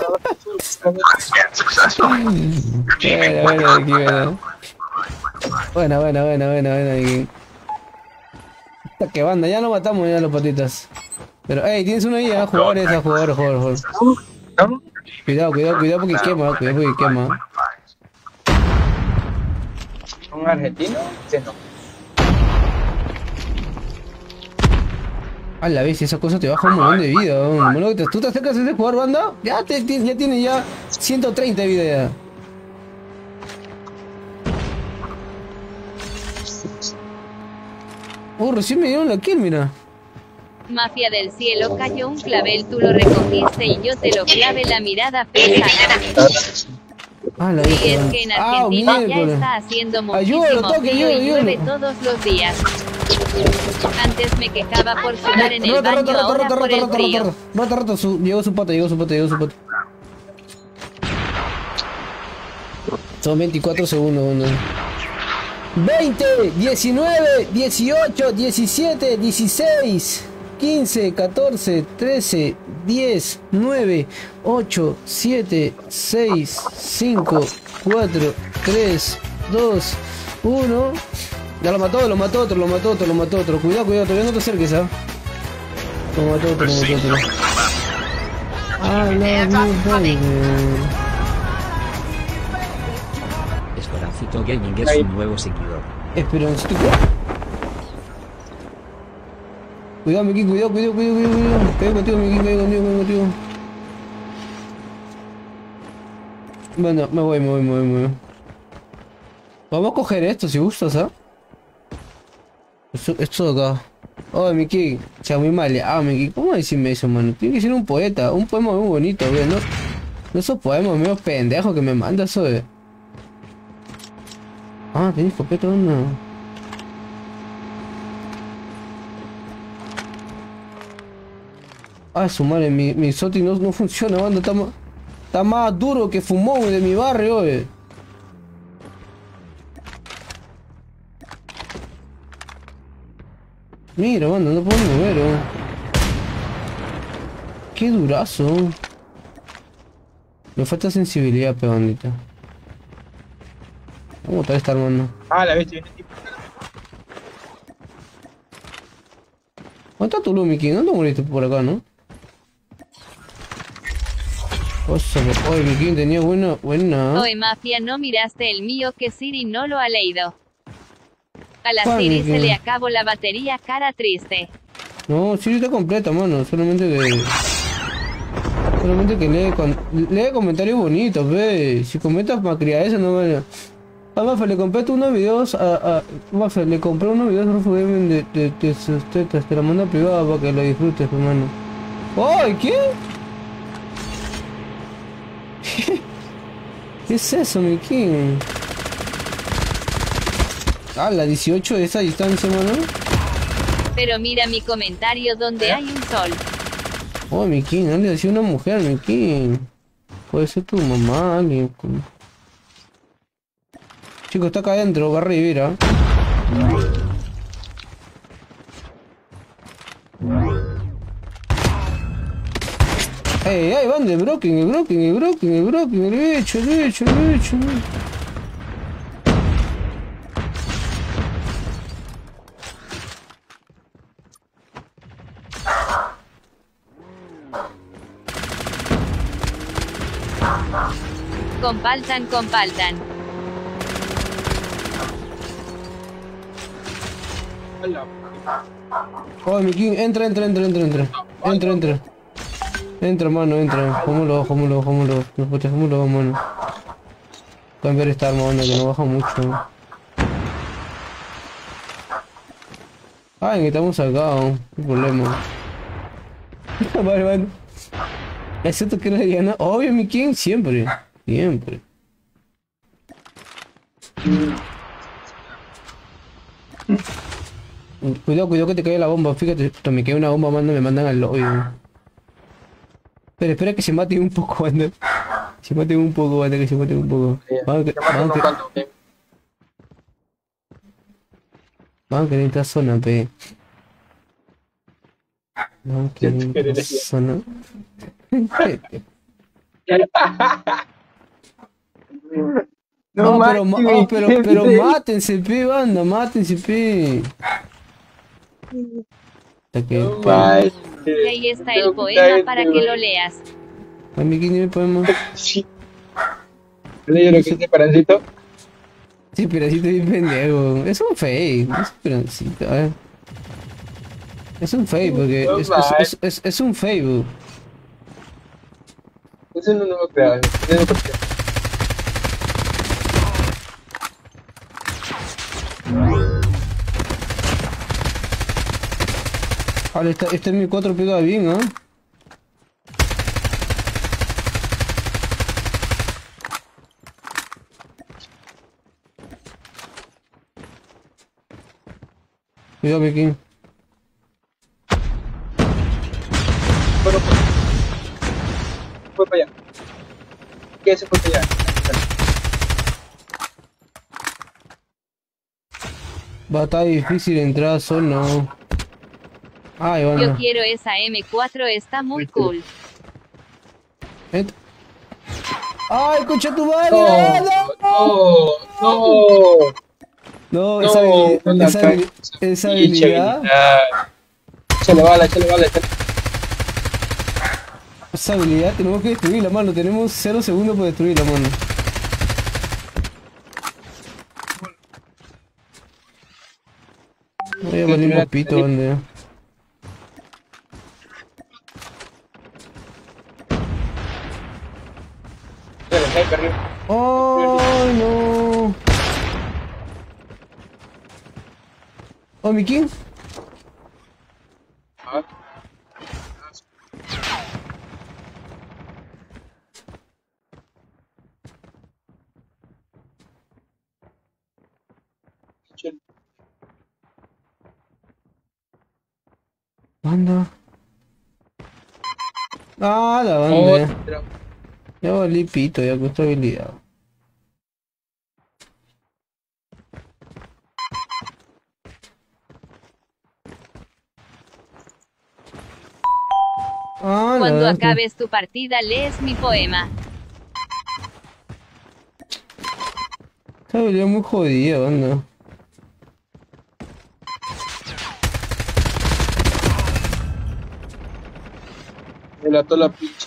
Buena, buena, Vicky, buena. Buena, buena, buena, buena, buena, Vicky. Que banda, ya lo matamos ya los patitas. Pero, ey, tienes uno ahí, ¿eh? Jugadores, a jugadores, jugadores, jugadores. Cuidado, cuidado, cuidado porque quema, cuidado porque quema. ¿Un argentino? Sí, no. A la vez, esa cosa te baja un montón de vida, ¿no? Bueno, tú te acercas a ese jugador, banda, ya, te, ya tienes ya ciento treinta de vida ya. Oh, recién me dieron la kill, mira. Mafia del cielo, cayó un clavel, tú lo recogiste y yo te lo clave, la mirada pesana. Ah, la sí, es que en Argentina ah, ya está haciendo muchísimo ayúdalo, toque, frío y ayúdalo, llueve todos los días. Antes me quejaba por sudar en el rota, baño, rota, ahora rota, por rota, el rota, frío. rota, rota, rota, su, llegó su pata, llegó su pata, llegó su pata. Son veinticuatro segundos, uno. veinte, diecinueve, dieciocho, diecisiete, dieciséis, quince, catorce, trece, diez, nueve, ocho, siete, seis, cinco, cuatro, tres, dos, uno. Ya lo mató, lo mató otro, lo mató otro, lo mató otro. Cuidado, cuidado, todavía no te acerques, ¿ah? Lo mató otro, lo mató otro. Ah, no, no, Esperancito Gaming es un nuevo seguidor. Esperancito. Cuidado, Miki, cuidado, cuidado, cuidado, cuidado, cuidado. Caigo contigo, Miki, caigo contigo, caigo contigo. Bueno, me voy, me voy, me voy, me voy. Vamos a coger esto si gustas, ¿ah? Esto, esto de acá. Oh, Miki, sea muy mal. Ah, Miki, ¿cómo decirme eso, mano? Tiene que ser un poeta, un poema muy bonito, güey, ¿no? No esos poemas medio pendejos que me mandas, eso de... Ah, tenés escopeta, no. Ah, su madre, mi, mi Soti no, no funciona, banda, está más, está más duro que fumón de mi barrio, oye. Mira, banda, no puedo mover, oh. Qué durazo. Me falta sensibilidad, pedondita. ¿Cómo está esta, hermano? Ah, la bestia. ¿Dónde está tu Lumiki? ¿No te moriste por acá, no? Cosa, oye, Miki tenía buena, buena. Oye, Mafia, ¿no miraste el mío que Siri no lo ha leído? A la ¿Cuál, Siri Miki? se le acabó la batería, cara triste. No, sí está completa, mano. Solamente que... Solamente que lee, con... lee comentarios bonitos, ve. Si comentas macriadeza, no vale. Ah, Mafe, le compré unos videos a... a... Mafe, le compré unos videos a Rufo Gaming de, de, de sus tetas. Te la mando privada para que lo disfrutes, hermano. ¡Ay, qué! ¿Qué es eso, mi king? Ah, la dieciocho de esa distancia, mano. Pero mira mi comentario donde hay un sol. Oh, mi king, no le decía una mujer, mi king. Puede ser tu mamá, alguien. Chico, está acá adentro, va a revivir, ¿ah? ¡Ey, ey, van de broken, el broken, el broken, el broken, el bicho, el bicho, el bicho! Compartan, compartan. Oh, mi king, entra, entra, entra, entra, entra. Entra, entra. Entra, mano, entra. Jómelo, jómelo, jómelo. No puedes, jómelo, mano. Cambiar esta arma, mano, que no baja mucho. Ay, que estamos acá, no hay problema. Vale, vale. ¿Excepto que no le gana? Obvio, mi king, siempre. Siempre. Cuidado, cuidado que te caiga la bomba. Fíjate, me cae una bomba, mano, me mandan al lobby. Pero espera que se mate un poco, banda. Se mate un poco, banda, que se mate un poco. Vamos que... Vamos que... Vamos que necesita zona, pe. Vamos que necesita zona. No, No, pero, Maxi, ma- oh, pero, ¿qué pero dices? mátense, pe, banda, mátense, pe. Hasta que... No, Maxi. Y ahí está el poema para que lo leas. A mí, ¿quién me podemos? Sí. ¿Leí lo que dice Parancito? Sí, pero así estoy pendejo. Es un fake, no es esperancito, a ver. Es un fake, porque No, es, man. es, es, es, es un Facebook. Eso no lo creo. Eso no lo creo. Ahora, esta, este es mi cuatro pegada bien, ¿ah? Cuidado, Pequín. Bueno, pues. Fue para allá. ¿Qué se fue para allá? Va a estar difícil entrar solo. Ay, bueno. Yo quiero esa eme cuatro, está muy cool. Ent- ¡Ay, escucha tu madre! No, no, no. No, No, esa habilidad. no la Esa, cago. habili- esa Pinche habilidad. habilidad. Échale bala, échale bala, échale. Esa habilidad tenemos que destruirla, mano. Tenemos cero segundos para destruirla, mano. Voy a valer un papito, donde. Dale, sniper arriba. ¡Oh, no! ¿Oh, mi king? Ah. Échale. Banda. Ah, la banda. ya. Otra. Ya valí pito, ya con esta habilidad. Ah, la Cuando verdad. acabes tu partida lees mi poema. Esta habilidad es muy jodida, banda. Me lató la pinche.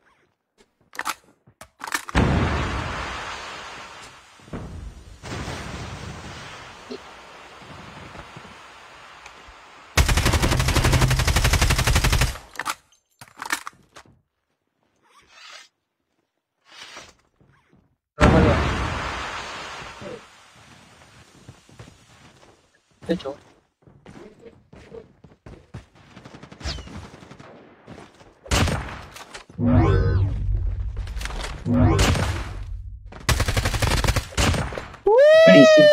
Hecho. Buenísimo.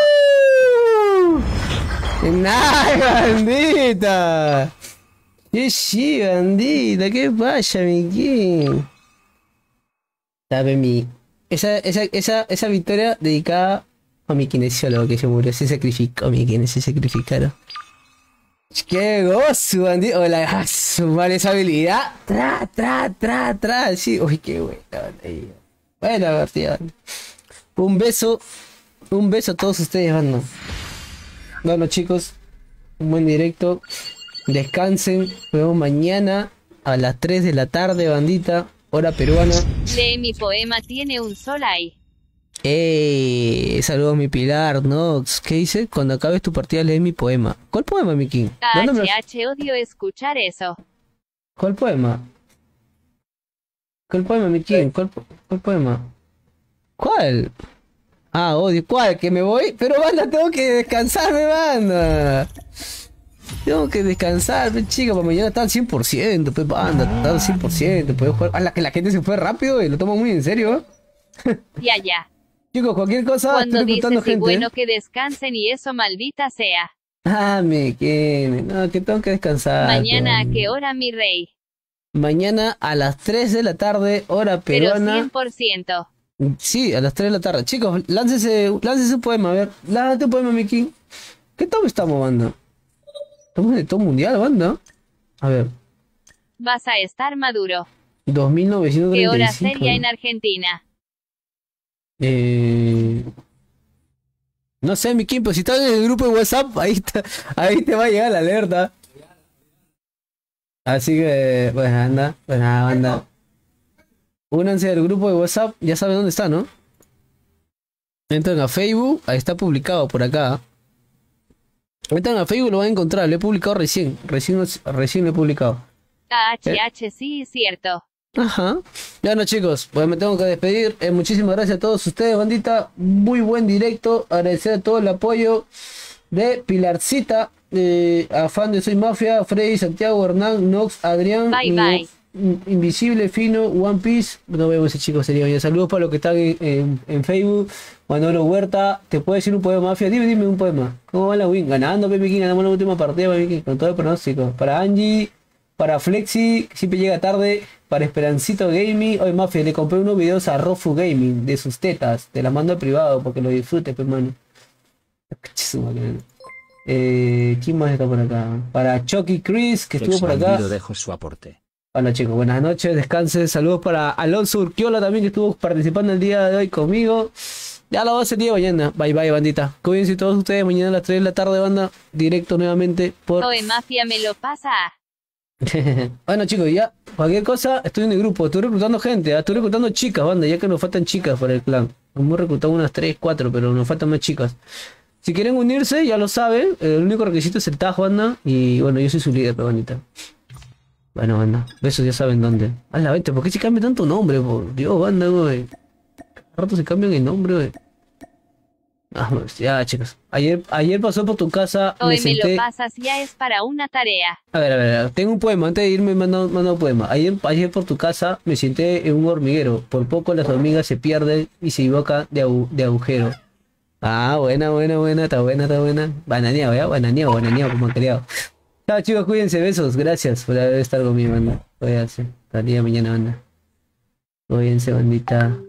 ¡Ay, bandita! ¡Qué sí, bandita! ¿Qué pasa, mi king? Sabe mi... Esa, esa, esa, esa victoria dedicada a mi kinesiólogo que se murió. Se sacrificó, mi kin, se sacrificaron. ¡Qué gozo, bandita! Hola, ah, sumar esa habilidad. Tra, tra, tra, tra. Sí, uy, qué buena bandita. Buena partida. Un beso. Un beso a todos ustedes, banda. Bueno, chicos, un buen directo. Descansen. Nos vemos mañana a las tres de la tarde, bandita. Hora peruana. Lee mi poema, tiene un sol ahí. ¡Eh! Saludos, mi Pilar Nox. ¿Qué dice? Cuando acabes tu partida, lee mi poema. ¿Cuál poema, mi king? ¿Dónde me lo- H H, odio escuchar eso. ¿Cuál poema? ¿Cuál poema, mi king? ¿Cuál, po- cuál poema? ¿Cuál? Ah, odio. ¿Cuál? ¿Que me voy? Pero, banda, tengo que descansarme, banda. Tengo que descansar, pe, chica, para mañana está al cien por ciento, pues, banda, está al cien por ciento, puedo jugar. Ah, la que la gente se fue rápido y lo toma muy en serio. Ya, ya. Chicos, cualquier cosa, Cuando estoy dices reclutando y gente. bueno que descansen y eso maldita sea. Ah, me quiere. No, que tengo que descansar. Mañana a pues. qué hora, mi rey. Mañana a las tres de la tarde, hora Pero peruana. cien por ciento. Sí, a las tres de la tarde. Chicos, láncese, láncese un poema, a ver. Lánzate un poema, Miki. ¿Qué top estamos, banda? Estamos en el top mundial, banda. A ver, Vas a estar maduro. dos mil novecientos ¿Qué treinta y hora cinco. sería en Argentina? Eh... No sé, Miki, pero si estás en el grupo de WhatsApp, ahí, está, ahí te va a llegar la alerta. Así que, pues anda, pues nada, banda. Únanse al grupo de WhatsApp, ya saben dónde está, ¿no? Entran a Facebook, ahí está publicado por acá. Entran a Facebook, lo van a encontrar, lo he publicado recién, recién, recién lo he publicado. H H, sí, cierto. Ajá. Ya no, chicos, pues me tengo que despedir. Eh, muchísimas gracias a todos ustedes, bandita. Muy buen directo. Agradecer a todo el apoyo de Pilarcita, eh, a fan de Soy Mafia, Freddy, Santiago, Hernán, Nox, Adrián, Bye, y- bye. Invisible, Fino, One Piece. No vemos ese chico, sería bien. Saludos para los que están en, en- en Facebook. Manolo Huerta, ¿te puedo decir un poema, Mafia? Dime, dime un poema. ¿Cómo va la win? Ganando, Pepe King, ganamos la última partida, Pepe King, con todo el pronóstico. Para Angie, para Flexi, que siempre llega tarde. Para Esperancito Gaming. Oye, Mafia, le compré unos videos a Rofu Gaming de sus tetas. Te la mando al privado porque lo disfrutes, pues, mano. Eh, ¿Quién más está por acá? Para Chucky Chris, que estuvo por acá. Dejo su aporte. Hola chicos, buenas noches, descansen. Saludos para Alonso Urquiola también, que estuvo participando el día de hoy conmigo. Ya lo va a hacer día mañana. Bye bye, bandita. Cuídense todos ustedes. Mañana a las tres de la tarde, banda. Directo nuevamente por... Oe Mafia me lo pasa. Bueno chicos, ya cualquier cosa, estoy en el grupo, estoy reclutando gente, ¿eh? Estoy reclutando chicas, banda, ya que nos faltan chicas para el clan. Hemos reclutado unas tres, cuatro, pero nos faltan más chicas. Si quieren unirse, ya lo saben, el único requisito es el tajo, banda. Y bueno, yo soy su líder, pero bandita. Bueno, banda, besos, ya saben dónde. A la venta, ¿por qué se cambia tanto nombre? Por Dios, banda, güey. Cada rato se cambian el nombre, güey. Ah, pues, ya, chicos. Ayer, ayer pasó por tu casa. Oe, me, me senté... lo pasas, ya es para una tarea. A ver, a ver, tengo un poema. Antes de irme, mando, mando un poema. Ayer, ayer por tu casa me senté en un hormiguero. Por poco las hormigas se pierden y se equivocan de, agu de agujero. Ah, buena, buena, buena, está buena, está buena. Bananeado, ¿ya? Bananeado, bananeado, como han creado. Chao, chicos, cuídense, besos. Gracias por haber estado conmigo, banda. Voy a hacer. Hasta el día de mañana, banda. Cuídense, bandita.